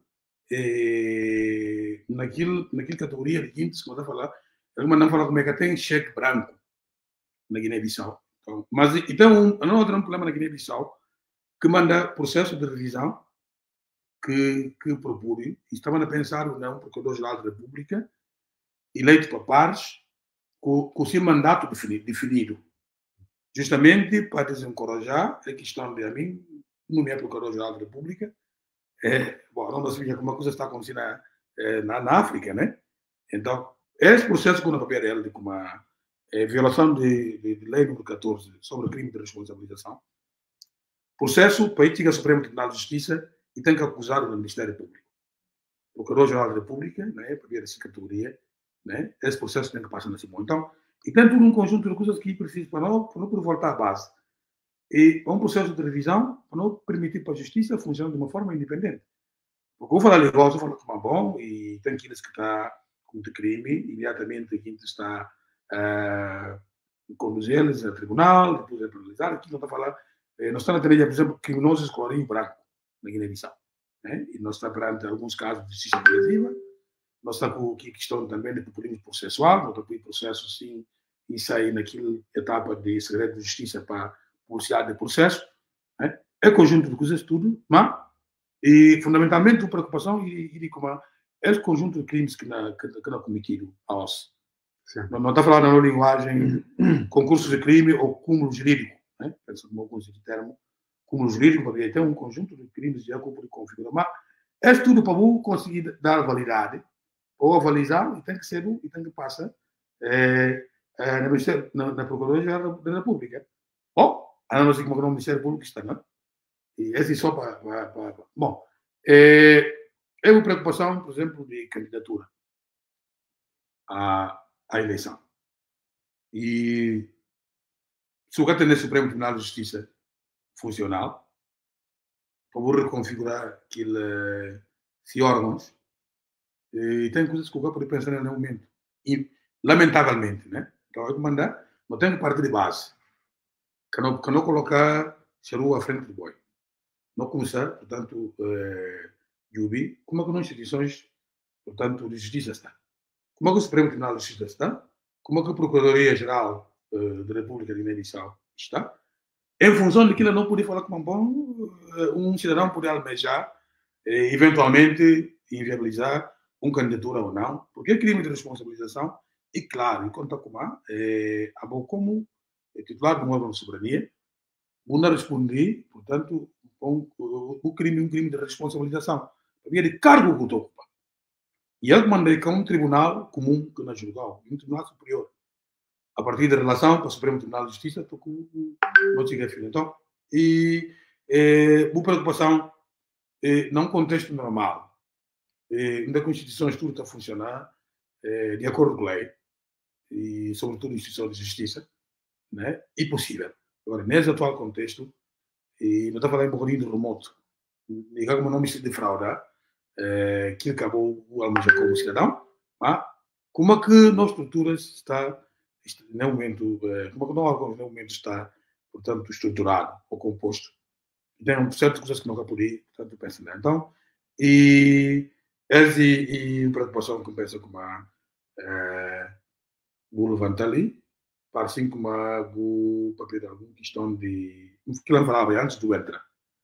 eh, naquilo, naquela categoria de índices, como eu falar, eu não falar como é que tem cheque branco na Guiné-Bissau. Então, mas então, não há um problema na Guiné-Bissau que manda processo de revisão que, que procure, e estavam a pensar ou não, Procurador-Geral da República, eleito por pares, com, com seu mandato definido, definido, justamente para desencorajar a questão de a mim, não é Procurador-Geral da República, é, bom, não sei como a coisa está acontecendo na, na, na África, né? Então, esse processo com o papel dele, de como a é, violação de, de, de lei número catorze sobre o crime de responsabilização, processo para ir ao Supremo Tribunal de Justiça e tem que acusar o Ministério Público. O Procurador-Geral da República, né, para ver essa categoria, né, esse processo tem que passar nesse momento. Então, e tem todo um conjunto de coisas que precisa para não, para não por voltar à base. E um processo de revisão para não permitir para a justiça funcionar de uma forma independente. Porque eu vou falar legal, eu falo como é bom, e tem aqueles que está com o crime, imediatamente quem está uh, conduzir-los a tribunal, depois é penalizar, aqui não está a falar. Eh, nós estamos a ter, por exemplo, criminosos colorinho branco na Guiné-Bissau. Né? E nós estamos perante alguns casos de justiça agressiva, nós estamos com a questão também de populismo processual, nós estamos com processo sim, e sair naquela etapa de segredo de justiça para publicidade de processo. Né? É conjunto de coisas tudo, mas e fundamentalmente a preocupação e, e de como é esse conjunto de crimes que não que, que não cometido aos não, não está falando na linguagem concurso de crime ou cúmulo jurídico, né? Penso no alguns de termo cúmulo jurídico, porque tem um conjunto de crimes de acordo com configuração, mas é tudo para você conseguir dar validade ou avalizar e tem que ser e tem que passar é, é, na, na, na Procuradoria da República ou a não ser como o Ministério Público está, não? E esse só para, para, para... Bom, é, é uma preocupação, por exemplo, de candidatura à, à eleição. E se o gato tem Supremo Tribunal de Justiça funcional, para reconfigurar aquele, se órgãos, e tem coisas que o gato pode pensar no momento. E, lamentavelmente, né? Então, eu mandar, não tem parte de base. Que não, que não colocar Xeru à frente do boi. Não começar, portanto, eh, Jubi, como é que as instituições, portanto, de justiça está? Como é que o Supremo Tribunal de Justiça está? Como é que a Procuradoria-Geral eh, da República de Guiné-Bissau está? Em função daquilo, não poder falar como bom, um cidadão poder almejar, eh, eventualmente, inviabilizar uma candidatura ou não, porque é crime de responsabilização, e claro, e conta com a, eh, a bom como titular de um órgão de soberania, não responder, portanto, com o crime um crime de responsabilização, havia de cargo que tu ocupa. E ele manda que é um tribunal comum que não julgou, um tribunal superior. A partir da relação para o Supremo Tribunal de Justiça, estou com o Chico Filho. Então, e é, uma preocupação, é, num contexto normal, é, onde a Constituição tudo está a funcionar é, de acordo com a lei, e sobretudo a instituição de justiça, né? É possível. Agora, nesse atual contexto, e não estou falando um pouquinho de remoto, e como não me se defraudar, é, que acabou o almejar como cidadão, mas como é que nas estruturas está, no momento, é, como é que no órgão no momento está, portanto, estruturado ou composto. Tem um certo coisas que nunca podia, portanto, penso nisso. Então, e essa e preocupação que penso como a é, vou levantar ali, assim como o papel de alguma questão de que ele falava antes do entrar.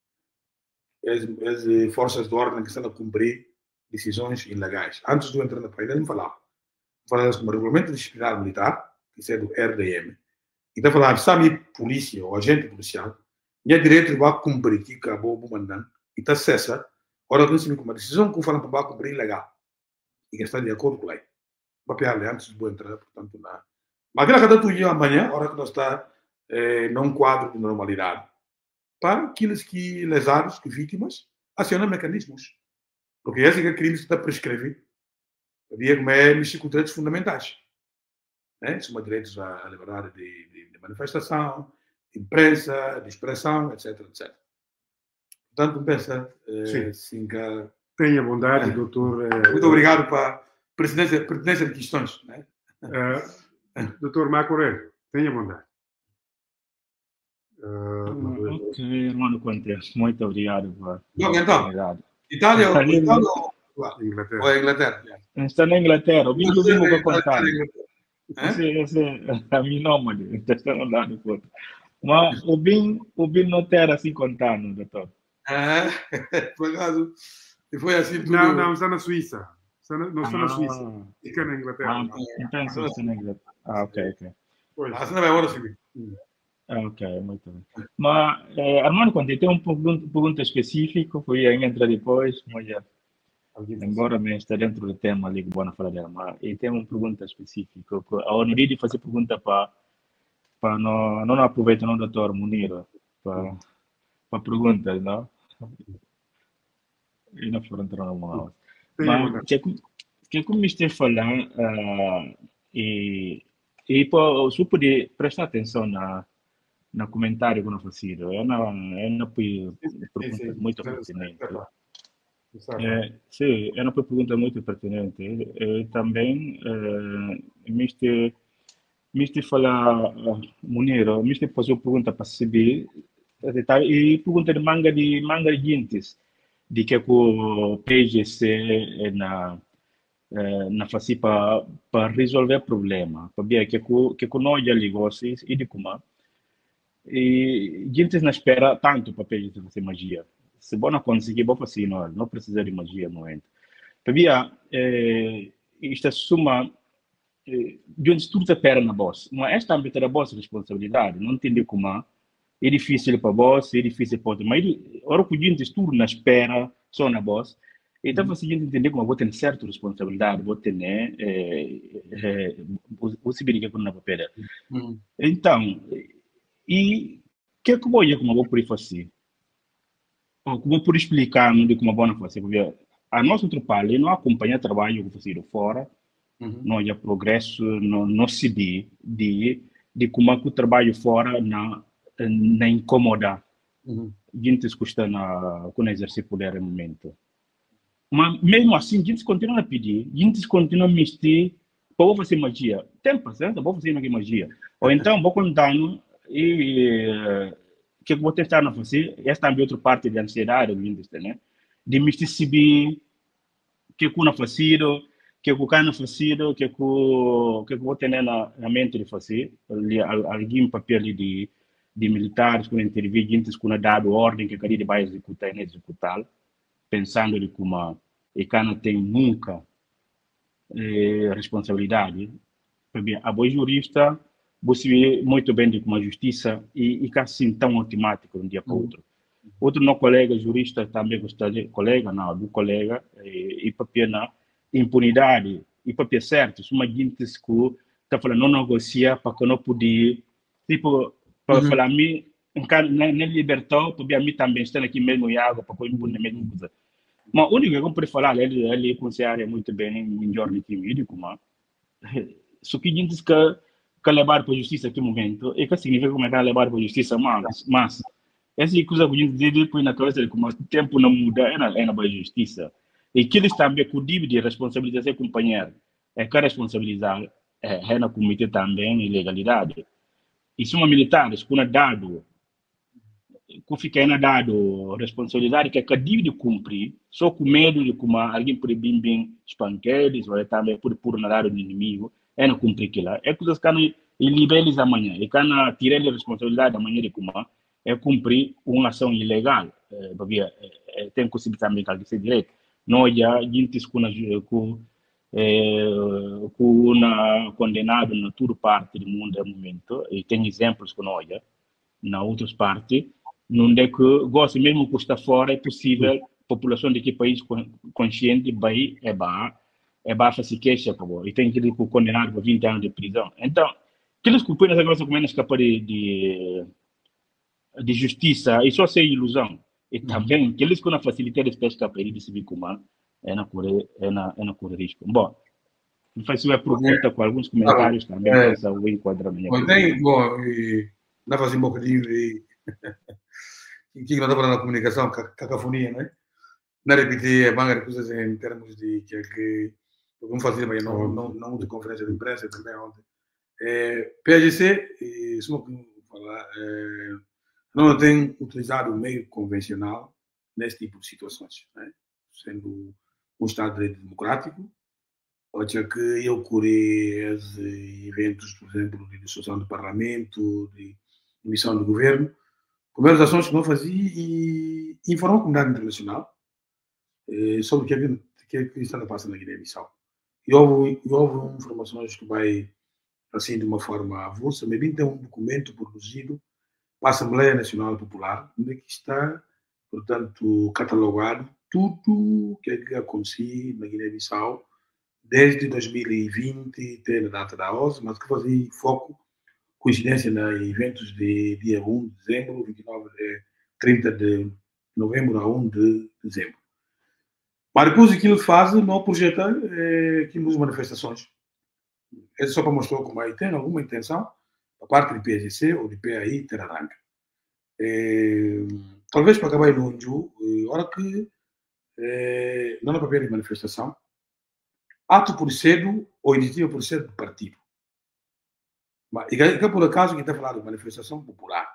As, as forças de ordem que estão a cumprir decisões ilegais. Antes do entrar na país, ele me falava. Falava como regulamento disciplinar militar, que é do R D M. E está falando, sabe, polícia ou agente policial, e é direito de cumprir, que acabou o mandante, e está cessa, ora que não uma decisão que falam para cumprir ilegal. E que está de acordo com a lei. Papel antes de entrar, portanto, na. Mas aquela cada dia amanhã, a hora que nós está eh, num quadro de normalidade, para aqueles que lesados, que vítimas, acionam mecanismos. Porque esse é o crime que está prescrevido. Havia como é mexer com direitos fundamentais. Né? São direitos à liberdade de, de, de manifestação, de imprensa, de expressão, etc, etcétera. Portanto, pensa, eh, assim que... Tenha bondade, é. doutor... Eh, Muito obrigado para a pertinência, pertinência de questões. Né? Uh, doutor Marco Aurélio, tenha bondade. Uh, ok, irmão Conte, muito obrigado. Não, então, obrigado. Itália ou Itália ou Inglaterra? Ou Inglaterra? Está na Inglaterra, o Bingo Bingo para contar. Esse, esse é a minha nome, está no lado do outro. Mas o Bin, o Bin não era assim contando, doutor. Ah, por acaso, foi assim tudo. Não, não, está na Suíça. Está na, não está na Ah. Suíça. Fica na Inglaterra. Ah, não. então você está na Inglaterra. Ah, ok, ok. Pois. Ah, você não vai embora, sim. Ah, ok, muito bem. Mas, eh, Armando, quando tem uma pergunta, pergunta específica, foi aí entra depois, mas já, Alguém faz. embora me esteja dentro do tema ali que vou falar dela, mas e tem uma pergunta específica. A Honoria de fazer pergunta para para não não aproveita não doutor Munir para para perguntas, não? E não foram entrar na mão. Tem Mas uma- que que como estou falando ah, e e para se poder prestar atenção na no comentário que eu fiz, é na é na pergunta sim. muito Sim, sim. pertinente. Sabe? É, sim, é uma pergunta muito pertinente. E também, eh, me este me este falar, Muniro, me este fazer uma pergunta para saber, e pergunta de manga de manga de gentes, de que o P G C é na eh, na fazer para para resolver problema, para ver que que que nós já negócios e de como e gente não espera tanto para P G C fazer magia. Se você não conseguir, vou fazer não, não precisa de magia no momento. Para eh, isto é suma de onde tudo espera na boss. Mas esta âmbito da vossa responsabilidade, não entender como é difícil para você, é difícil para outro, mas a hora que a gente estuda na espera, só na voz, então você tem que entender como vou ter certa responsabilidade, vou ter, né, o se verifica com na papel. Então, e o que é que eu vou como vou por fazer? Ou como por explicar de como vou fazer? Porque a nosso trabalho não acompanha o trabalho que eu faço fora, não há progresso, não, não se vê de, de como é que o trabalho fora não, não incomoda. Uhum. Gente custa na com exercer poder no momento. Mas mesmo assim, gente continua a pedir, gente continua a mistir para fazer magia. Tempo, certo? Vou fazer magia. Ou então, vou contando e o que eu vou tentar não fazer, esta também é outra parte de ansiedade, né? De misticidade, que eu não faço, que eu não faço, que eu que eu vou ter na, na mente de fazer, ali alguém papel de de militares com intervir, gente que não dado ordem que queria vai executar e executar, pensando de como e não tem nunca eh, responsabilidade. Bem, a boa jurista você vê muito bem de como a justiça e e assim tão automático de um dia para o outro. Outro não colega jurista também gostaria, colega não, do colega e, e papel na impunidade e papel certo, uma gente que está falando não negocia para que não podia, tipo para uhum. falar me não libertou, para mim também estar aqui mesmo em água para pôr impune mesmo coisa. Mas o único que eu posso falar ele ele considera muito bem em jornal de mídia como só que gente que que levar para a justiça aqui momento e que significa como é que levar para a justiça mas mas essa coisa que a gente diz depois na cabeça de como o tempo não muda é na é na justiça e que eles também com o de responsabilidade ser companheiro é que responsabilizar é, é na comitê também ilegalidade e se uma militares com dado que fica na dado responsabilidade que é que deve cumprir só com medo de como alguém pode bem bem espanqueles ou também por por na dado do inimigo é não cumprir aquilo é coisas que não liberais amanhã e que não tirar a responsabilidade amanhã de como é cumprir uma ação ilegal é, porque é, tem que ser também que ser direito não já gente com com é, com na condenado na toda parte do mundo no momento e tem exemplos que nós já na outras partes não é que gosta mesmo que está fora é possível a população de que país consciente vai é ba é ba fazer queixa por e tem que ir condenado por vinte anos de prisão então aqueles que põem essa coisa como é escapar de, de de justiça isso é ilusão e também aqueles que não facilitam a pesca para ele se como é na correr é na é na correr risco bom me faz uma pergunta com alguns comentários também para o enquadramento bom tem bom e dá fazer um bocadinho de que não dá para na comunicação cacofonia né não repetir manga de coisas em termos de que que vamos fazer mas não não não de conferência de imprensa também ontem é, P G C e só falar é, não tem utilizado o meio convencional nesse tipo de situações, né? Sendo um Estado democrático, ou seja, que eu curei os eventos, por exemplo, de dissolução do Parlamento, de emissão do governo, primeiras ações que não fazia e informar a comunidade internacional eh, sobre o que é que, que está a passar na Guiné-Bissau. E houve, houve informações que vai, assim, de uma forma avulsa, mas bem tem um documento produzido para a Assembleia Nacional Popular, onde está, portanto, catalogado tudo o que é que aconteceu na Guiné-Bissau desde dois mil e vinte, até a data da O S, mas que fazia foco, coincidência em eventos de dia um de dezembro, vinte e nove de trinta de novembro a um de dezembro. Mas depois aquilo que faz, não projeta é, aquilo das manifestações. É só para mostrar como aí tem alguma intenção, da parte do P S C ou do P A I, ter arranca. É, talvez para acabar no Unju, hora que é, não é papel de manifestação, ato por cedo ou iniciativa por cedo do partido. Mas, e que por acaso, que está falando de manifestação popular,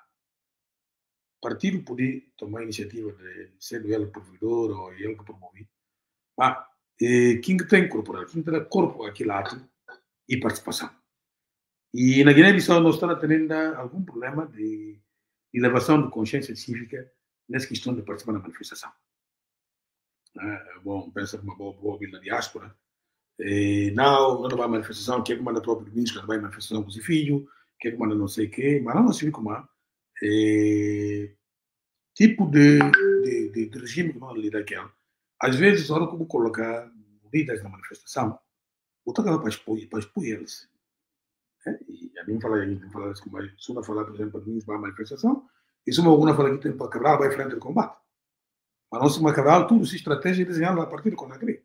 o partido podia tomar a iniciativa de ser ele provedor ou ele que promover. Mas eh, quem tem corporal, quem tem corpo aquele ato e participação. E na Guiné-Bissau nós estamos tendo algum problema de elevação de consciência cívica nessa questão de participar na manifestação. É, bom, pensa que uma boa, boa vida na diáspora. E não, não vai manifestação, quer que manda próprio ministro, vai manifestação com o seu filho, quer que manda não sei o quê, mas não se vê como é, tipo de, de, de, de regime que não lida aquela. Às vezes, a hora como colocar líderes na manifestação, o que para expor, para expor eles. É, e a mim fala, a mim fala isso, como se uma falar, por exemplo, para mim, para a manifestação, e se uma alguma fala que tem para quebrar, vai frente ao combate. Mas não se uma quebrar, tudo se estratégia desenhada a partir de quando acredita.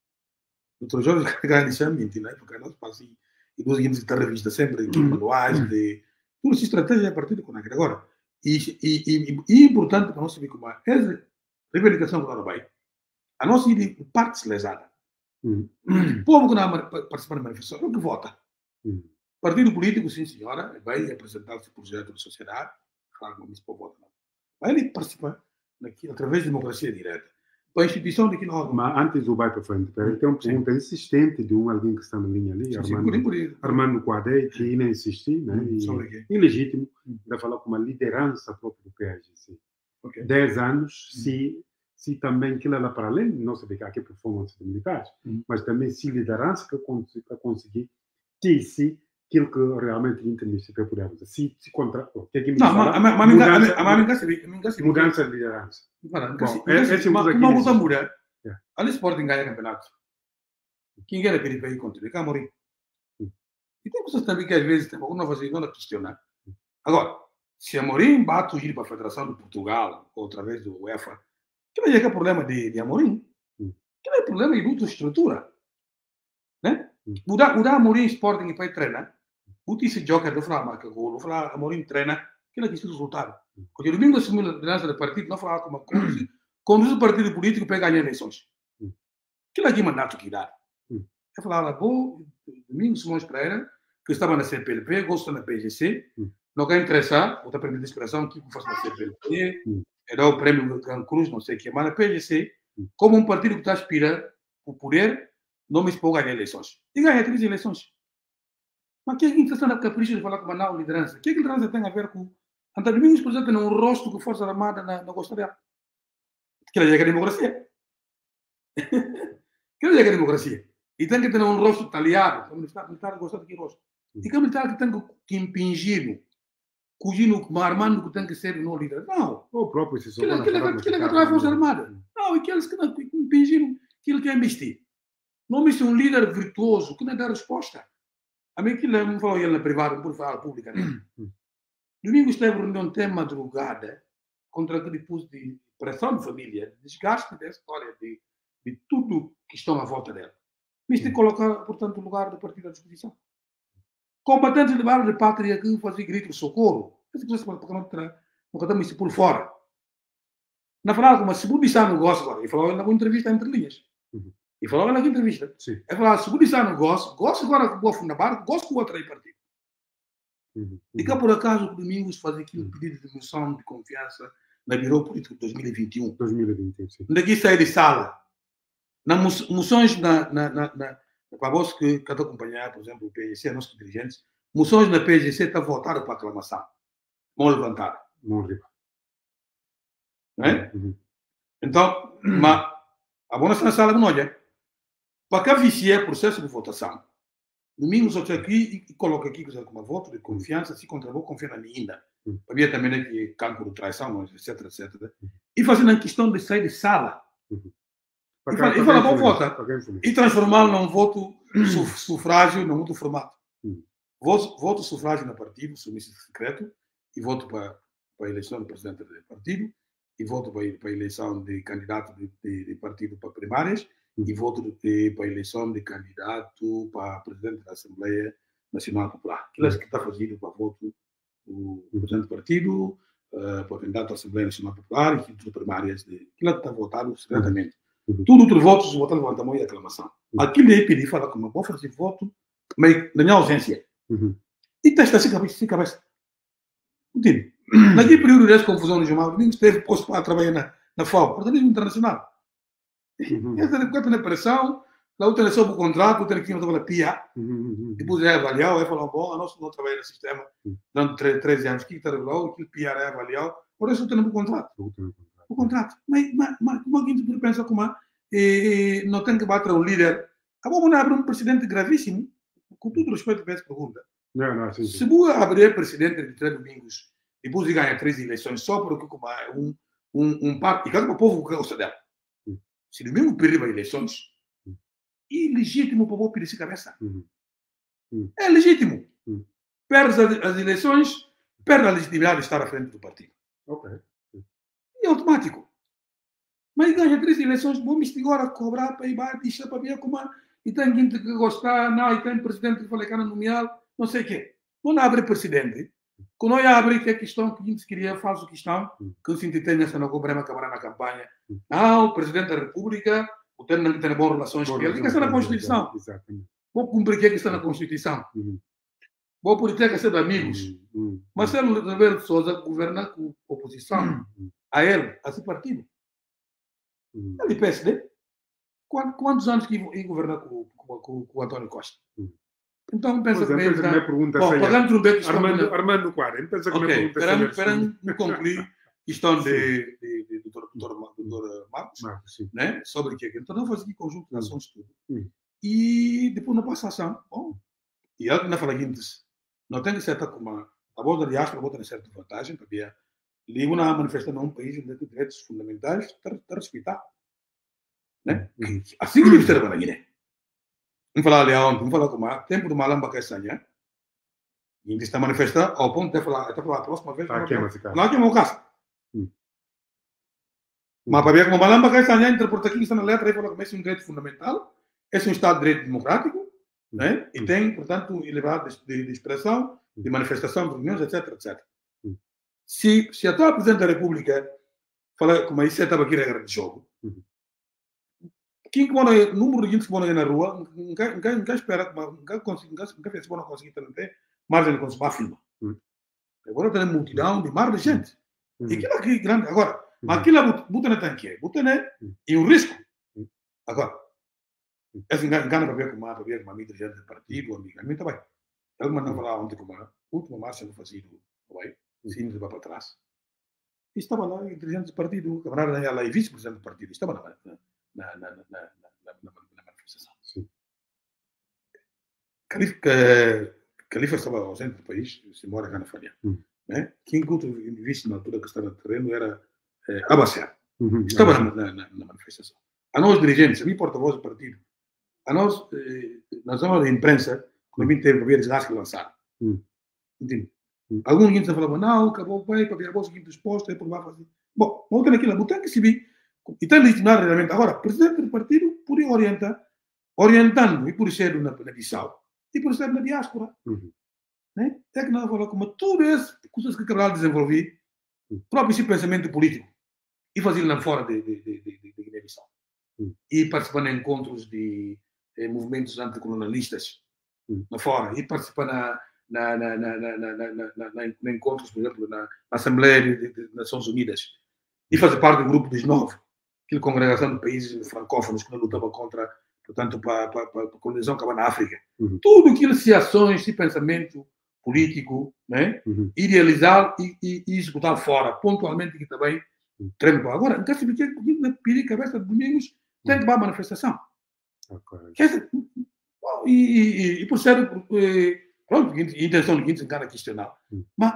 Doutor Jorge grande chama-me, né? Porque nós passamos e duas guias de revista sempre de manuais, de tudo se estratégia a partir de quando acredita. Agora, e, e, e, e importante para nós saber como é essa reivindicação que nós vai. A nossa ideia de parte lesada. O povo que não participa da manifestação é o que vota. O partido político, sim senhora, vai apresentar esse projeto de sociedade, claro que não se pode votar. Vai ele participar naquilo, através da democracia direta. Para a instituição daquilo. Mas antes do vai para frente, tem uma pergunta insistente de um alguém que está na linha ali, sim, Armando, sim, por isso, por Armando Quadei, que ainda insistiu, né? Hum, e, ilegítimo, de falar com uma liderança própria do P A G C. Okay. Dez anos, hum. se, se também aquilo era para além, não sei de que performance de militares, hum. mas também se liderança que para conseguir que se aquilo que realmente intermissivo podemos dizer, se se contra, o que é que me não, mas a mudança mudança de liderança. Bom, esse é uma mudança muda. Ali Sporting ganha campeonato. Quem quer pedir para ir continuar, quer morrer. E tem coisas também que às vezes tem alguma coisa que não questionar. Agora, se a Amorim bate ir para a Federação de Portugal ou através do UEFA, que não é que é problema de, de Amorim, que não é problema de outra estrutura, né? Mudar mudar Amorim Sporting e para ir treinar, botar esse joker do falar marca gol, falar Amorim treina, que não é que resultado. Porque o domingo assumiu a liderança do partido, não falava como conduz, conduz o partido político para ganhar eleições. Que não é que mandato que dá. Eu falava, bom, domingo Simões Pereira, que estava na C P L P, gosta na P G C, não quer interessar, outra permite de expressão, que faz na C P L P, é dar o prêmio do Gran Cruz, não sei o que, mas na P G C, como um partido que está aspirando o poder, não me expõe a ganhar eleições. E ganha três eleições. Mas o que é que está na capricho de falar com a liderança? O que é que a liderança tem a ver com. Antônio Domingos, por exemplo, tem um rosto que a Força Armada não gosta dela. Que ela chega a democracia. Que ela chega a democracia. E tem que ter um rosto talhado. O militar, militar gosta daquele rosto. E que o militar que tem que impingir, cujindo, armando que tem que ser não líder. Não. O próprio se soube. Que ele que a Força Armada. Não, e aqueles que não impingiram, aquilo que é investir. Não é um líder virtuoso que não dá resposta. A mim, aquilo não falou ele na privada, por falar pública. Domingo esteve reunião de madrugada contra aquele tipo de pressão de família, desgaste da história, de, de tudo que estão à volta dela. Mas tem que colocar, portanto, o lugar do partido à disposição. Combatentes de barra de pátria que fazem grito de socorro. Essa coisa para não ter, nunca estamos isso por fora. Na verdade, mas se o Budissá não gosta agora, ele falou na entrevista entre linhas. E falou na entrevista. Ele falou, se o Budissá não gosta, gosta agora com o Funda Barra, gosta com o outro aí partido. Uhum. E cá por acaso o Domingos faz aquele pedido de moção de confiança na Biro Político de dois mil e vinte e um. dois mil e vinte e um, sim. Daqui sai de sala. Na moções na, na, na, para vós que cada acompanhar, por exemplo, o P G C, nossos dirigentes, moções na P G C estão votadas para aclamação. Mão levantada. Mão levantada. Não é? Uhum. Então, uhum. mas a boa na sala não olha. Para que vicia processo de votação. Domingo só aqui e coloca aqui que como voto de confiança, se contra vou confiar na minha ainda. Uhum. Para mim também é que cancro, traição, etc, etcétera. Uhum. E fazendo a questão de sair de sala. Uhum. E fala, e fala, bom, vota. E transformá-lo num voto sufrágio, num outro formato. Uhum. Voto, voto sufrágio no partido, submissão secreto, e voto para, para a eleição do presidente do partido, e voto para, para a eleição de candidato de, de, de partido para primárias, uhum. e voto de, para a eleição de candidato para presidente da Assembleia Nacional Popular. Aquilo é que está fazendo para voto do presidente do partido, uh, para candidato à Assembleia Nacional Popular, e de primárias. De, aquilo é que está votado secretamente. Uhum. Tudo outro voto, se votar levanta a mão e aclamação. Uhum. Aquilo é pedir, fala como vou fazer voto, mas na minha ausência. Uhum. E testa sem cabeça, sem cabeça. Entende? Uhum. Naquele período dessa confusão no jornal, ninguém esteve posto para trabalhar na, na F A O, organismo internacional. Uhum. E essa na pressão, lá eu tenho sobre o contrato, eu tenho que ir na P I A, uhum. depois é avaliar, é falar, bom, a nossa não trabalha no sistema durante treze anos, que está regular, aquele P I A é avaliar, por isso eu tenho o contrato. O contrato. Mas, mas, mas como alguém pensa como eh, não tem que bater o líder? Acabou de abrir um precedente gravíssimo, com todo respeito para essa pergunta. Não, não, sim, sim. Se você abrir precedente de três domingos e depois ganha três eleições só porque como um, um, um partido, e cada o povo que gosta dela. Hum. Se domingo perder as eleições, hum. é legítimo para o povo perder essa cabeça. Hum. Hum. É legítimo. Hum. Perde as, as eleições, perde a legitimidade de estar à frente do partido. Ok. É automático. Mas ganha três eleições, vamos agora cobrar para ir baixo, para ver como e tem gente que gostar, não, e tem presidente que fala que não nomeado, não sei o quê. Quando abre presidente, quando eu abre que a questão que a gente queria, faço questão, que eu sinto que tem nessa não problema acabar na campanha. Não, o presidente da República, o ter não tem boas relações com ele, que está na Constituição. Exatamente. Vou cumprir o que está na Constituição. Uhum. Vou por ter que ser amigos. Uhum. Mas se ele Rebelo de Sousa governa com oposição uhum. a ele, a esse partido. Uhum. Ele P S D. Quantos anos que ele governa com, com, com, com o António Costa? Uhum. Então, pensa que é, pensa pergunta bom, pagando um beco Armando, Armando Quadro, pensa que okay. pergunta Espera me concluir questão de, de, de, de doutor Marcos, Marcos né? Sobre o que é. Então, não faz aqui conjunto de ações tudo. Uhum. E depois na passação, bom, e algo na fala seguinte, não tem que ser como a voz da diáspora, bota certa vantagem, porque ligo na manifestação num país onde direitos fundamentais está respeitado. Né? Uhum. Assim que deve ser para a Guiné. Vamos falar ali ontem, vamos falar com o tempo do Malamba Castanha. E ele está manifestando ao ponto de falar, até falar a próxima vez. Não, aqui é o caso. Mas para ver como o Malamba Castanha interpreta aqui que está na letra e fala que esse é um direito fundamental, esse é um Estado de Direito democrático, né? E tem, portanto, liberdade de, de expressão, de manifestação, de reuniões, etc, etcétera. Se, se a tua Presidente da República fala como isso estava aqui regra de jogo, quem que mora, o número de gente que mora na rua, nunca espera, nunca fez para não conseguir ter margem de consumir a filma. Agora tem multidão de mar de gente. E aquilo aqui grande. Agora, mas aquilo buta na tanque, buta na e um risco. Agora, essa engana para ver como para ver como a minha dirigente do partido, amiga, a mim também. Ele mandou falar ontem como a última marcha do fazido, vai, sim, vai para trás. E estava lá, dirigente do partido, camarada ela é vice-presidente do partido, estava lá. Na, na, na, na, na, na, na manifestação. Sim. Califa estava ausente do país, se mora cá na Faria. Hum. Né? Quem outro vice na altura que estava no terreno era eh, Abassar. Uhum. Estava na, na, na, na manifestação. A nós, dirigentes, a mim, porta-voz do partido, a nós, eh, na zona da imprensa, quando a mim teve governos lá que lançaram. Hum. Entende? Hum. Alguns gente falavam, não, acabou, vai para ver a voz seguinte disposta, é por lá fazer. Bom, voltando aqui, lá, tem que se vir. E tem legitimado realmente. Agora, o presidente do partido podia orientar, orientando, e por ser na, na Bissau, e por ser na diáspora. Uhum. Né? É que nós falamos como tudo isso, coisas que Cabral desenvolveu, uhum. próprio esse pensamento político, e fazer lá fora de, de, de, de, de Guiné-Bissau. Uhum. E participar em encontros de eh, movimentos anticolonialistas, uhum. lá fora, e participar na, na, na, na, na, na, na, na, na, na encontros, por exemplo, na, na Assembleia de, de, de Nações Unidas, e fazer parte do grupo dos nove. Aquela congregação de países francófonos que não lutava contra, portanto, para, para, para a colonização que na África. Uhum. Tudo aquilo se ações, se pensamento político, né? Uhum. Idealizar e, e, e executar fora, pontualmente, que também treino. Agora, não quer saber que na pedir cabeça de domingos tem que ir para a manifestação. Okay. Quer dizer, e, e, e por ser, pronto, a intenção de quem se engana questionar, uhum. mas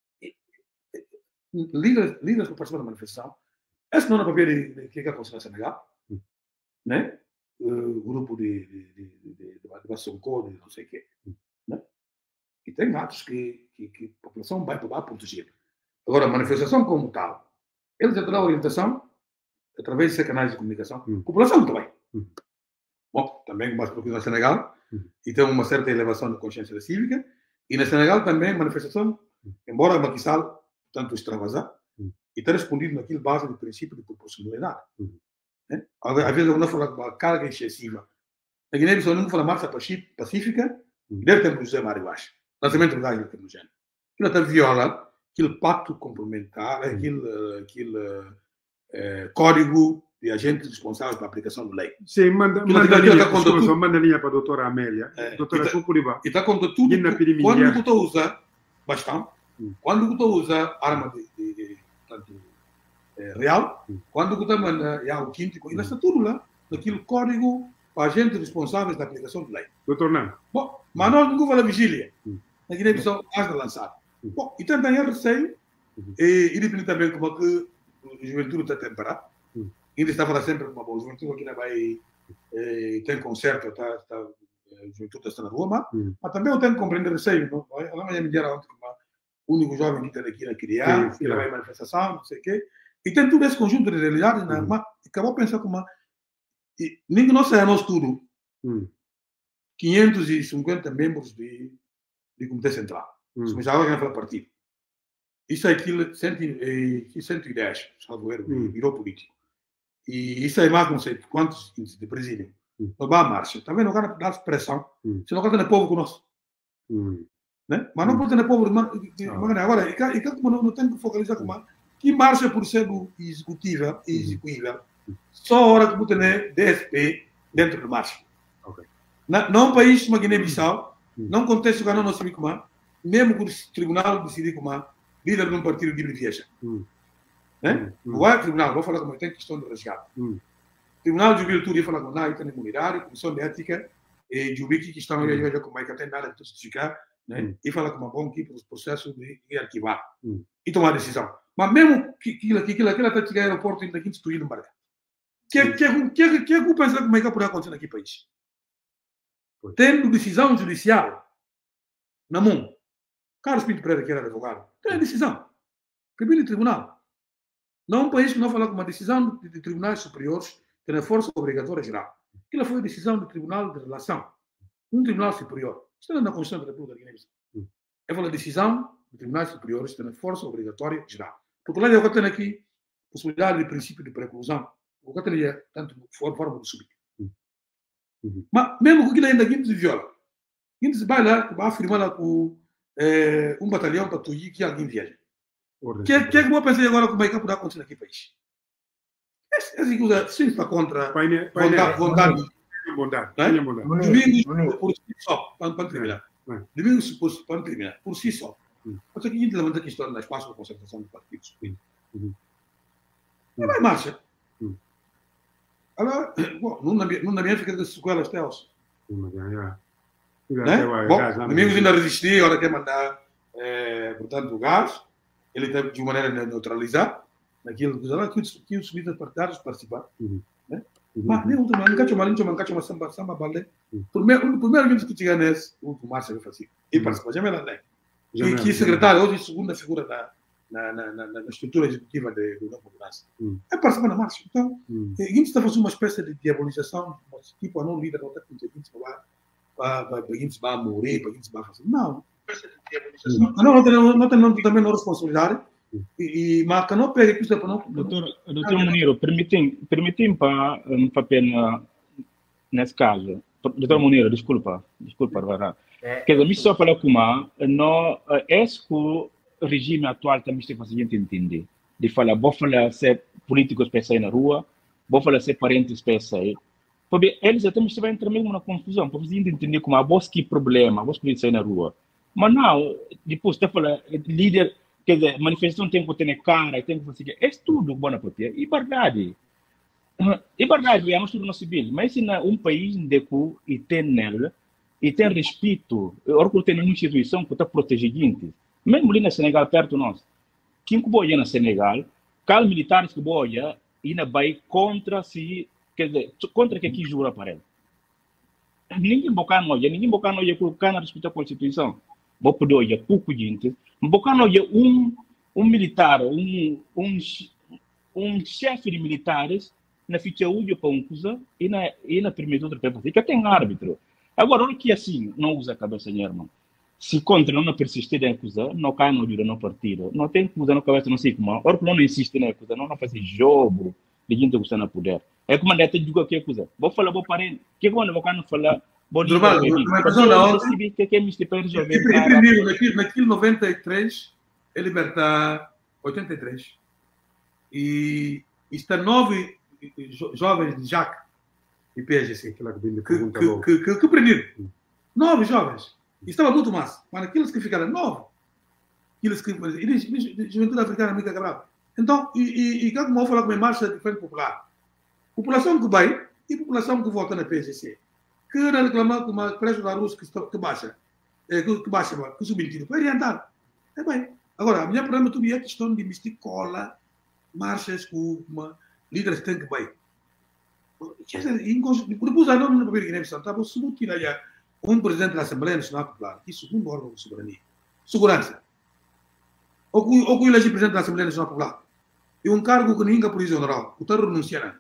líderes, líderes que participam da manifestação, esse não é o papel de que é a Conselho Senegal, uhum. né? O grupo de, de, de, de, de, de Bassonco, de não sei o quê, né? E tem atos que, que, que a população vai para proteger. Agora, a manifestação como tal, eles já terão orientação através de canais de comunicação. Uhum. A população também. Uhum. Bom, também mais porque no Senegal, uhum. e tem uma certa elevação da consciência cívica, e no Senegal também manifestação, uhum. embora Macky-Sall tanto extravasar, uhum. e ter respondido naquilo base do princípio de proporcionalidade. Uhum. Né? Às vezes, eu não falo uma carga excessiva. Na Guiné-Bissau, não fala marcha pacífica, uhum. deve ter José Mário Baixo. Lançamento de gás no género. Aquilo até viola aquele pacto complementar, uhum. aquele, aquele é, código de agentes responsáveis pela aplicação da lei. Sim, manda, aquilo, manda, aquilo, linha, aquilo, desculpa, tudo. Manda linha para a doutora Amélia. É, doutora Chukuriba. E está contra tudo. Que, quando tu estou a usar bastante, hum. quando tu estou a usar arma de, de, de, de, de real, hum. quando tu está a mandar o quinto, ainda está tudo lá, naquele código para agentes responsáveis da aplicação da lei. Doutor Nando. Bom, mas nós não vamos a vigília. Hum. Na Guiné-Bissau, has de lançar. Hum. Bom, e também é receio, uhum. e, e depende também como que a juventude está a temperar. Hum. Ainda está a falar sempre com uma boa juventude, aqui não vai, eh, tem concerto, está, está, a juventude está na rua, mas, hum. mas também eu tenho que compreender receio. Não? Ela vai me dizer ontem que o único jovem que está aqui a criar, sim, que vai em manifestação, não sei o quê. E tem todo esse conjunto de realidades, hum. né? Mas acabou pensando como uma. E, nem que nós saímos tudo, hum. quinhentos e cinquenta membros de, de Comitê Central. Hum. Se me já alguém para partido. Isso é aquilo, cento e dez, salvo erro, hum. virou político. E isso é mais não sei quantos índices de presídio. Hum. Não vai à marcha. Também não vai dar pressão. Hum. Se não vai ter povo conosco. Hum. Né? Mas não pode ter povo de, de, ah. Agora, e que não, não tem que focalizar com mais. Que marcha por ser executiva e execuível. Hum. Só a hora que você tem D S P dentro da marcha. Okay. Na, não é um país como a Guiné-Bissau, hum. não acontece o que não se como mesmo que o tribunal decidir como líder de um partido de viaja. Hum. Né? Não vai ao tribunal, vou falar como tem questão de resgate. Hum. Tribunal de Jubiltude fala com nada, tem imunidade, comissão de ética, e Jubiki que estão aí a como é que tem nada de justificar, né? Hum. E fala com uma bom equipe o processo de, de arquivar hum. e tomar decisão. Mas mesmo que aquilo que aquilo até chegar ao aeroporto e daqui destruir no barco. Que que que que que pensa como é que pode acontecer naquele país? Pois. Tendo decisão judicial na mão. Carlos Pinto Pereira, que era advogado, tem a decisão. Primeiro tribunal. Não é um país que não fala com uma decisão de, de tribunais superiores que tem força obrigatória geral. Aquilo foi a decisão do Tribunal de Relação. Um tribunal superior. Isto é na Constituição da República da Guiné-Bissau. Hum. É a decisão de tribunais superiores que tem força obrigatória geral. Porque lá eu tenho aqui a possibilidade de princípio de preclusão. O que eu tenho tanto forma de subir. Hum. Uhum. Mas mesmo que aquilo ainda aqui se viola. Aqui se vai lá, vai afirmar lá com é, um batalhão para tuir que alguém viaja. O que é que eu vou pensar agora como é que pode acontecer naquele país? Essa coisa sim está contra vontade. Vontade. Domingo por si só, para terminar. Domingo para terminar, por si só. Mas aqui a gente levanta a questão da espaço de concentração do partido. Não vai marcha. Agora, não havia ficar das sequelas teus. Bom, domingo ainda resistir, agora quer mandar, portanto, o gás. Ele teve de maneira a neutralizar naquilo que os subidas partidários participaram. Uhum. Né? Uhum. Mas nem outro, não cacho mal, não cacho mal, samba, samba, balde. Primeiro, o primeiro evento que tinha nesse, o Márcio vai fazer. E participou, já me lá, né? E que secretário, hoje, segunda figura da na, na, na, na estrutura executiva de, do Novo Brasil. Uhum. É participar na Márcio. Então, uhum. a gente está fazendo uma espécie de diabolização, tipo, a não líder, não está com a gente vai morrer, para a gente vai fazer. Não. Hum. Não, não tem, não tem, não tem também não responsabilidade. E, e mas que não pega isso para não. Doutor, doutor Muniro, permitem, permitem para um papel nesse caso. Doutor Muniro, desculpa, desculpa, Vará. Quer dizer, me só falar com uma, não é que o regime atual também está fazendo a gente entender. De falar, vou falar ser políticos para sair na rua, vou falar ser parentes para sair. Porque eles até me estiveram entrando mesmo na confusão, para você entender como a voz que problema, a voz podia sair na rua. Mas não, depois você fala, líder, quer dizer, manifestação tem que ter cara, tem que fazer, é tudo bom na própria. E verdade. É verdade, é tudo no civil, mas se um país onde e tem nela, e tem respeito, ora que tem uma instituição que está protegendo, mesmo ali na Senegal, perto de nós, quem que boia na Senegal, cada militares que boia, ainda vai contra se, quer dizer, contra que aqui jura para ele. Ninguém boca noia, ninguém boca noia com o cara respeitar a Constituição. Vou poder olhar pouco gente, boca noia um, um militar, um, um, um chefe de militares, na ficha útil para um coisa e na, e na permite outra pessoa, que tem árbitro. Agora, olha que assim, não usa a cabeça, minha irmã. Se contra não persistir na coisa, não cai no dia no partido, não tem coisa na cabeça, não sei como. Ora, não insiste na coisa, não, não faz jogo de gente que está no poder. É como a gente diz qualquer coisa. Vou falar, vou parar, que quando eu vou falar, vou dizer, que que é misto para resolver. Naquele noventa e três, é libertar oitenta e três. E está nove jovens de Jacques e P S G C, que, que, que, que, que prenderam. Nove jovens. E estava muito mais. Mas aqueles que ficaram nove, aqueles que. E juventude africana muito grave. Então, e, e, e como eu falar com a marcha de frente popular? População que vai e população que vota na P S G C. Que reclamar com o preço da Rússia que, que baixa, que, que baixa, que subiu, vai orientar. É bem. Agora, a minha problema também é a questão de misticola, marchas com uma. Líderes têm que vai. Depois, a norma na primeira Guiné-Bissau, estava submetido a um presidente da Assembleia Nacional Popular, que é o segundo órgão de soberania. Segurança. Ou que elege presidente da Assembleia Nacional Popular. É um cargo que ninguém polícia general. O está renunciando.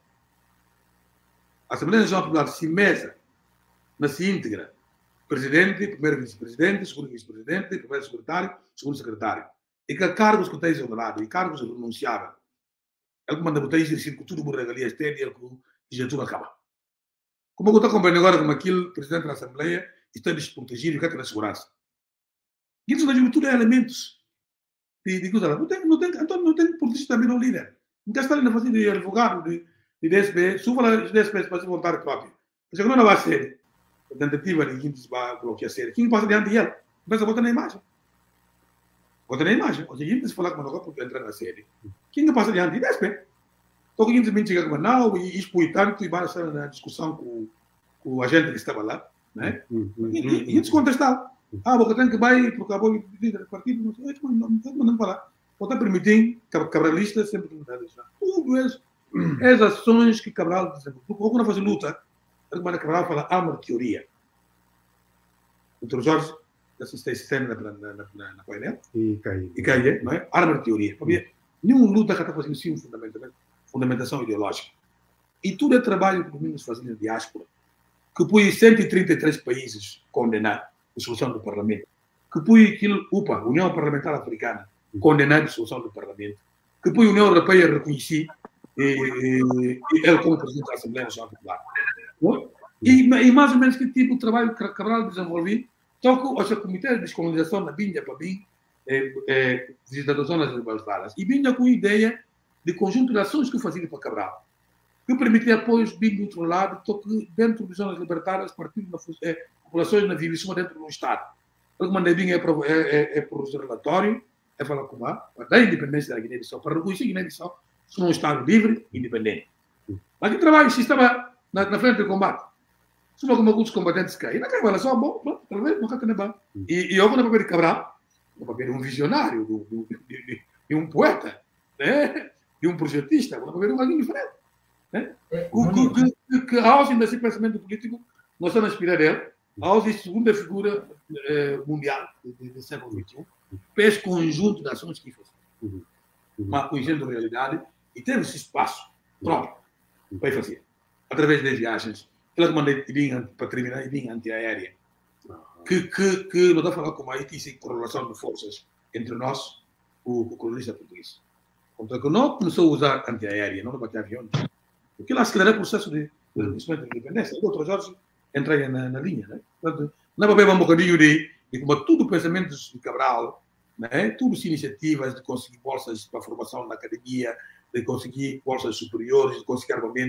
A Assembleia Nacional Popular se mesa, na se íntegra. Presidente, primeiro vice-presidente, segundo vice-presidente, primeiro secretário, segundo secretário. E que cargos que têm exonerado, e cargos renunciáveis. Ele manda botar isso em tudo por regalias técnicas e já tudo acaba. Como eu estou compreendendo agora como aquele presidente da Assembleia está desprotegido e quer ter segurança. Isso não é tudo elementos de, de coisa. Não tem, não tem, então não tem proteger também não líder. Não está ali na fase de advogado, de, de D S P, se fala de D S P para se voltar próprio. Mas não vai ser a tentativa de gente vai bloquear a série. Quem passa diante de ele? Começa a botar na imagem. Bota na imagem. Ou seja, gente se falar que não pode entrar na série. Quem passa diante de D S P? Então, quem também chega com não e expõe tanto e vai estar na discussão com, com o agente que estava lá, né? E a gente contestar. Ah, porque tem que vai, porque acabou de líder do partido, não sei, não não falar. Pode permitir, cabralista sempre que não está tudo isso, as ações que Cabral, por exemplo, quando não faz luta, ele manda Cabral falar arma de teoria. O doutor Jorge, assistente na na na na painel e cai e cai, não é? Arma de teoria. Porque nenhum luta que está fazendo sim fundamentalmente fundamentação ideológica. E tudo é trabalho que domingos fazendo na diáspora, que pôs cento e trinta e três países condenar a dissolução do Parlamento, que pôs aquilo, UPA, União Parlamentar Africana, condenar a dissolução do Parlamento, que pôs a União Europeia reconhecer ele como presidente da Assembleia Nacional Popular. E, e mais ou menos que tipo de trabalho que Cabral desenvolveu, toca o Comitê de Descolonização na Binha para mim, visitador das Liberdades, e Binha com a ideia de conjunto de ações que fazia para Cabral, que permitia apoios bem do outro lado, que dentro das zonas libertárias, partindo das é, populações na vivíssima dentro do Estado. O que mandei bem é para é, é, é o relatório, é falar com a da independência da Guiné-Bissau, para reconhecer a Guiné-Bissau como um Estado livre e independente. Mas que trabalho, se estava na, na frente do combate, se não como alguns combatentes caem, não acaba, só bom, pronto, talvez, não acaba nem E eu, no papel de Cabral, no papel de um visionário, do, do, de, de, de um poeta, né? De um projetista, vamos ver um alguém diferente. Né? É, o, que, que, que, ao desse pensamento político, nós estamos a inspirar ele, ao de segunda figura eh, mundial do século vinte e um, fez conjunto de ações que fez. Uhum. Uhum. Mas conhecendo a realidade, e teve esse espaço próprio uhum. para fazer. Através das viagens, ela mandei para terminar, e vinha antiaérea. Uhum. Que, que, que não está falando com a Haiti, sem correlação de forças entre nós, o, o colonista português. Contra que não começou a usar antiaérea, não bater avião, porque lá acelerou o processo de reconhecimento de independência. O outro Jorge entra na, na linha. Né? Portanto, não é para ver um bocadinho de, de como tudo pensamentos de Cabral, né? Tudo iniciativas de conseguir bolsas para a formação na academia, de conseguir bolsas superiores, de conseguir armamento,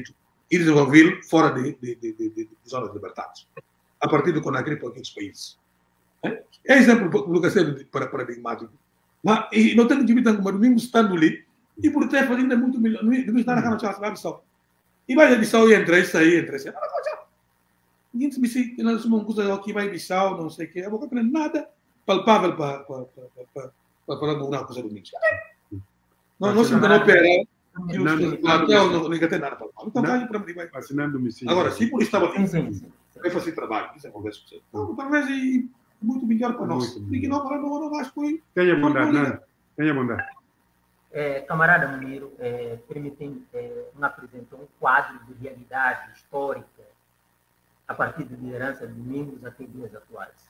e desenvolvê-lo fora de, de, de, de, de, de zonas libertadas, a partir do Conakry para aqueles países. É, é exemplo para paradigmático. Mas e não tem que dividir como domingo estando ali, e por ter fazendo muito melhor, não está na cama de Bissau. E vai a Bissau e entra isso aí, entra isso aí. Ninguém se disse que nós somos um curso aqui, vai Bissau, não sei o quê. Eu vou aprender nada palpável para falar de uma coisa do domingo. Não, não se não opera. Não, não tem nada palpável. Então vai para mim, vai. Agora, se por isso estava vai fazer trabalho, isso é conversa com você. Não, talvez e muito melhor para nós. Ninguém não para não acho que tenha bondade, não. Tenha bondade. É, camarada Muniro, é, permitem, é, me apresentou um quadro de realidade histórica a partir da liderança de Domingos até dias atuais.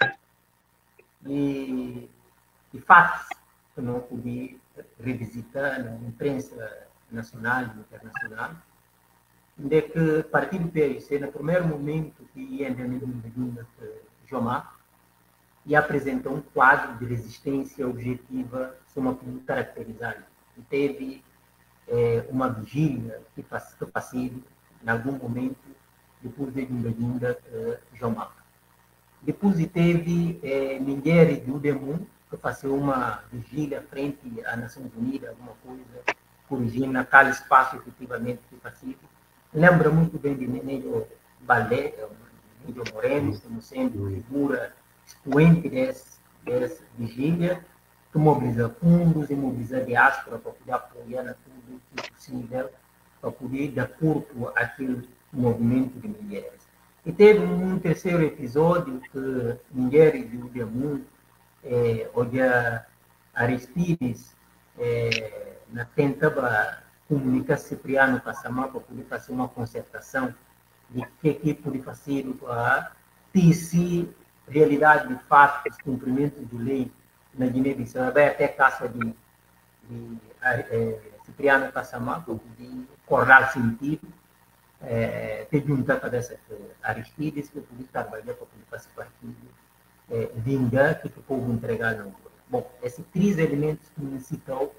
E, e fatos que não pude revisitar na imprensa nacional e internacional, de que o partido P S C, no primeiro momento que ia em Medina Jomar, e apresentou um quadro de resistência objetiva sobre uma caracterizada. E teve é, uma vigília que foi passível, em algum momento, depois de Medina Jomar. Depois teve é, Ninguém de Udemum, que fazia uma vigília frente às Nações Unidas, alguma coisa, corrigindo naquele espaço efetivamente que fazia. Lembra muito bem de Nenê Balé, Nenê Moreno, como sendo figura expoente dessa, dessa vigília, que mobiliza fundos e mobiliza diáspora para poder apoiar na tudo que é possível, para poder dar corpo àquele movimento de mulheres. E teve um terceiro episódio que Mulheres de Udemum, é, onde a Aristides é, na tentava comunicar Cipriano Passamá para poder fazer uma concertação de que que podia fazer para tecer realidade de fatos, cumprimentos de lei na Guiné-Bissau, vai até a caça de, de é, Cipriano Passamá para poder correr sentido, é, ter juntar a cabeça de Aristides para poder trabalhar para poder fazer partido, é, vingar que o povo entregar na rua. Bom, esses três elementos que me citou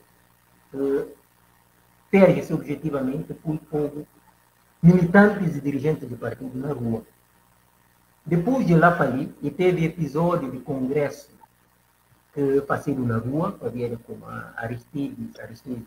perde-se objetivamente por povo, militantes e dirigentes de partido na rua. Depois de lá para ali, e teve episódio de congresso que passei na rua, para ver como Aristides, Aristides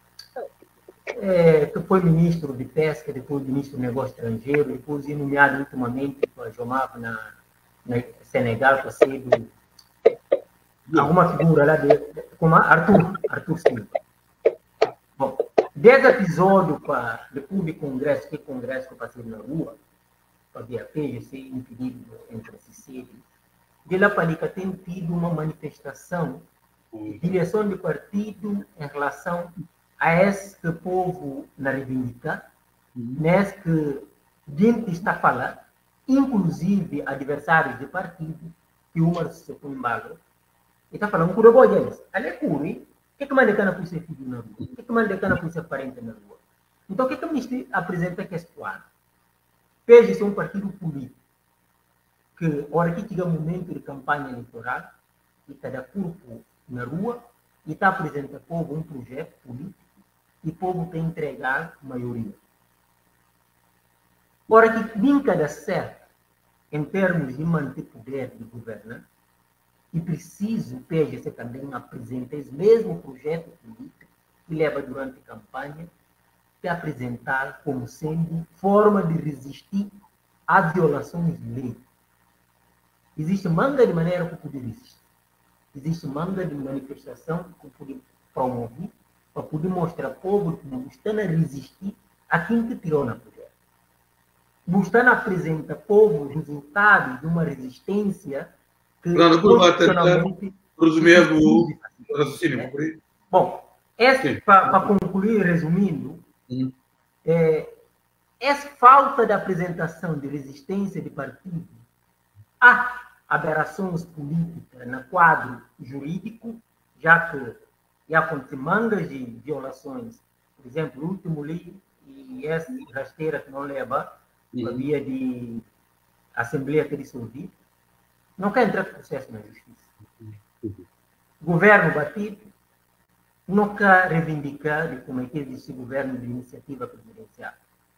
é, que foi ministro de pesca, depois ministro do negócio estrangeiro, depois nomeado ultimamente para Jomar na, na Senegal, para ser do, alguma figura lá de, como Arthur, Arthur Silva. Bom, desse episódio, para, depois do congresso, que congresso que eu passei na rua, para ver a P G C impedido entre a C C D, de lá para ali que tem tido uma manifestação de direção do partido em relação a esse que o povo na reivindica, nesse que gente está falando, inclusive adversários do partido, que uma se põe embaixo, e está falando, cura boa deles. Ali é curi, o que é que manda cana por ser filho na rua? O que é que manda cana por ser parente na rua? Então, o que é que o ministro apresenta que é esse quadro? P G C é um partido político, que, hora que chega o momento de campanha eleitoral, e está da corpo na rua, e está apresentando ao povo um projeto político, e o povo tem que entregar a maioria. Hora que nunca dá certo, em termos de manter poder de governo, e preciso o P G C também apresentar esse mesmo projeto político que leva durante a campanha, que apresentar como sendo forma de resistir a violações de lei. Existe manga de maneira que poder resistir. Existe manga de manifestação que poder promover para poder mostrar ao povo que não está a resistir a quem que tirou na poder. Não está a apresentar ao povo resultados de uma resistência que constitucionalmente... Resumir o raciocínio. Bom, para concluir, resumindo, Hum. É, essa falta de apresentação de resistência de partido a aberrações políticas no quadro jurídico, já que já acontecem mangas de violações, por exemplo, o último livro e essa rasteira que não leva hum. a via de Assembleia ter dissolvido, não quer entrar em processo na justiça. Hum. Governo batido, não quer reivindicar de como é que existe governo de iniciativa presidencial.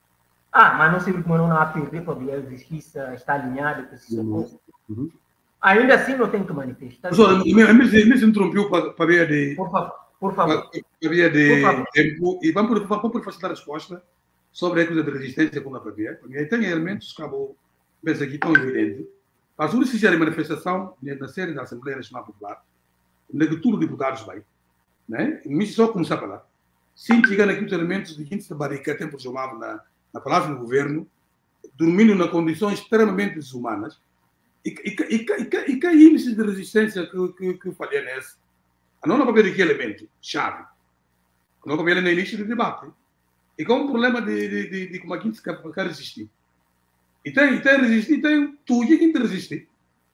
Ah, mas não sei como não há perder para ver a justiça está alinhada com esse Uhum. Uhum. Ainda assim não tem que manifestar. Professor, me, me interrompeu para para ver de Por favor, por favor. para ver de Por favor. tempo e vamos por vamos por facilitar a resposta sobre a coisa de resistência com a P B. Porque tem elementos que acabou pensa aqui tão evidente. Para se fizer manifestação na série da Assembleia Nacional Popular, onde que todos os deputados vai, né? E só começar a falar. Sim, chegando aqui os elementos de gente de barrica tempo chamava na na palavra do governo, dormindo em condições extremamente desumanas. E, e, e, e, e que índice de resistência que, que, que eu falei nesse? A não vai ver que elemento chave. A não vai ver no início do debate. E com um problema de, de, de, de como a gente quer resistir. E tem, tem resistir, tem tudo que tem resistir.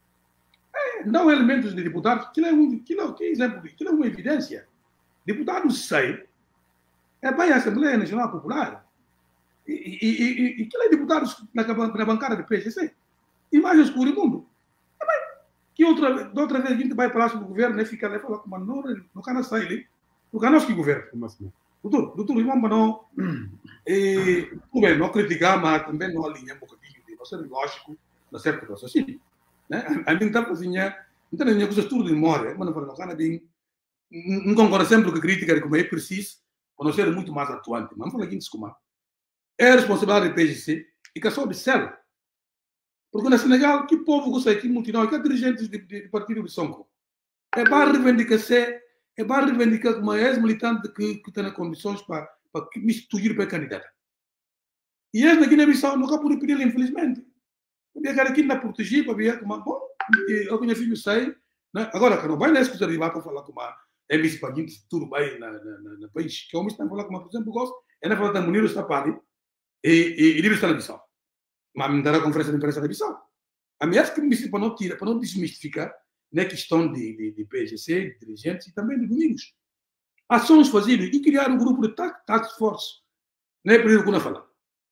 É, não elementos de deputados, que é um que é, que exemplo, que é uma evidência. Deputados saem, é para a Assembleia Nacional Popular. E, e, e, e que é deputados na, na bancada do P S C. Imagens por o mundo. Que outra, de outra vez a gente vai para o governo e fica lá e fala, mas não, não can sair ali. Não can que governo. Doutor, doutor, irmão, não. E, tudo bem, não criticar, mas também não alinhar um bocadinho de não ser lógico, não ser raciocínio. Né? A gente está fazendo, não tem nenhuma coisa tudo de memória, mas não fala, não can bem. Não concordo sempre com a crítica, como é preciso, para não ser muito mais atuante. Mas não fala aqui como é a responsabilidade do P S C e que é só observa. Porque no Senegal, que povo gosta aqui, multidão, que dirigentes de, de, de partido de Sonko. É para reivindicar ser, é para reivindicar como ex-militante que, que tem condições para, para me substituir para candidata. E eles na Guiné-Bissau nunca pude pedir, infelizmente. Eu quero aqui na proteger, para ver como, bom, eu conheço filho sei, né? Agora, que não vai nessa coisa de para falar como a M S para gente, tudo bem na, na, na, na país, que homem está a falar como, por exemplo, gosto, é na falar da Munir Estapali e, e, e livre está na Bissau. Mas me dará a conferência de imprensa da Bissau. A minha que me para não tirar, para não desmistificar na questão de, de, de P S C, de dirigentes e também de domingos. Ações fazidas e criar um grupo de task force. Não é para o que não falar.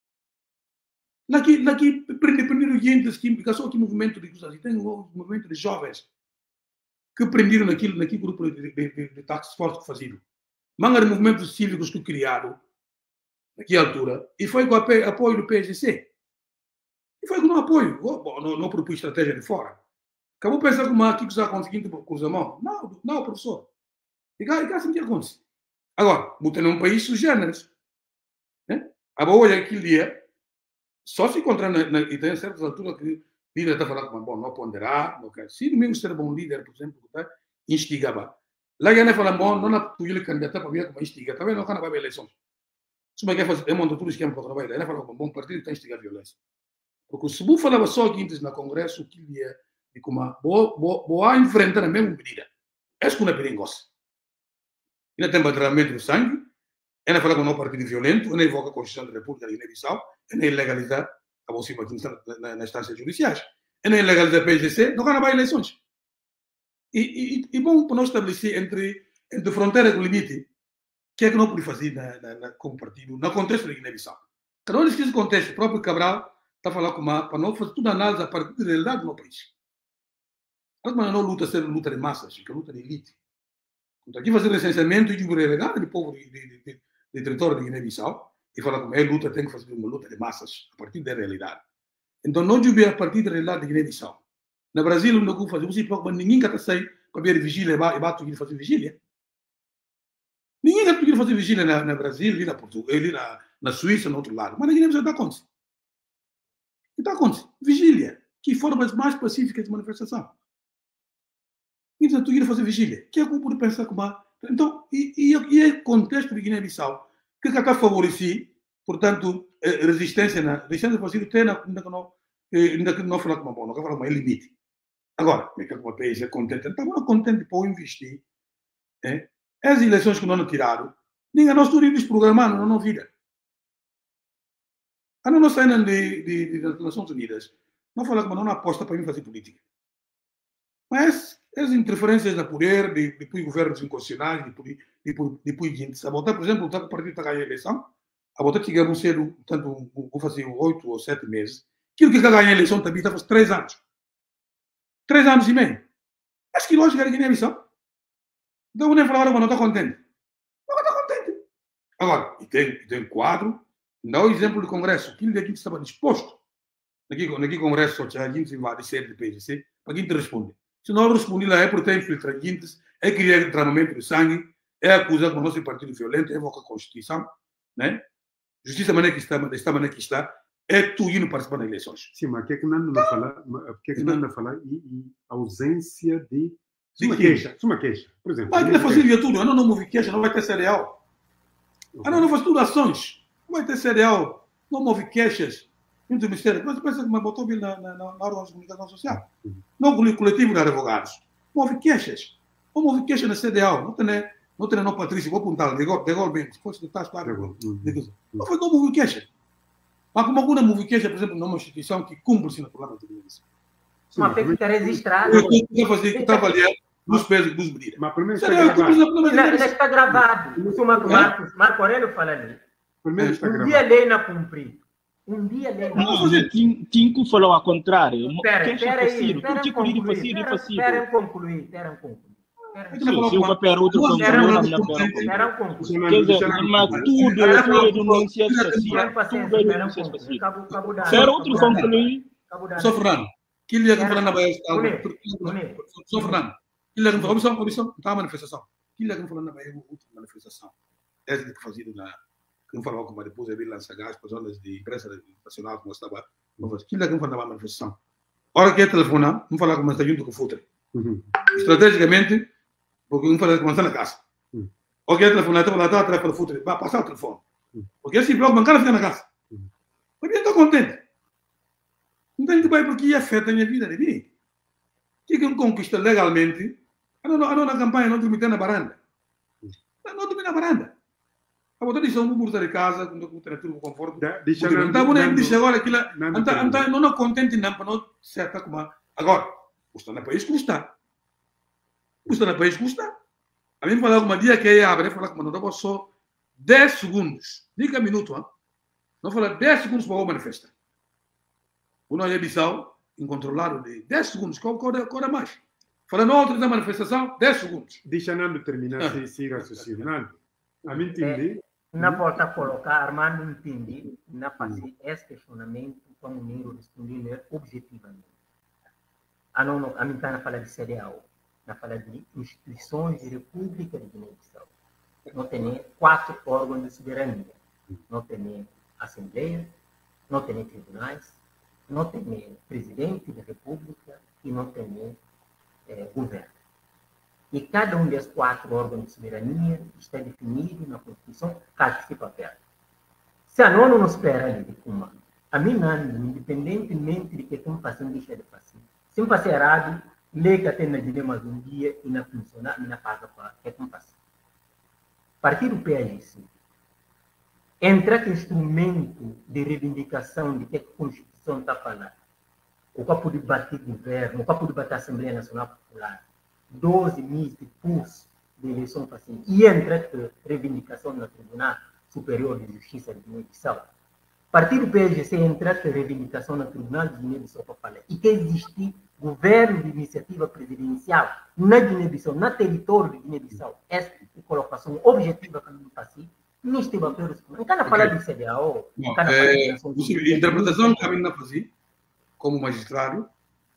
Naqui, naqui, prender, prender gente que implicação aqui movimento de coisas. Tem um movimento de jovens que prenderam naquele, naquele grupo de, de, de, de task force que faziam. Manga de movimentos cívicos que criaram naquela altura e foi com o apoio do P S C. E foi com o apoio. Bom, não, não propus estratégia de fora. Acabou pensando como aqui que está conseguindo cruzar a mão. Não, não, professor. E cá, e cá assim que acontece. Agora, botando um país sugêneres. Né? A boa hoje, aquele dia, só se encontrar, na, na, e tem certas alturas que o líder está falando com bom, não ponderar, não quer. Se domingo ser bom líder, por exemplo, tá, instigava. Lá já não fala bom, não há possível candidatar para ver como instiga. Também não vai haver eleições. Se você quer fazer, é um monte de esquema para trabalhar. Ele fala com bom partido que está instigando a violência. Porque se você falava só aqui antes no Congresso, que dia de como boa enfrentar a mesma medida. Essa não é perigosa. Ainda tem bateramento de sangue, ainda fala com um partido violento, ainda invoca a Constituição da República de Guiné-Bissau, ainda ilegalizar a bolsa na instâncias judiciais, ainda ilegalizar a P S C, não vai eleições. E, e, e bom para nós estabelecer entre, entre fronteira e o limite, que é que não pode fazer na, na, na, como partido, no contexto de Guiné-Bissau. Cada um desse contexto, o próprio Cabral está falando com uma, para não fazer toda a análise a partir da realidade do país. Mas não luta ser luta de massas, é luta de elite. Então, aqui fazer licenciamento de uma realidade do povo de, de, de, de território de Guiné-Bissau e falar como é luta, tem que fazer uma luta de massas a partir da realidade. Então, não de a partir da realidade de Guiné-Bissau. No Brasil, não é fazer, você pode, ninguém quer sair para ver vigília e vai fazer vigília. Ninguém quer fazer vigília na, na Brasil, ali na Portugal, ali na, na Suíça, no outro lado. Mas na Guiné-Bissau está acontecendo. Está acontecendo. Vigília, que formas mais pacíficas de manifestação. Então, tu ir fazer vigília. Que é como por pensar como há. Então, e, e, e é o contexto de Guiné-Bissau que está a favorecer, portanto, a resistência na resistência fazida tem ainda que não ainda que não falar como bom, não quer falar como é limite. Agora, me quer como a país é contente, está muito contente para investir. É? As eleições que não tiraram, ninguém nós estamos programando, não não vira. A não saída de, de, de, das Nações Unidas, não fala como não aposta para mim fazer política. Mas as interferências no poder, de, de, de governos inconstitucionais, de, de, de, de gente, a votar, por exemplo, o partido está ganhando a eleição, a votar que chegamos cedo, portanto, vou fazer oito ou sete meses, aquilo que está ganhando a eleição também está faz três anos. Três anos e meio. Acho que lógico era Guiné-Bissau. Então, nem falar agora, não está contente. Não está contente. Agora, e tem, tem quadro, Dá o exemplo do Congresso. Aquilo que a gente estava disposto. Naquele, naquele Congresso, só tinha a gente invade sede do P G C, para a gente responder. Se não responder lá, é porque tem infiltrantes, é criar derramamento de sangue, é acusar com o nosso partido violento, é evocar a Constituição, né? Justiça maneira que está, desta maneira que está, é tu indo participar das eleições. Sim, mas o que é que não não fala? O que é que não não fala? E, e ausência de De uma quê? queixa, uma queixa, por exemplo. Mas aquilo é fazer tudo. Eu não, não move queixa, não vai ter cereal. Ah, não, não faz tudo ações. Não vai ter cereal. Não move queixas. Muito mistério. Mas pensa que me botou na, na, na órgão de comunicação social. Não o coletivo de advogados. Move queixas. Não move queixas na C D A. Não tem, não tem, não, Patrícia. Vou apontar. De igual bem. Se fosse de estar claro. Não foi não move queixas. Mas como alguma move queixa, por exemplo, numa instituição que cumpre-se na palavra de Deus. Uma coisa que está registrada. Eu estou fazer que está avaliando dos pesos e dos medidas. Mas primeiro está Cereal, gravado. Ainda está gravado. O Marco, Marcos, Marco Aurélio fala ali. Primeiro está Um gravado. dia a lei não cumprir. Um dia a lei não Não, cumprir. Tinco falou ao contrário. Espera, Queixa espera aí. possível. Espera Tudo tipo de concluir. possível e Espera possível. espera concluir. Espera concluir. Espera Sim, se o papel outro concluiu, não me concluir. Espera concluir. Quer dizer, mas tudo é tudo denúncia Tenham social. paciência. Tudo é Espera denúncia concluir. social. Cabo- cabo da- Quer outro cabo da- concluir? cabo da- Só Fernando. Que ele ia falar na Bahia. Bonito, bonito. Só Fernando. Que ele ia falar. Comissão, comissão. Está a manifestação. Que ele ia falar na Bahia. Última manifestação. Essa que fazia na. Que não falava como depois de vir lançar gás para zonas de imprensa nacional, como estava. Que ele ia falar na manifestação. Hora que é telefonar, não falar como está junto com o Futre. Uhum. Estrategicamente, porque não falar como está na casa. Uhum. Ou que é telefonar, estava lá atrás para o Futre. Vai passar o telefone. Porque assim, bloco bancário fica na casa. Uhum. Mas eu estou contente. Não tenho que ir porque afeta a minha vida de mim. O que eu conquisto legalmente, eu não, eu não na campanha, não dormi na varanda. Eu não dormi na varanda. Eu vou dizer, um burro de casa, com temperatura, com conforto. Da- deixa Porque não está Nando- bonito, diz agora aquilo. Nando Não termina. está não contente, não, para não certa como. Agora, custa no país, custa. Custa no país, custa. A mim falar alguma dia que aí abre, falar como não dá só dez segundos. Diga minuto, hein? Não falar dez segundos para o manifestar. O não é Bissau, incontrolável de dez segundos, qual é mais? Falando outra da manifestação, dez segundos. Deixa Nando terminar se se raciocínio. Nando, a mim entendi. Não pode colocar, Armando entende, não fazer esse questionamento para o Nero responder objetivamente. A não, a mim está falar de cereal, na fala de instituições de República de Guiné-Bissau. Não tem quatro órgãos de soberania. Não tem Assembleia, não tem tribunais, não tem presidente da República e não tem eh, governo. E cada um desses quatro órgãos de soberania está definido na Constituição, cada esse papel. Se a nona não espera ali de comando, a mim não, independentemente de que como fazendo deixa de fazer. Se um fazer errado, lê que até na dilema um dia e não funciona, e não paga para que como fazer. Partido P A G C entra com instrumento de reivindicação de que a Constituição está falando. O copo de bater governo, o copo de bater Assembleia Nacional Popular, doze meses depois da eleição passada, e entra com reivindicação no Tribunal Superior de Justiça de Guiné-Bissau. Partido P S G C entra com reivindicação no Tribunal de Guiné-Bissau para falar. E que existe governo de iniciativa presidencial na Guiné-Bissau, na território de Guiné-Bissau. Essa é a colocação objetiva que eu faço. Não estive a ver não quero falar de C D A O. Bom, é, a interpretação que a mim não fazia, como magistrado,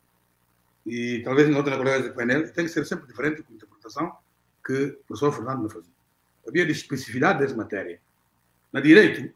e talvez em outras colegas do painel, tem que ser sempre diferente com a interpretação que o professor Fernando não fazia. Havia de especificidade dessa matéria. Na direito,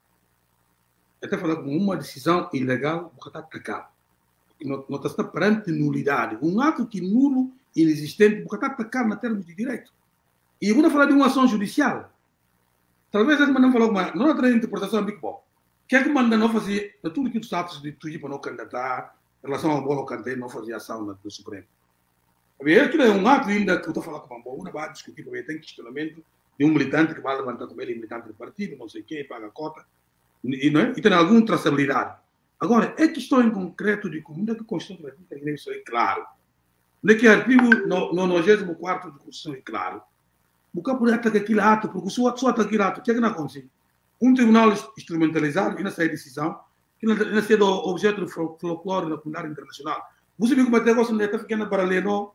até falar com uma decisão ilegal, porque está atacado. Não está perante nulidade. Um ato que nulo, inexistente, porque está atacado na termos de direito. E eu vou falar de uma ação judicial. Talvez a não falou, mas não tem interpretação Big Bob. O que é que manda não fazer, na tudo que os atos de tudo para não candidatar, em relação ao bolo cantei, não fazia ação no Supremo. Aquilo é um ato ainda que eu estou falando com o Bambo, uma vai discutir, porque tem questionamento de um militante que vai levantar com ele, militante do partido, não sei o quê, paga a cota, e, não é? E tem alguma traçabilidade. Agora, é questão em concreto de como é que a Constituição da República de Guiné-Bissau é claro. Onde é que o artigo nonagésimo quarto da Constituição é claro. O que pode atacar aquele ato, porque se só ataca aquele ato, o que é que não acontece? Um tribunal instrumentalizado e não sai decisão, que não sai do objeto do folclore na comunidade internacional. Você viu como até agora não está ficando paralelo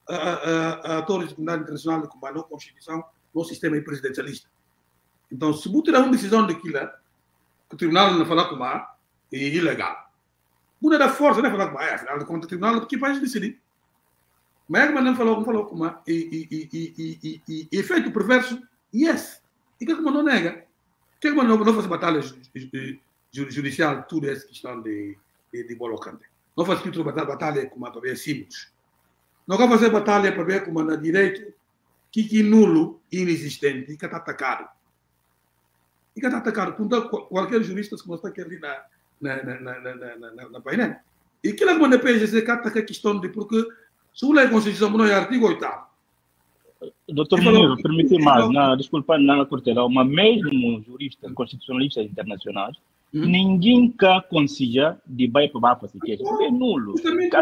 a atores da comunidade internacional como a Constituição no sistema presidencialista. Então, se você tirar uma decisão daquilo, que o tribunal não fala com a é ilegal. Uma da força, não fala com a é, afinal de contas, o tribunal que vai decidir. Mas é que não falou, não falou com a e, e, e, e, e, e, e efeito perverso, yes. E que é que não nega? Que é que não, não faz batalha judicial, tudo essa questão de, de, de Bolocante. Não faz tudo batalha, batalha como para ver simples. Não vai fazer batalha para ver como na direito que que nulo, inexistente, e que está atacado. E que está atacado. Então, qualquer jurista que está aqui ali na, na, na, na, na, na, na, na painel. E que é que P G C que ataca a questão de porque se o lei Constituição não é artigo oitavo. Doutor Muniro, permite mais, não, desculpa, não cortar, mas mesmo juristas constitucionalistas internacionais, hum? ninguém quer aconselhar de vai para baixo, porque é nulo.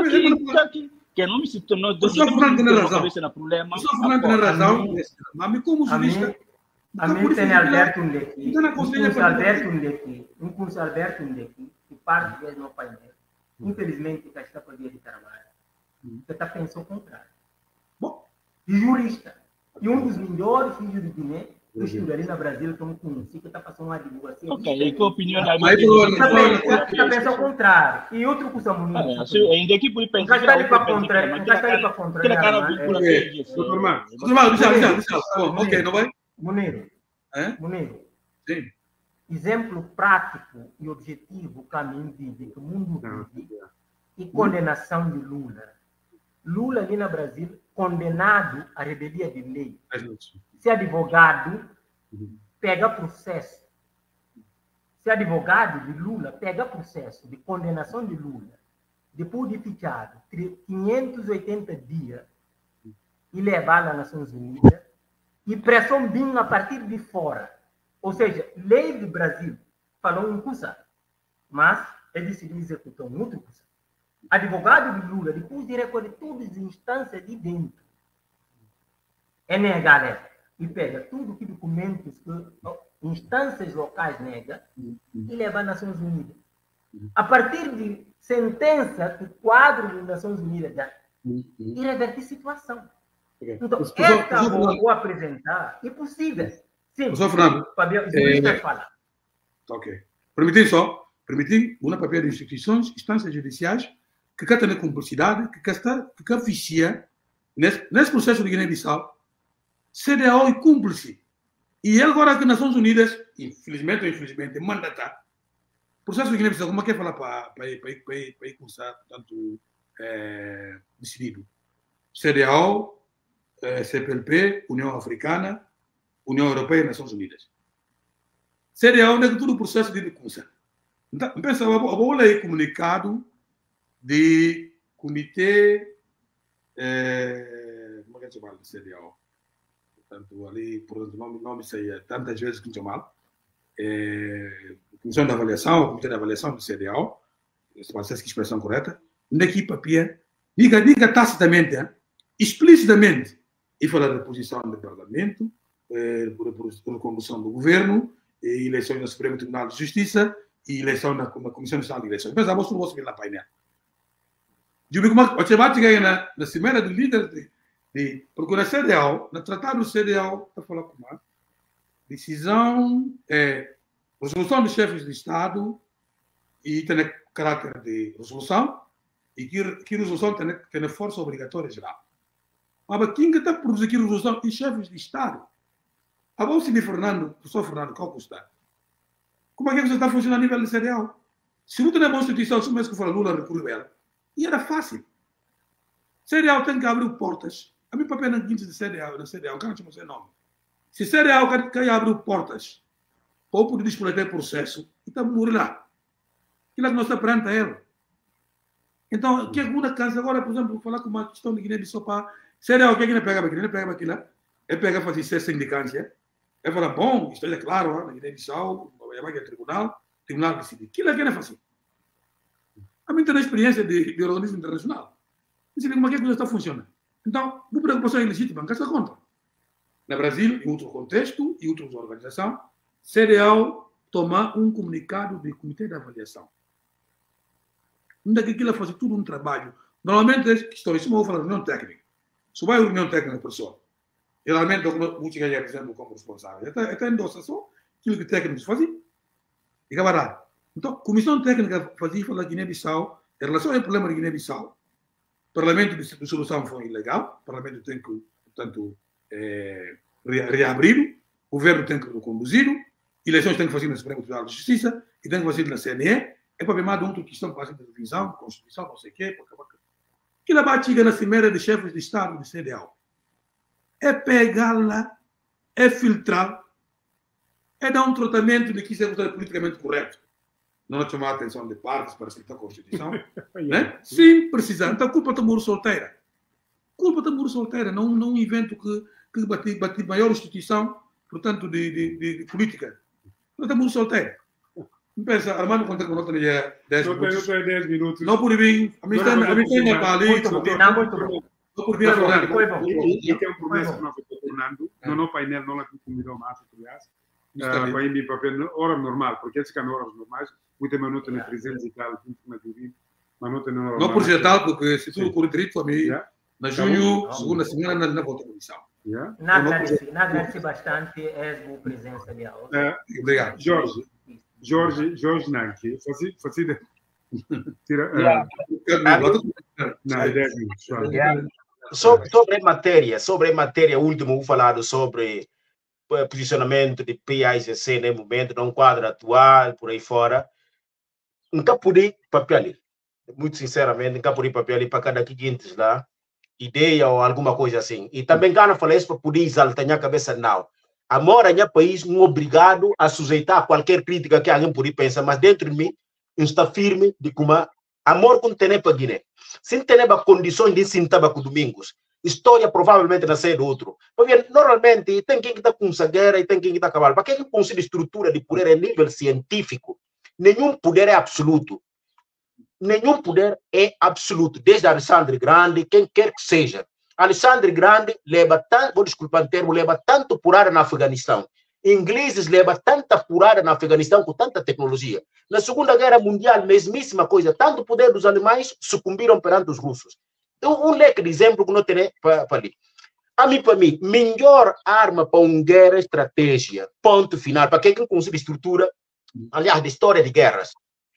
Que não me se tornou dois anos na problema. Só Fernando tem razão, mas como jurista. A mim tem Alberto um daqui, um curso Alberto um daqui, um curso Alberto um daqui, que parte dele no painel. Infelizmente, que está por dia de trabalho, que está pensando o contrário. Bom. E jurista. E um dos melhores filhos de Guiné, que estuda ali no Brasil, que eu conheci, que está passando uma divulgação. Ok, e que opinião da minha? Está pensando o contrário. E outro curso muito. Ainda aqui por pensar. Não está ali para contra. Não está ali para contra. Que cara vincula Doutor Irmão, doutor Irmão, deixa, deixa, deixa. Ok, não vai? Muniro. Muniro. Sim. Exemplo prático e objetivo que a mim vive, que o mundo vive, e condenação de Lula. Lula ali no Brasil, condenado à rebelia de lei. Se advogado, pega processo. Se advogado de Lula, pega processo de condenação de Lula, depois de fichado quinhentos e oitenta dias e levar às Nações Unidas, e pressão vinha a partir de fora. Ou seja, lei do Brasil falou um coisa, mas ele decidiu executar um outro coisa. Advogado de Lula, depois de recolher todas as instâncias de dentro, é negar, né? E pega tudo que documentos que instâncias locais negam e leva às Nações Unidas. A partir de sentença que o quadro das Nações Unidas dá, e reverter a situação. Então, esta eu vou apresentar, é possível. Sim, professor Fernando, os juristas é... falam. Ok. Permitir só, permitir uma papel de instituições, instâncias judiciais, que cá tem cumplicidade, que cá está, que cá vicia, nesse, nesse processo de Guiné-Bissau, C D A O e cúmplice. E agora que as Nações Unidas, infelizmente ou infelizmente, mandatar, o processo de Guiné-Bissau, como é que é falar para ir começar, portanto, é, decidido? C D A O, é, C P L P, União Africana, União Europeia e Nações Unidas. C D A O é todo o processo de começar. Então, pensa, eu vou ler comunicado de comitê, é, como é que se chama o C D A O? Portanto, ali, por nome, não me sei tantas vezes que chamar, é, Comissão de Avaliação, Comitê de Avaliação do C D A O, se pode ser a expressão correta, daqui papel, diga, diga tacitamente, hein, explicitamente, e falar da posição do Parlamento, eh, por, por, por condução do Governo, e eleições no Supremo Tribunal de Justiça, e eleição na, na Comissão Nacional de Eleições. Mas a moça não vou subir na painel. Eu vi como a temática na, na Cimeira do Líder de, de procurar C D A O, no Tratado do C D A O, para falar com a decisão, é, resolução dos chefes de Estado, e tem caráter de resolução, e que, que resolução tem, tem força obrigatória geral. Mas quem está a produzir aqui resolução? E chefes de Estado. A bolsa de Fernando, professor Fernando, qual custa? Como é que você está funcionando a nível de C D A O? Se não tem a Constituição, se mesmo que for Lula recorreu ela, e era fácil. C D A O tem que abrir portas. A minha papel na quinta de C D A O, na C D A O, não chama seu nome. Se C D A O quer, quer abrir portas, ou poder disponibilizar processo, então morre lá. Aquilo é que nós está perante a ela. Então, que alguma casa agora, por exemplo, vou falar com uma questão de Guiné-Bissau para C D A O, que é que não pega aquilo? Não pega aquilo? É pegar fazer cessa sindicância. É falar, bom, isto é claro, na Guiné-Bissau, vai ao tribunal, o tribunal decide. Aquilo é que não é fácil. A mim tem a experiência de, de organismo internacional. Decide como é que a coisa está funcionando. Então, uma preocupação ilegítima, que está contra. No Brasil, em outro contexto, e outras organizações, C D A O toma um comunicado do Comitê de Avaliação. Onde é que aquilo faz tudo um trabalho. Normalmente, estou em cima, vou falar de reunião técnica. Se vai a reunião técnica, pessoal, geralmente, o que ganha, por exemplo, como responsável, até, até endossa só aquilo que técnicos fazem, E camarada. Então, a Comissão Técnica fazia falar da Guiné-Bissau, em relação ao problema da Guiné-Bissau, o Parlamento de solução foi ilegal, o Parlamento tem que, portanto, é, reabrir, o governo tem que reconduzir, eleições tem que fazer na Supremo Tribunal de Justiça e tem que fazer na C N E, e para ver mais de outra questão para fazer de revisão, Constituição, não sei o quê, para acabar. Que ela vai chegar na cimeira de chefes de Estado de C D A O. É pegá-la, é filtrar, é dar um tratamento de que isso é politicamente correto. Não é chamar a atenção de partes para aceitar a Constituição. Né? Sim, precisando. Então, culpa da Muro Solteira. Culpa da Muro Solteira. Não, não invento que, que bati, bati maior instituição, portanto, de, de, de, de política. Não tem Muro Solteira. Não pensa, Armando, quanto é que eu não tenho dez minutos? Não tenho dez minutos. Não por vir. A minha tem para ali. Não por vir agora. E tem um problema que nós estamos tornando. No nosso painel, não é que convidou mais, aliás. Para ir para hora normal, porque esse canal horas normais, muito minutos na trezentos e tal, mas não tem hora. Não projetal, porque se tudo correr direito, para mim, na junho, segunda semana, na volta comissão. Nada bastante é a presença de aula. Obrigado. Jorge, Jorge, Jorge Nanki, fazia. Tira. Não, dez minutos. Sobre a matéria, sobre a matéria última, vou falar sobre posicionamento de P A I G C no momento, num quadro atual, por aí fora. Nunca pude papel, muito sinceramente, nunca pude papel para cada quinhentos lá, ideia ou alguma coisa assim. E também quando falei isso para poder exaltar a cabeça, não. Amor é um país não obrigado a sujeitar qualquer crítica que alguém pode pensar, mas dentro de mim, está firme de como amor com tem para Guiné. Se tem condições de se sentar com Domingos, história provavelmente nascer do outro. Porque normalmente tem quem está com essa guerra e tem quem está acabando. Para quem consegue estrutura de poder a nível científico, nenhum poder é absoluto. Nenhum poder é absoluto. Desde Alexandre Grande, quem quer que seja. Alexandre Grande leva tanto, vou desculpar o termo, leva tanto porrada na Afeganistão. Ingleses levam tanta porrada na Afeganistão com tanta tecnologia. Na Segunda Guerra Mundial, mesmíssima coisa. Tanto poder dos alemães sucumbiram perante os russos. Um leque de exemplo que não tem para ali. A mim, para mim, melhor arma para uma guerra é estratégia. Ponto final. Para quem consegue estrutura, aliás, de história de guerras.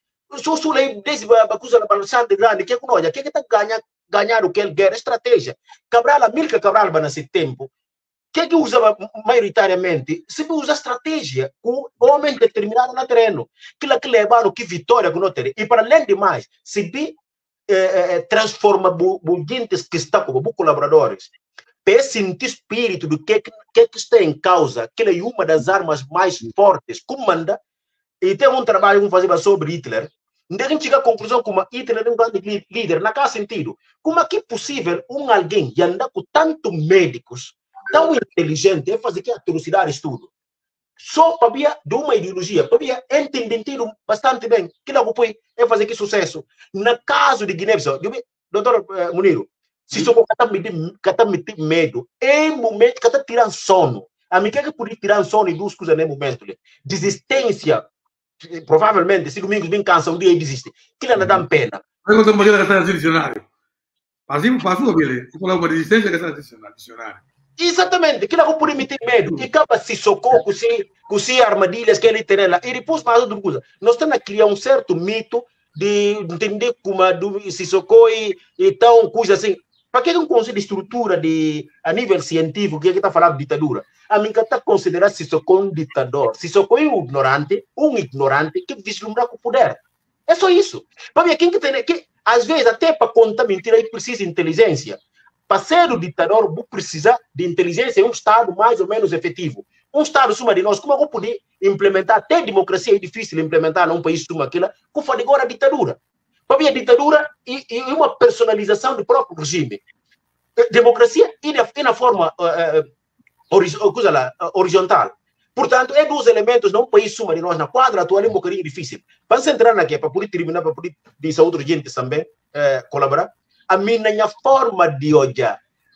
Se eu leio desde a acusa da Alexandre Grande, que é que não olha, que é que está ganhando ganhar o que é guerra? Estratégia. Cabral, a Milka Cabral, nesse tempo, que é que usa maioritariamente? Se usa estratégia, com homem determinado no terreno. Aquilo que levaram que vitória que não tem. E para além de mais, se vi Eh, eh, transforma gente que está como colaboradores para sentir espírito do que, que, que está em causa, que é uma das armas mais fortes, comanda, e tem um trabalho que fazer sobre Hitler, onde a gente chega à conclusão como Hitler é um grande líder, naquele sentido, como é que é possível um alguém que anda com tantos médicos, tão inteligente, é fazer que atrocidades tudo, só para via de uma ideologia, para via entendendo bastante bem, que não foi é fazer que sucesso. No caso de Guiné-Bissau, doutor uh, Muniro, se só está meter medo, é momento que está tirando sono. A mim que é que podia tirar sono e duas coisas nesse momento? Desistência, provavelmente, se domingos bem cansa, um dia ele desiste. Que não dá pena. Eu não tenho uma coisa que está dicionário. Assim, passou a ver, qual é uma resistência que está dicionário. Exatamente, que não pode meter medo, que acaba se socorro, com se, com se armadilhas que ele tem lá, e depois faz outra coisa. Nós estamos a criar um certo mito de entender como se socorro e, e tal, coisa assim. Para que não consegue estrutura de, a nível científico, que é que está falando de ditadura? A mim que está considerado se socorro um ditador, se socorro é um ignorante, um ignorante que vislumbra com o poder. É só isso. Para ver quem que tem, que, às vezes, até para contar mentira, aí precisa de inteligência. Para ser o ditador, vou precisar de inteligência em um Estado mais ou menos efetivo. Um Estado suma de nós, como eu vou poder implementar, até democracia é difícil implementar num país suma aquilo, como fala agora a ditadura. Para mim, a ditadura é uma personalização do próprio regime. Democracia é na, é na forma uh, uh, lá, uh, horizontal. Portanto, é dos elementos num país suma de nós, na quadra atual é um bocadinho difícil. Para se entrar aqui, para poder terminar, para poder dizer a outra gente também uh, colaborar, a minha forma de olhar,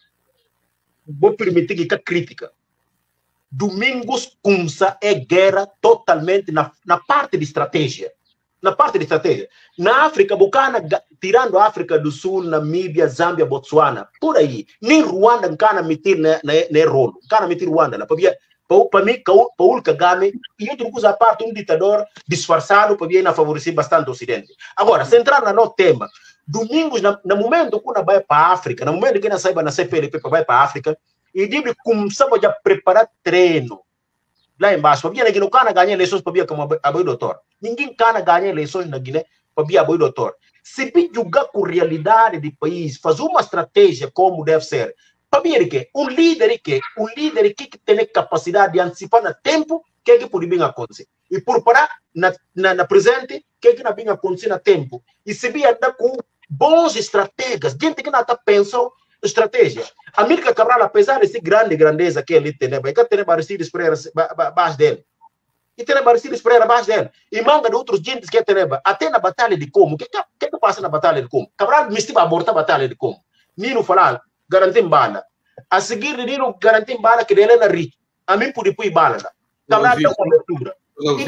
vou permitir que a crítica. Domingos Kunsa é guerra totalmente na, na parte de estratégia. Na parte de estratégia. Na África, Bucana, tirando a África do Sul, Namíbia, Zâmbia, Botsuana, por aí. Nem Ruanda, não cana meter na rolo. Cana meter Ruanda. Lá, para mim, Paul Kagame e outro coisa à parte, um ditador disfarçado para vir a favorecer bastante o Ocidente. Agora, se entrar no nosso tema, domingos, no, no momento que vai para a África, no momento que nós saiba na C P L P para vai para a África, e digo começamos a preparar treino lá embaixo, para vir aqui no Cana ganhar eleições para vir como a boi doutor. Ninguém cana ganhar eleições na Guiné para vir a boi doutor. Se vir jogar com a realidade do país, fazer uma estratégia como deve ser, para mim, que um líder que um líder que tem capacidade de antecipar no tempo que é que pode vir acontecer e por parar na, na, na presente que é que não vem acontecer no tempo e se vir andar com bons estrategas, gente que não está pensando estratégia. Amílcar Cabral, apesar de ser grande grandeza que ele tem, vai ter Aristides Pereira abaixo dele e tem Aristides Pereira abaixo dele e manga de outros gentes que tem até na batalha de Como. O que que que passa na batalha de Como? Cabral me estima abortar a batalha de Como. Nino falar garantir bala. A seguir, Nino garantir bala que ele é na rico. A mim, por ir bala. Cabral dá cobertura.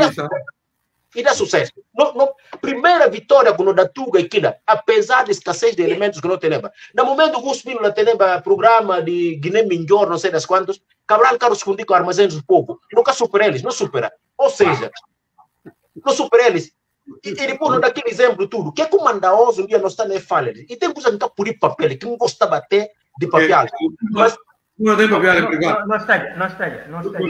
E dá sucesso. No, no, primeira vitória com o Datuga e Kida, apesar da escassez de elementos que não tem. No momento que os filhos não tem programa de Guiné-Minjor, não sei das quantos, Cabral quer esconder com armazéns do povo. Nunca supera eles, não supera. Ou seja, não supera eles. E, e depois não dá aquele exemplo tudo. Que é que manda hoje um dia não está nem falha. E tem coisa que está por ir papel, que não gosta de bater de papel. Mas não tem papel privado. Não está, não está, não está.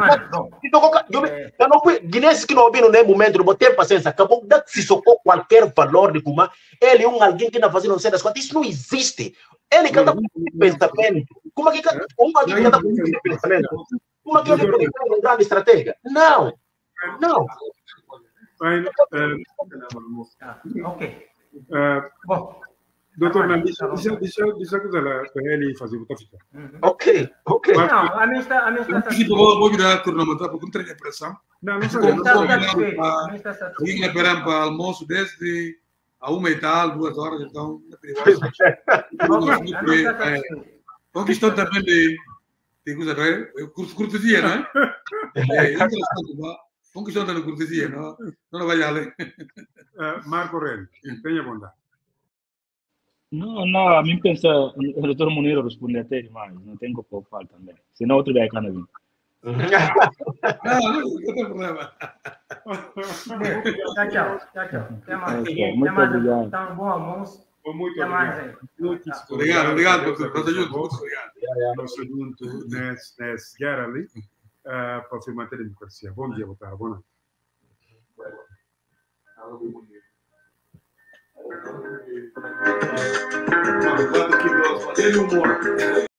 Então, Guinenses que não ouviram nem momento, não ter paciência, acabou de se socorrer qualquer valor de como ele é um alguém que não faz não sei das quantas. Isso não existe. Ele cada um pensamento. Como é que um alguém cada um pensamento? Como é que ele pode ter uma grande estratégia? Não. Não. Fine. Uh, ok. Uh, Bom. Doutor Nandi, deixa, deixa, deixa a coisa lá para ele fazer o tópico. Ok, ok. Não, a minha está... A minha está... Vou, vou virar tornamento, porque não tem a pressão. Não, não sei. Ninguém esperando para almoço desde a uma e tal, duas horas, então... Uma questão também de... de coisa, cortesia, não é? É interessante, uma questão de cortesia, não, não vai além. Uh, Marco Aurélio, tenha bondade. Não, não, a mim pensa, o doutor Muniro responde até demais, não tem como falar também. Senão outro vai cá na vida. Não, não tem problema. Tchau, tchau. Tchau, tchau. Até mais. Muito obrigado. Tá um bom almoço. Muito obrigado. Muito obrigado, obrigado, doutor. Muito obrigado. Nosso junto nessa guerra ali para afirmar a democracia. Bom dia, boa tarde, boa noite. Ele humor.